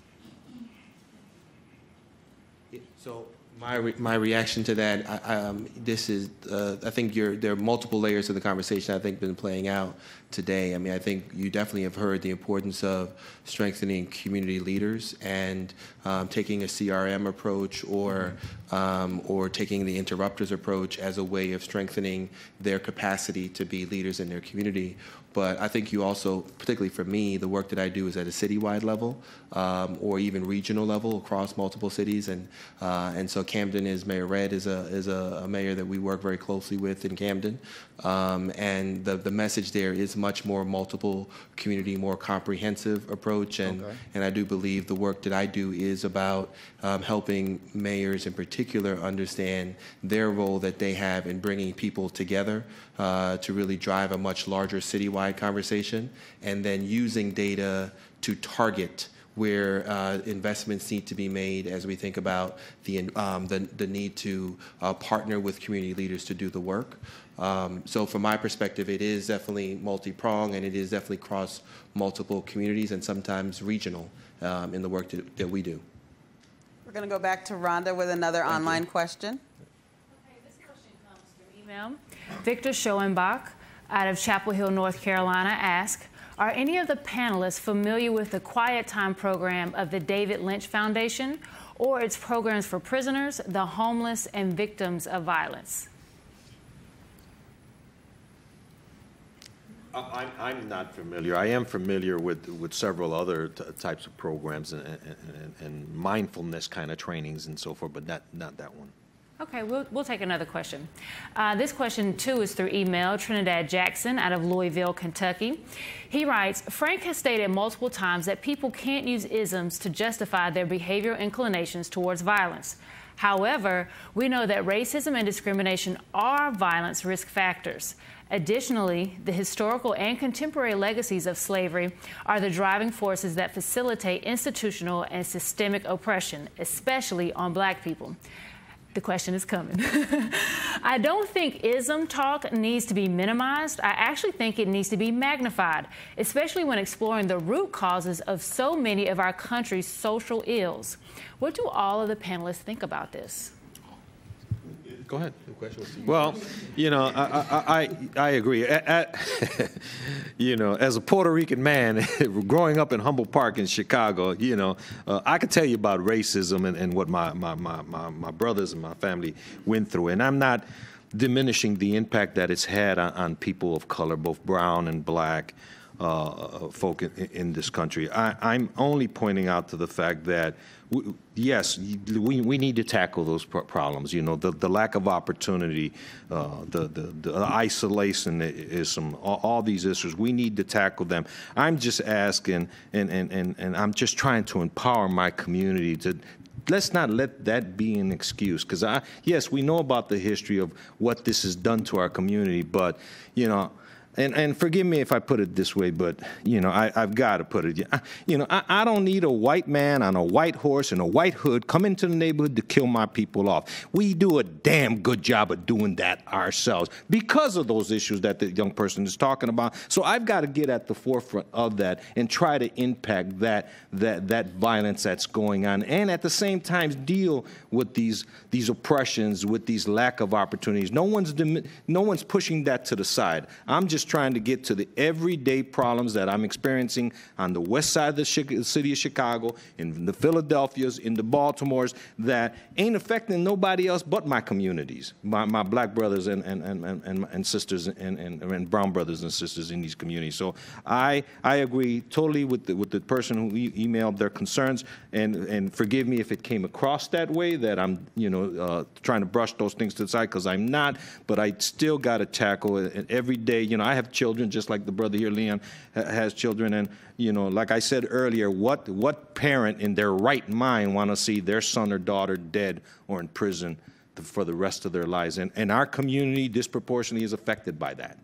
So my reaction to that, I think there are multiple layers of the conversation I think been playing out today. I mean, I think you definitely have heard the importance of strengthening community leaders and taking a CRM approach or taking the interrupters approach as a way of strengthening their capacity to be leaders in their community. But I think you also, particularly for me, the work that I do is at a citywide level or even regional level across multiple cities. And so Camden Mayor Red is a mayor that we work very closely with in Camden. And the message there is much more multiple community, more comprehensive approach. And I do believe the work that I do is about helping mayors in particular understand their role that they have in bringing people together to really drive a much larger citywide conversation, and then using data to target where investments need to be made as we think about the need to partner with community leaders to do the work. So from my perspective, it is definitely multi-pronged, and it is definitely across multiple communities and sometimes regional in the work that we do. We're going to go back to Rhonda with another online question. Okay, this question comes through email. Victor Schoenbach out of Chapel Hill, North Carolina asks, are any of the panelists familiar with the Quiet Time program of the David Lynch Foundation or its programs for prisoners, the homeless, and victims of violence? I'm not familiar. I am familiar with several other types of programs and mindfulness kind of trainings and so forth, but not that one. Okay, we'll take another question. This question, too, is through email. Trinidad Jackson out of Louisville, Kentucky. He writes, Frank has stated multiple times that people can't use isms to justify their behavioral inclinations towards violence. However, we know that racism and discrimination are violence risk factors. Additionally, the historical and contemporary legacies of slavery are the driving forces that facilitate institutional and systemic oppression, especially on Black people. The question is coming. I don't think ism talk needs to be minimized. I actually think it needs to be magnified, especially when exploring the root causes of so many of our country's social ills. What do all of the panelists think about this? Go ahead. Well, you know, I agree. You know, as a Puerto Rican man, growing up in Humboldt Park in Chicago, you know, I could tell you about racism and what my brothers and my family went through. And I'm not diminishing the impact that it's had on people of color, both brown and Black folk in this country. I'm only pointing out to the fact that yes, we need to tackle those problems. You know, the lack of opportunity, the isolation, all these issues. We need to tackle them. I'm just asking, and I'm just trying to empower my community to. Let's not let that be an excuse, because yes, we know about the history of what this has done to our community, but you know. And forgive me if I put it this way, but, you know, I've got to put it, you know, I don't need a white man on a white horse and a white hood come into the neighborhood to kill my people off. We do a damn good job of doing that ourselves because of those issues that the young person is talking about. So I've got to get at the forefront of that and try to impact that violence that's going on, and at the same time deal with these oppressions, with these lack of opportunities. No one's pushing that to the side. I'm just trying to get to the everyday problems that I'm experiencing on the west side of the city of Chicago, in the Philadelphias, in the Baltimores, that ain't affecting nobody else but my communities, my Black brothers and sisters and brown brothers and sisters in these communities. So I agree totally with the person who emailed their concerns, and forgive me if it came across that way, that I'm trying to brush those things to the side, because I'm not, but I still got to tackle it every day. You know, I have children just like the brother here, Leon, has children, and you know, like I said earlier, what parent in their right mind want to see their son or daughter dead or in prison for the rest of their lives? And our community disproportionately is affected by that.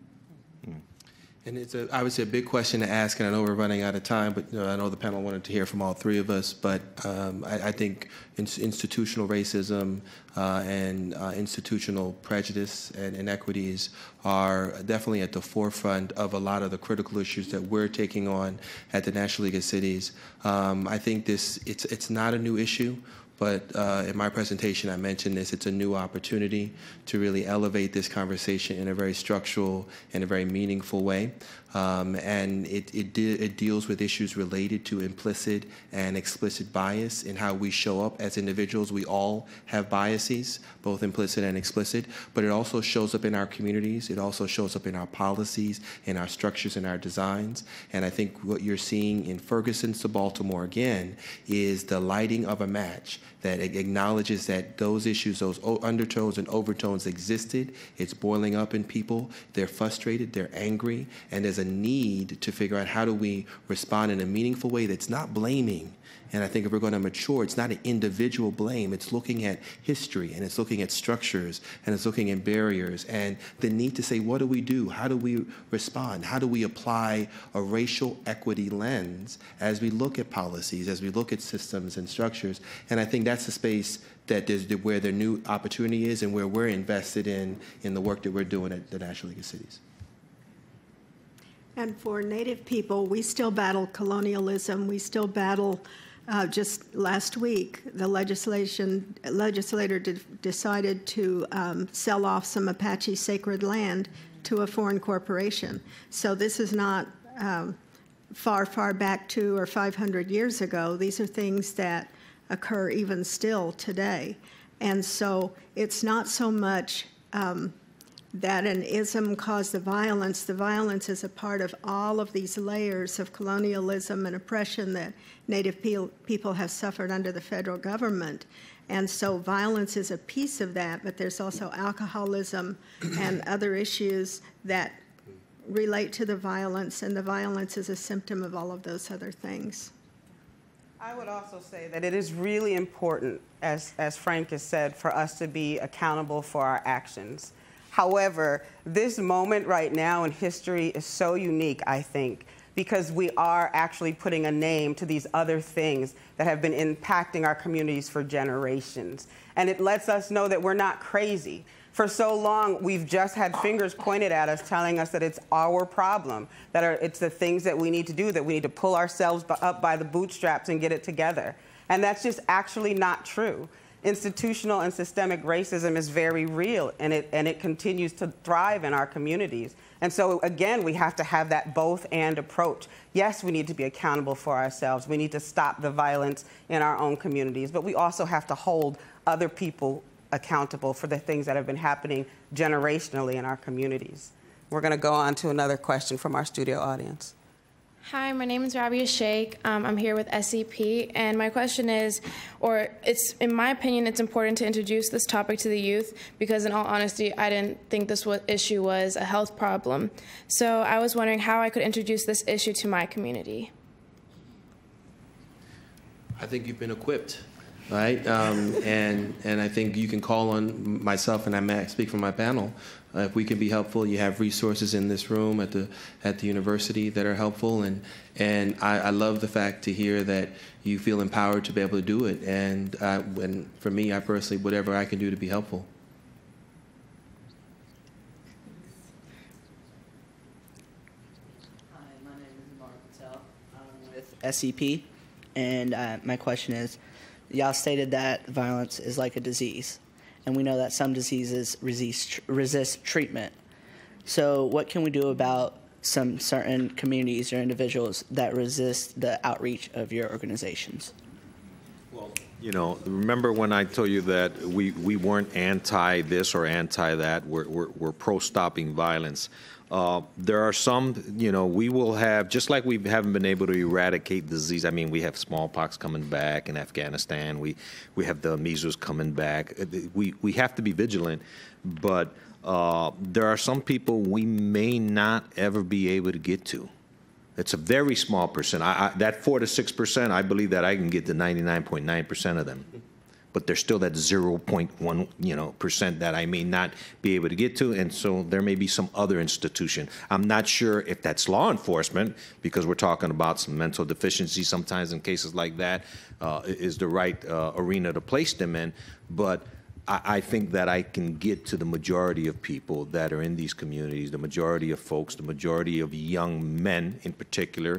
And it's obviously a big question to ask, and I know we're running out of time, but I know the panel wanted to hear from all three of us. But I think institutional racism and institutional prejudice and inequities are definitely at the forefront of a lot of the critical issues that we're taking on at the National League of Cities. I think it's not a new issue. But in my presentation, I mentioned this. It's a new opportunity to really elevate this conversation in a very structural and a very meaningful way. And it deals with issues related to implicit and explicit bias in how we show up as individuals. We all have biases, both implicit and explicit, but it also shows up in our communities. It also shows up in our policies, in our structures, in our designs. And I think what you're seeing in Ferguson to Baltimore again is the lighting of a match that acknowledges that those issues, those undertones and overtones existed. It's boiling up in people. They're frustrated, they're angry, and there's a need to figure out how do we respond in a meaningful way that's not blaming. And I think if we're going to mature, it's not an individual blame. It's looking at history, and it's looking at structures, and it's looking at barriers, and the need to say, what do we do? How do we respond? How do we apply a racial equity lens as we look at policies, as we look at systems and structures? And I think that's the space that where the new opportunity is, and where we're invested in the work that we're doing at the National League of Cities. And for Native people, we still battle colonialism. We still battle. Just last week, the legislator decided to sell off some Apache sacred land to a foreign corporation. So this is not far back 200 or 500 years ago. These are things that occur even still today. And so it's not so much that an ism caused the violence. The violence is a part of all of these layers of colonialism and oppression that Native people have suffered under the federal government. And so violence is a piece of that, but there's also alcoholism and other issues that relate to the violence, and the violence is a symptom of all of those other things. I would also say that it is really important, as Frank has said, for us to be accountable for our actions. However, this moment right now in history is so unique, I think, because we are actually putting a name to these other things that have been impacting our communities for generations. And it lets us know that we're not crazy. For so long, we've just had fingers pointed at us telling us that it's our problem, that it's the things that we need to do, that we need to pull ourselves up by the bootstraps and get it together. And that's just actually not true. Institutional and systemic racism is very real, and it continues to thrive in our communities. And so, again, we have to have that both-and approach. Yes, we need to be accountable for ourselves. We need to stop the violence in our own communities, but we also have to hold other people accountable for the things that have been happening generationally in our communities. We're going to go on to another question from our studio audience. Hi, my name is Rabia Sheikh. I'm here with SCP, and my question is, in my opinion, it's important to introduce this topic to the youth because, in all honesty, I didn't think this issue was a health problem. So I was wondering how I could introduce this issue to my community. I think you've been equipped, right? And I think you can call on myself, and I may speak for my panel. If we can be helpful, you have resources in this room at the university that are helpful, and I love the fact to hear that you feel empowered to be able to do it. And for me, I personally, whatever I can do to be helpful. Hi, my name is Mark Patel. I'm with SCP, and my question is, y'all stated that violence is like a disease. And we know that some diseases resist treatment. So what can we do about some certain communities or individuals that resist the outreach of your organizations? Well, you know, remember when I told you that we weren't anti this or anti that, we're pro-stopping violence. There are some, you know, we will have, just like we haven't been able to eradicate disease. I mean, we have smallpox coming back in Afghanistan. We have the measles coming back. We have to be vigilant, but there are some people we may not ever be able to get to. It's a very small percent. That 4 to 6%, I believe that I can get to 99.9% of them. But there's still that 0.1%, percent that I may not be able to get to, and so there may be some other institution. I'm not sure if that's law enforcement, because we're talking about some mental deficiency sometimes in cases like that, is the right arena to place them in, but I think that I can get to the majority of people that are in these communities, the majority of folks, the majority of young men in particular,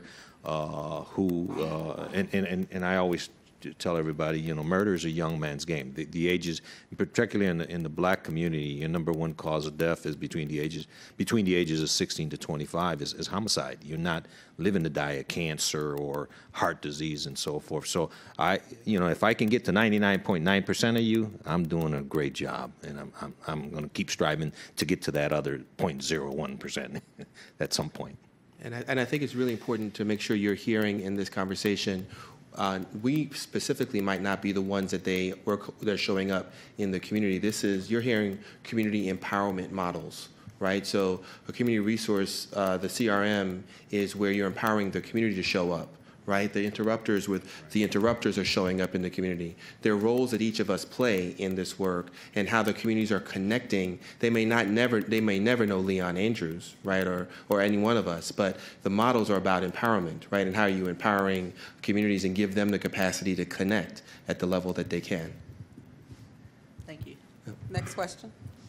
and I always tell everybody, you know, murder is a young man's game. The ages, particularly in the black community, your number one cause of death is between the ages of 16 to 25 is homicide. You're not living to die of cancer or heart disease and so forth. So if I can get to 99.9% of you, I'm doing a great job, and I'm going to keep striving to get to that other 0.01% at some point. And I think it's really important to make sure you're hearing in this conversation. We specifically might not be the ones that they're showing up in the community. You're hearing community empowerment models, right? So a community resource, the CRM, is where you're empowering the community to show up, right? The interrupters are showing up in the community. There are roles that each of us play in this work, and how the communities are connecting. They may never know Leon Andrews, right, or any one of us, but the models are about empowerment, right, and how are you empowering communities and give them the capacity to connect at the level that they can. Thank you. Next question.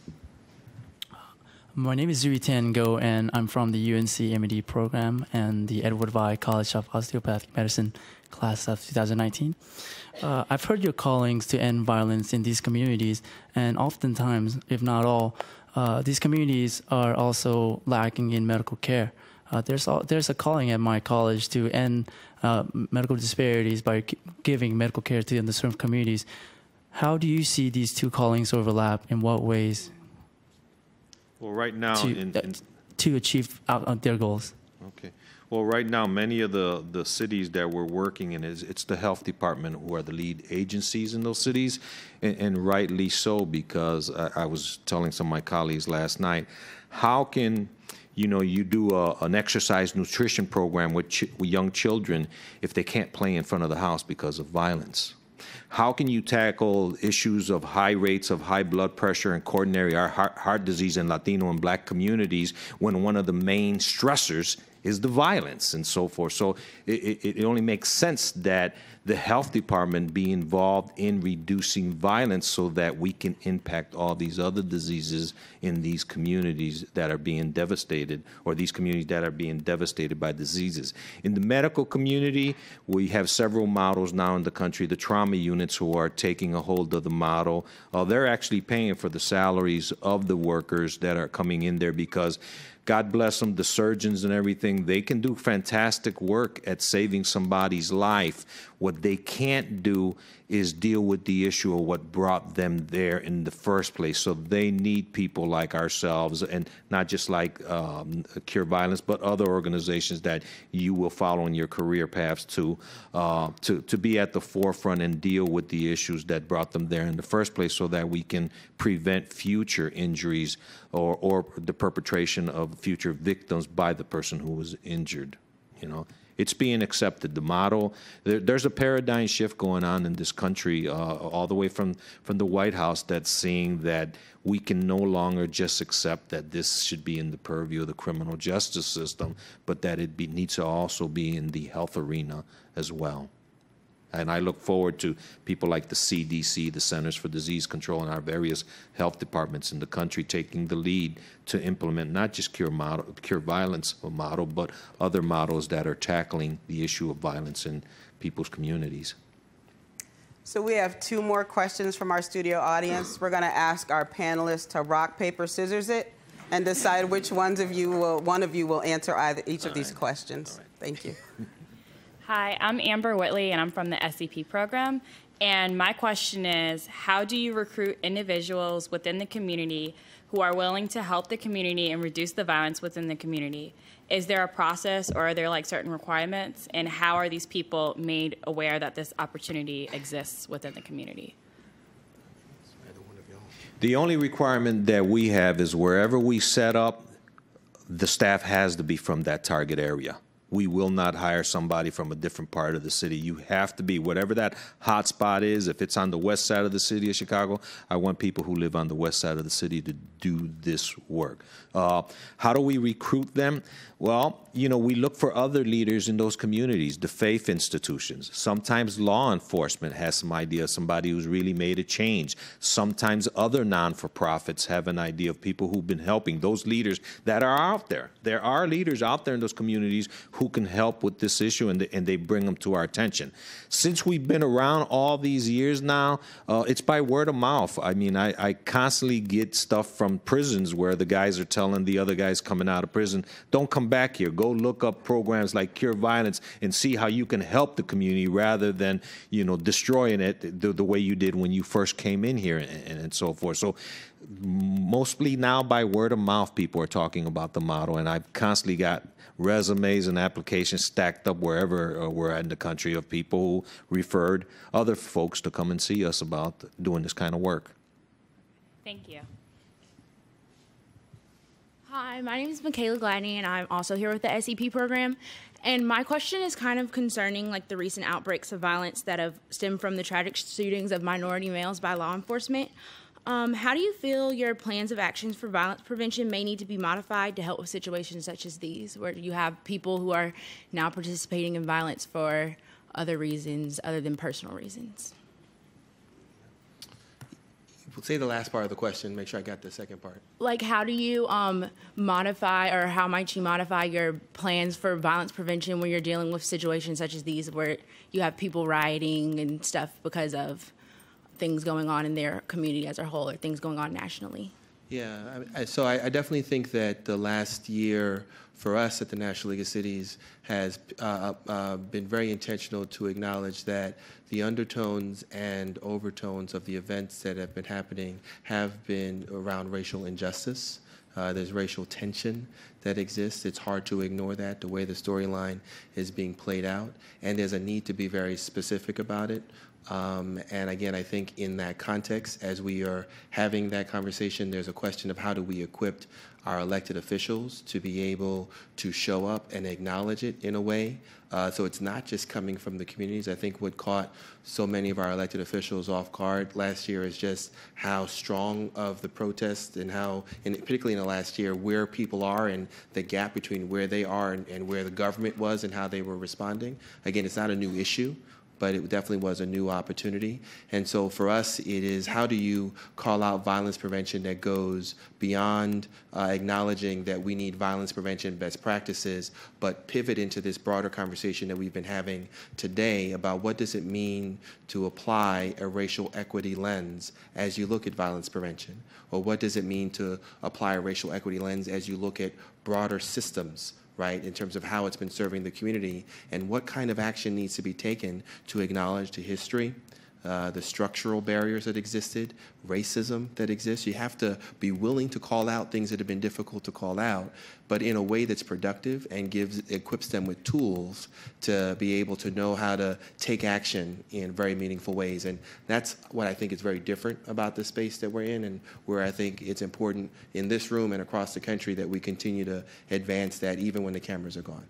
My name is Zuri Tian-Go, and I'm from the UNC MED program and the Edward Vai College of Osteopathic Medicine class of 2019. I've heard your callings to end violence in these communities, and oftentimes, if not all, these communities are also lacking in medical care. There's a calling at my college to end medical disparities by giving medical care to underserved communities. How do you see these two callings overlap? In what ways? Well, right now, to achieve their goals. Okay. Well, right now, many of the cities that we're working in, it's the health department who are the lead agencies in those cities, and rightly so, because I was telling some of my colleagues last night, how can you know, you do an exercise nutrition program with young children if they can't play in front of the house because of violence? How can you tackle issues of high rates of high blood pressure and coronary heart disease in Latino and Black communities when one of the main stressors is the violence and so forth? So it only makes sense that the health department be involved in reducing violence so that we can impact all these other diseases in these communities that are being devastated, or these communities that are being devastated by diseases. In the medical community, we have several models now in the country. The trauma units who are taking a hold of the model, they're actually paying for the salaries of the workers that are coming in there because God bless them, the surgeons and everything, they can do fantastic work at saving somebody's life. What they can't do is deal with the issue of what brought them there in the first place. So they need people like ourselves, and not just like Cure Violence, but other organizations that you will follow in your career paths to be at the forefront and deal with the issues that brought them there in the first place, so that we can prevent future injuries or the perpetration of future victims by the person who was injured. You know, it's being accepted. The model, there's a paradigm shift going on in this country, all the way from the White House, that's seeing that we can no longer just accept that this should be in the purview of the criminal justice system, but that it needs to also be in the health arena as well. And I look forward to people like the CDC, the Centers for Disease Control, and our various health departments in the country taking the lead to implement not just Cure Violence model, but other models that are tackling the issue of violence in people's communities. So we have 2 more questions from our studio audience. We're going to ask our panelists to rock, paper, scissors it and decide which one of you will answer each of these questions. Thank you. Hi, I'm Amber Whitley, and I'm from the SCP program. And my question is, how do you recruit individuals within the community who are willing to help the community and reduce the violence within the community? Is there a process, or are there like certain requirements? And how are these people made aware that this opportunity exists within the community? The only requirement that we have is wherever we set up, the staff has to be from that target area. We will not hire somebody from a different part of the city. You have to be, whatever that hot spot is, if it's on the west side of the city of Chicago, I want people who live on the west side of the city to do this work. How do we recruit them? Well, you know, we look for other leaders in those communities, the faith institutions. Sometimes law enforcement has some idea of somebody who's really made a change. Sometimes other non-for-profits have an idea of people who've been helping, those leaders that are out there. There are leaders out there in those communities who can help with this issue, and they bring them to our attention. Since we've been around all these years now, it's by word of mouth. I mean, I constantly get stuff from prisons where the guys are telling the other guys coming out of prison, don't come back here. Go look up programs like Cure Violence and see how you can help the community rather than, you know, destroying it the way you did when you first came in here and so forth. So mostly now by word of mouth, people are talking about the model, and I've constantly got resumes and applications stacked up wherever we're at in the country of people who referred other folks to come and see us about doing this kind of work. Thank you. Hi, my name is Michaela Gladney, and I'm also here with the SEP program. And my question is kind of concerning like the recent outbreaks of violence that have stemmed from the tragic shootings of minority males by law enforcement. How do you feel your plans of actions for violence prevention may need to be modified to help with situations such as these, where you have people who are now participating in violence for other reasons other than personal reasons? Say the last part of the question, make sure I got the second part. Like, how do you modify, or how might you modify your plans for violence prevention when you're dealing with situations such as these where you have people rioting and stuff because of things going on in their community as a whole, or things going on nationally? Yeah, so I definitely think that the last year for us at the National League of Cities has been very intentional to acknowledge that the undertones and overtones of the events that have been happening have been around racial injustice. There's racial tension that exists. It's hard to ignore that, the way the storyline is being played out. And there's a need to be very specific about it. And again, I think in that context, as we are having that conversation, there's a question of how do we equip our elected officials to be able to show up and acknowledge it in a way. So it's not just coming from the communities. I think what caught so many of our elected officials off guard last year is just how strong of the protest and how, and particularly in the last year, where people are and the gap between where they are and where the government was and how they were responding. Again, it's not a new issue, but it definitely was a new opportunity. And so for us, it is how do you call out violence prevention that goes beyond acknowledging that we need violence prevention best practices, but pivot into this broader conversation that we've been having today about what does it mean to apply a racial equity lens as you look at violence prevention, or what does it mean to apply a racial equity lens as you look at broader systems, right, in terms of how it's been serving the community and what kind of action needs to be taken to acknowledge the history, the structural barriers that existed, racism that exists. You have to be willing to call out things that have been difficult to call out, but in a way that's productive and equips them with tools to be able to know how to take action in very meaningful ways. And that's what I think is very different about the space that we're in, and where I think it's important in this room and across the country that we continue to advance that even when the cameras are gone.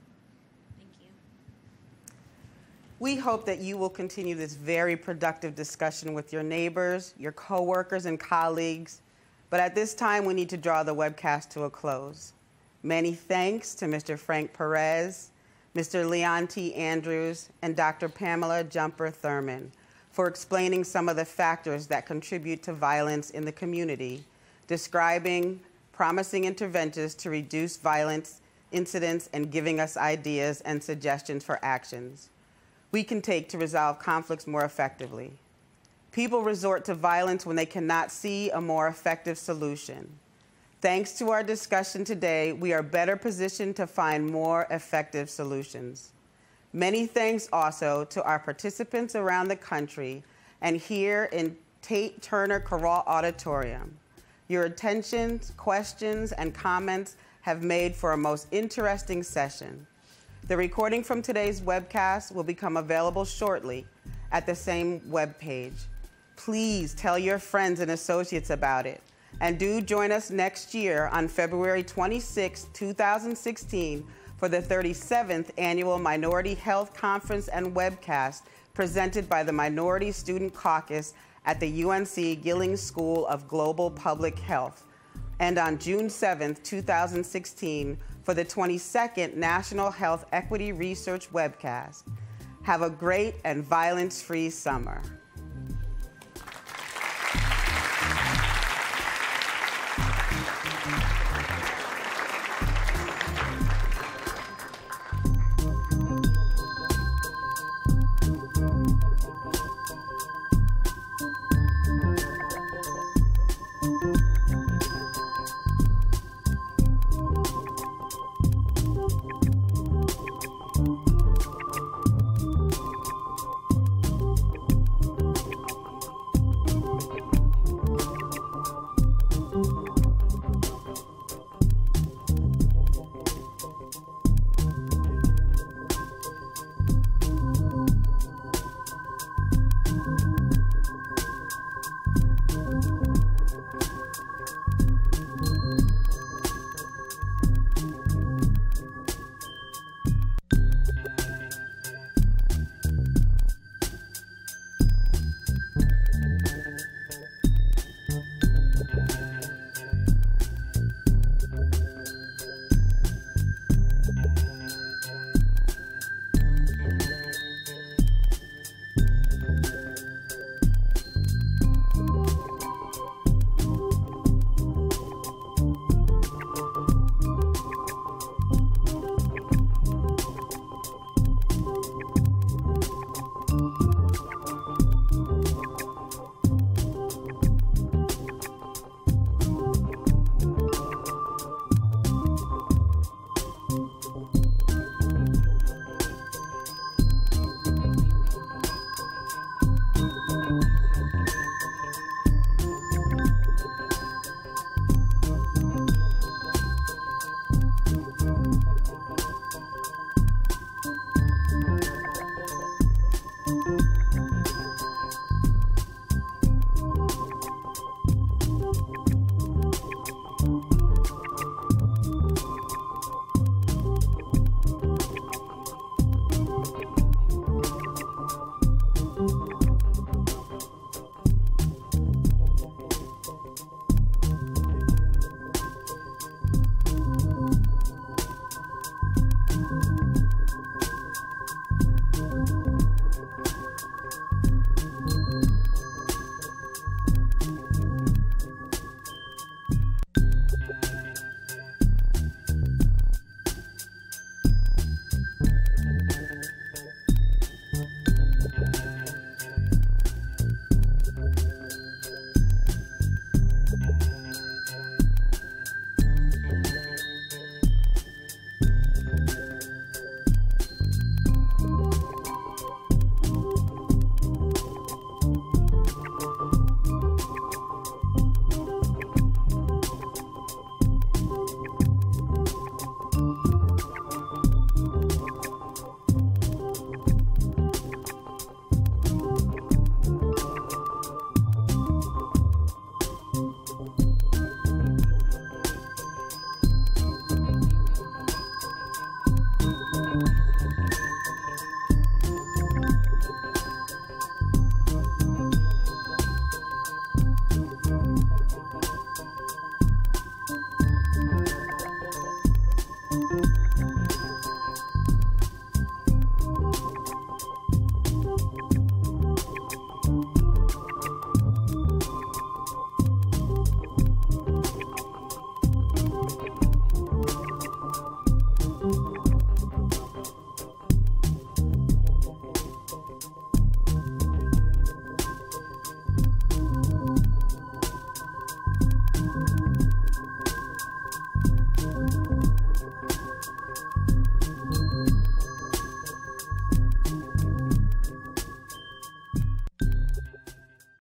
We hope that you will continue this very productive discussion with your neighbors, your coworkers, and colleagues. But at this time, we need to draw the webcast to a close. Many thanks to Mr. Frank Perez, Mr. Leon T. Andrews, and Dr. Pamela Jumper Thurman for explaining some of the factors that contribute to violence in the community, describing promising interventions to reduce violence incidents, and giving us ideas and suggestions for actions we can take to resolve conflicts more effectively. People resort to violence when they cannot see a more effective solution. Thanks to our discussion today, we are better positioned to find more effective solutions. Many thanks also to our participants around the country and here in Tate-Turner-Kuralt Auditorium. Your attentions, questions, and comments have made for a most interesting session. The recording from today's webcast will become available shortly at the same webpage. Please tell your friends and associates about it. And do join us next year on February 26, 2016 for the 37th Annual Minority Health Conference and Webcast presented by the Minority Student Caucus at the UNC Gillings School of Global Public Health, and on June 7, 2016 for the 22nd National Health Equity Research Webcast. Have a great and violence-free summer.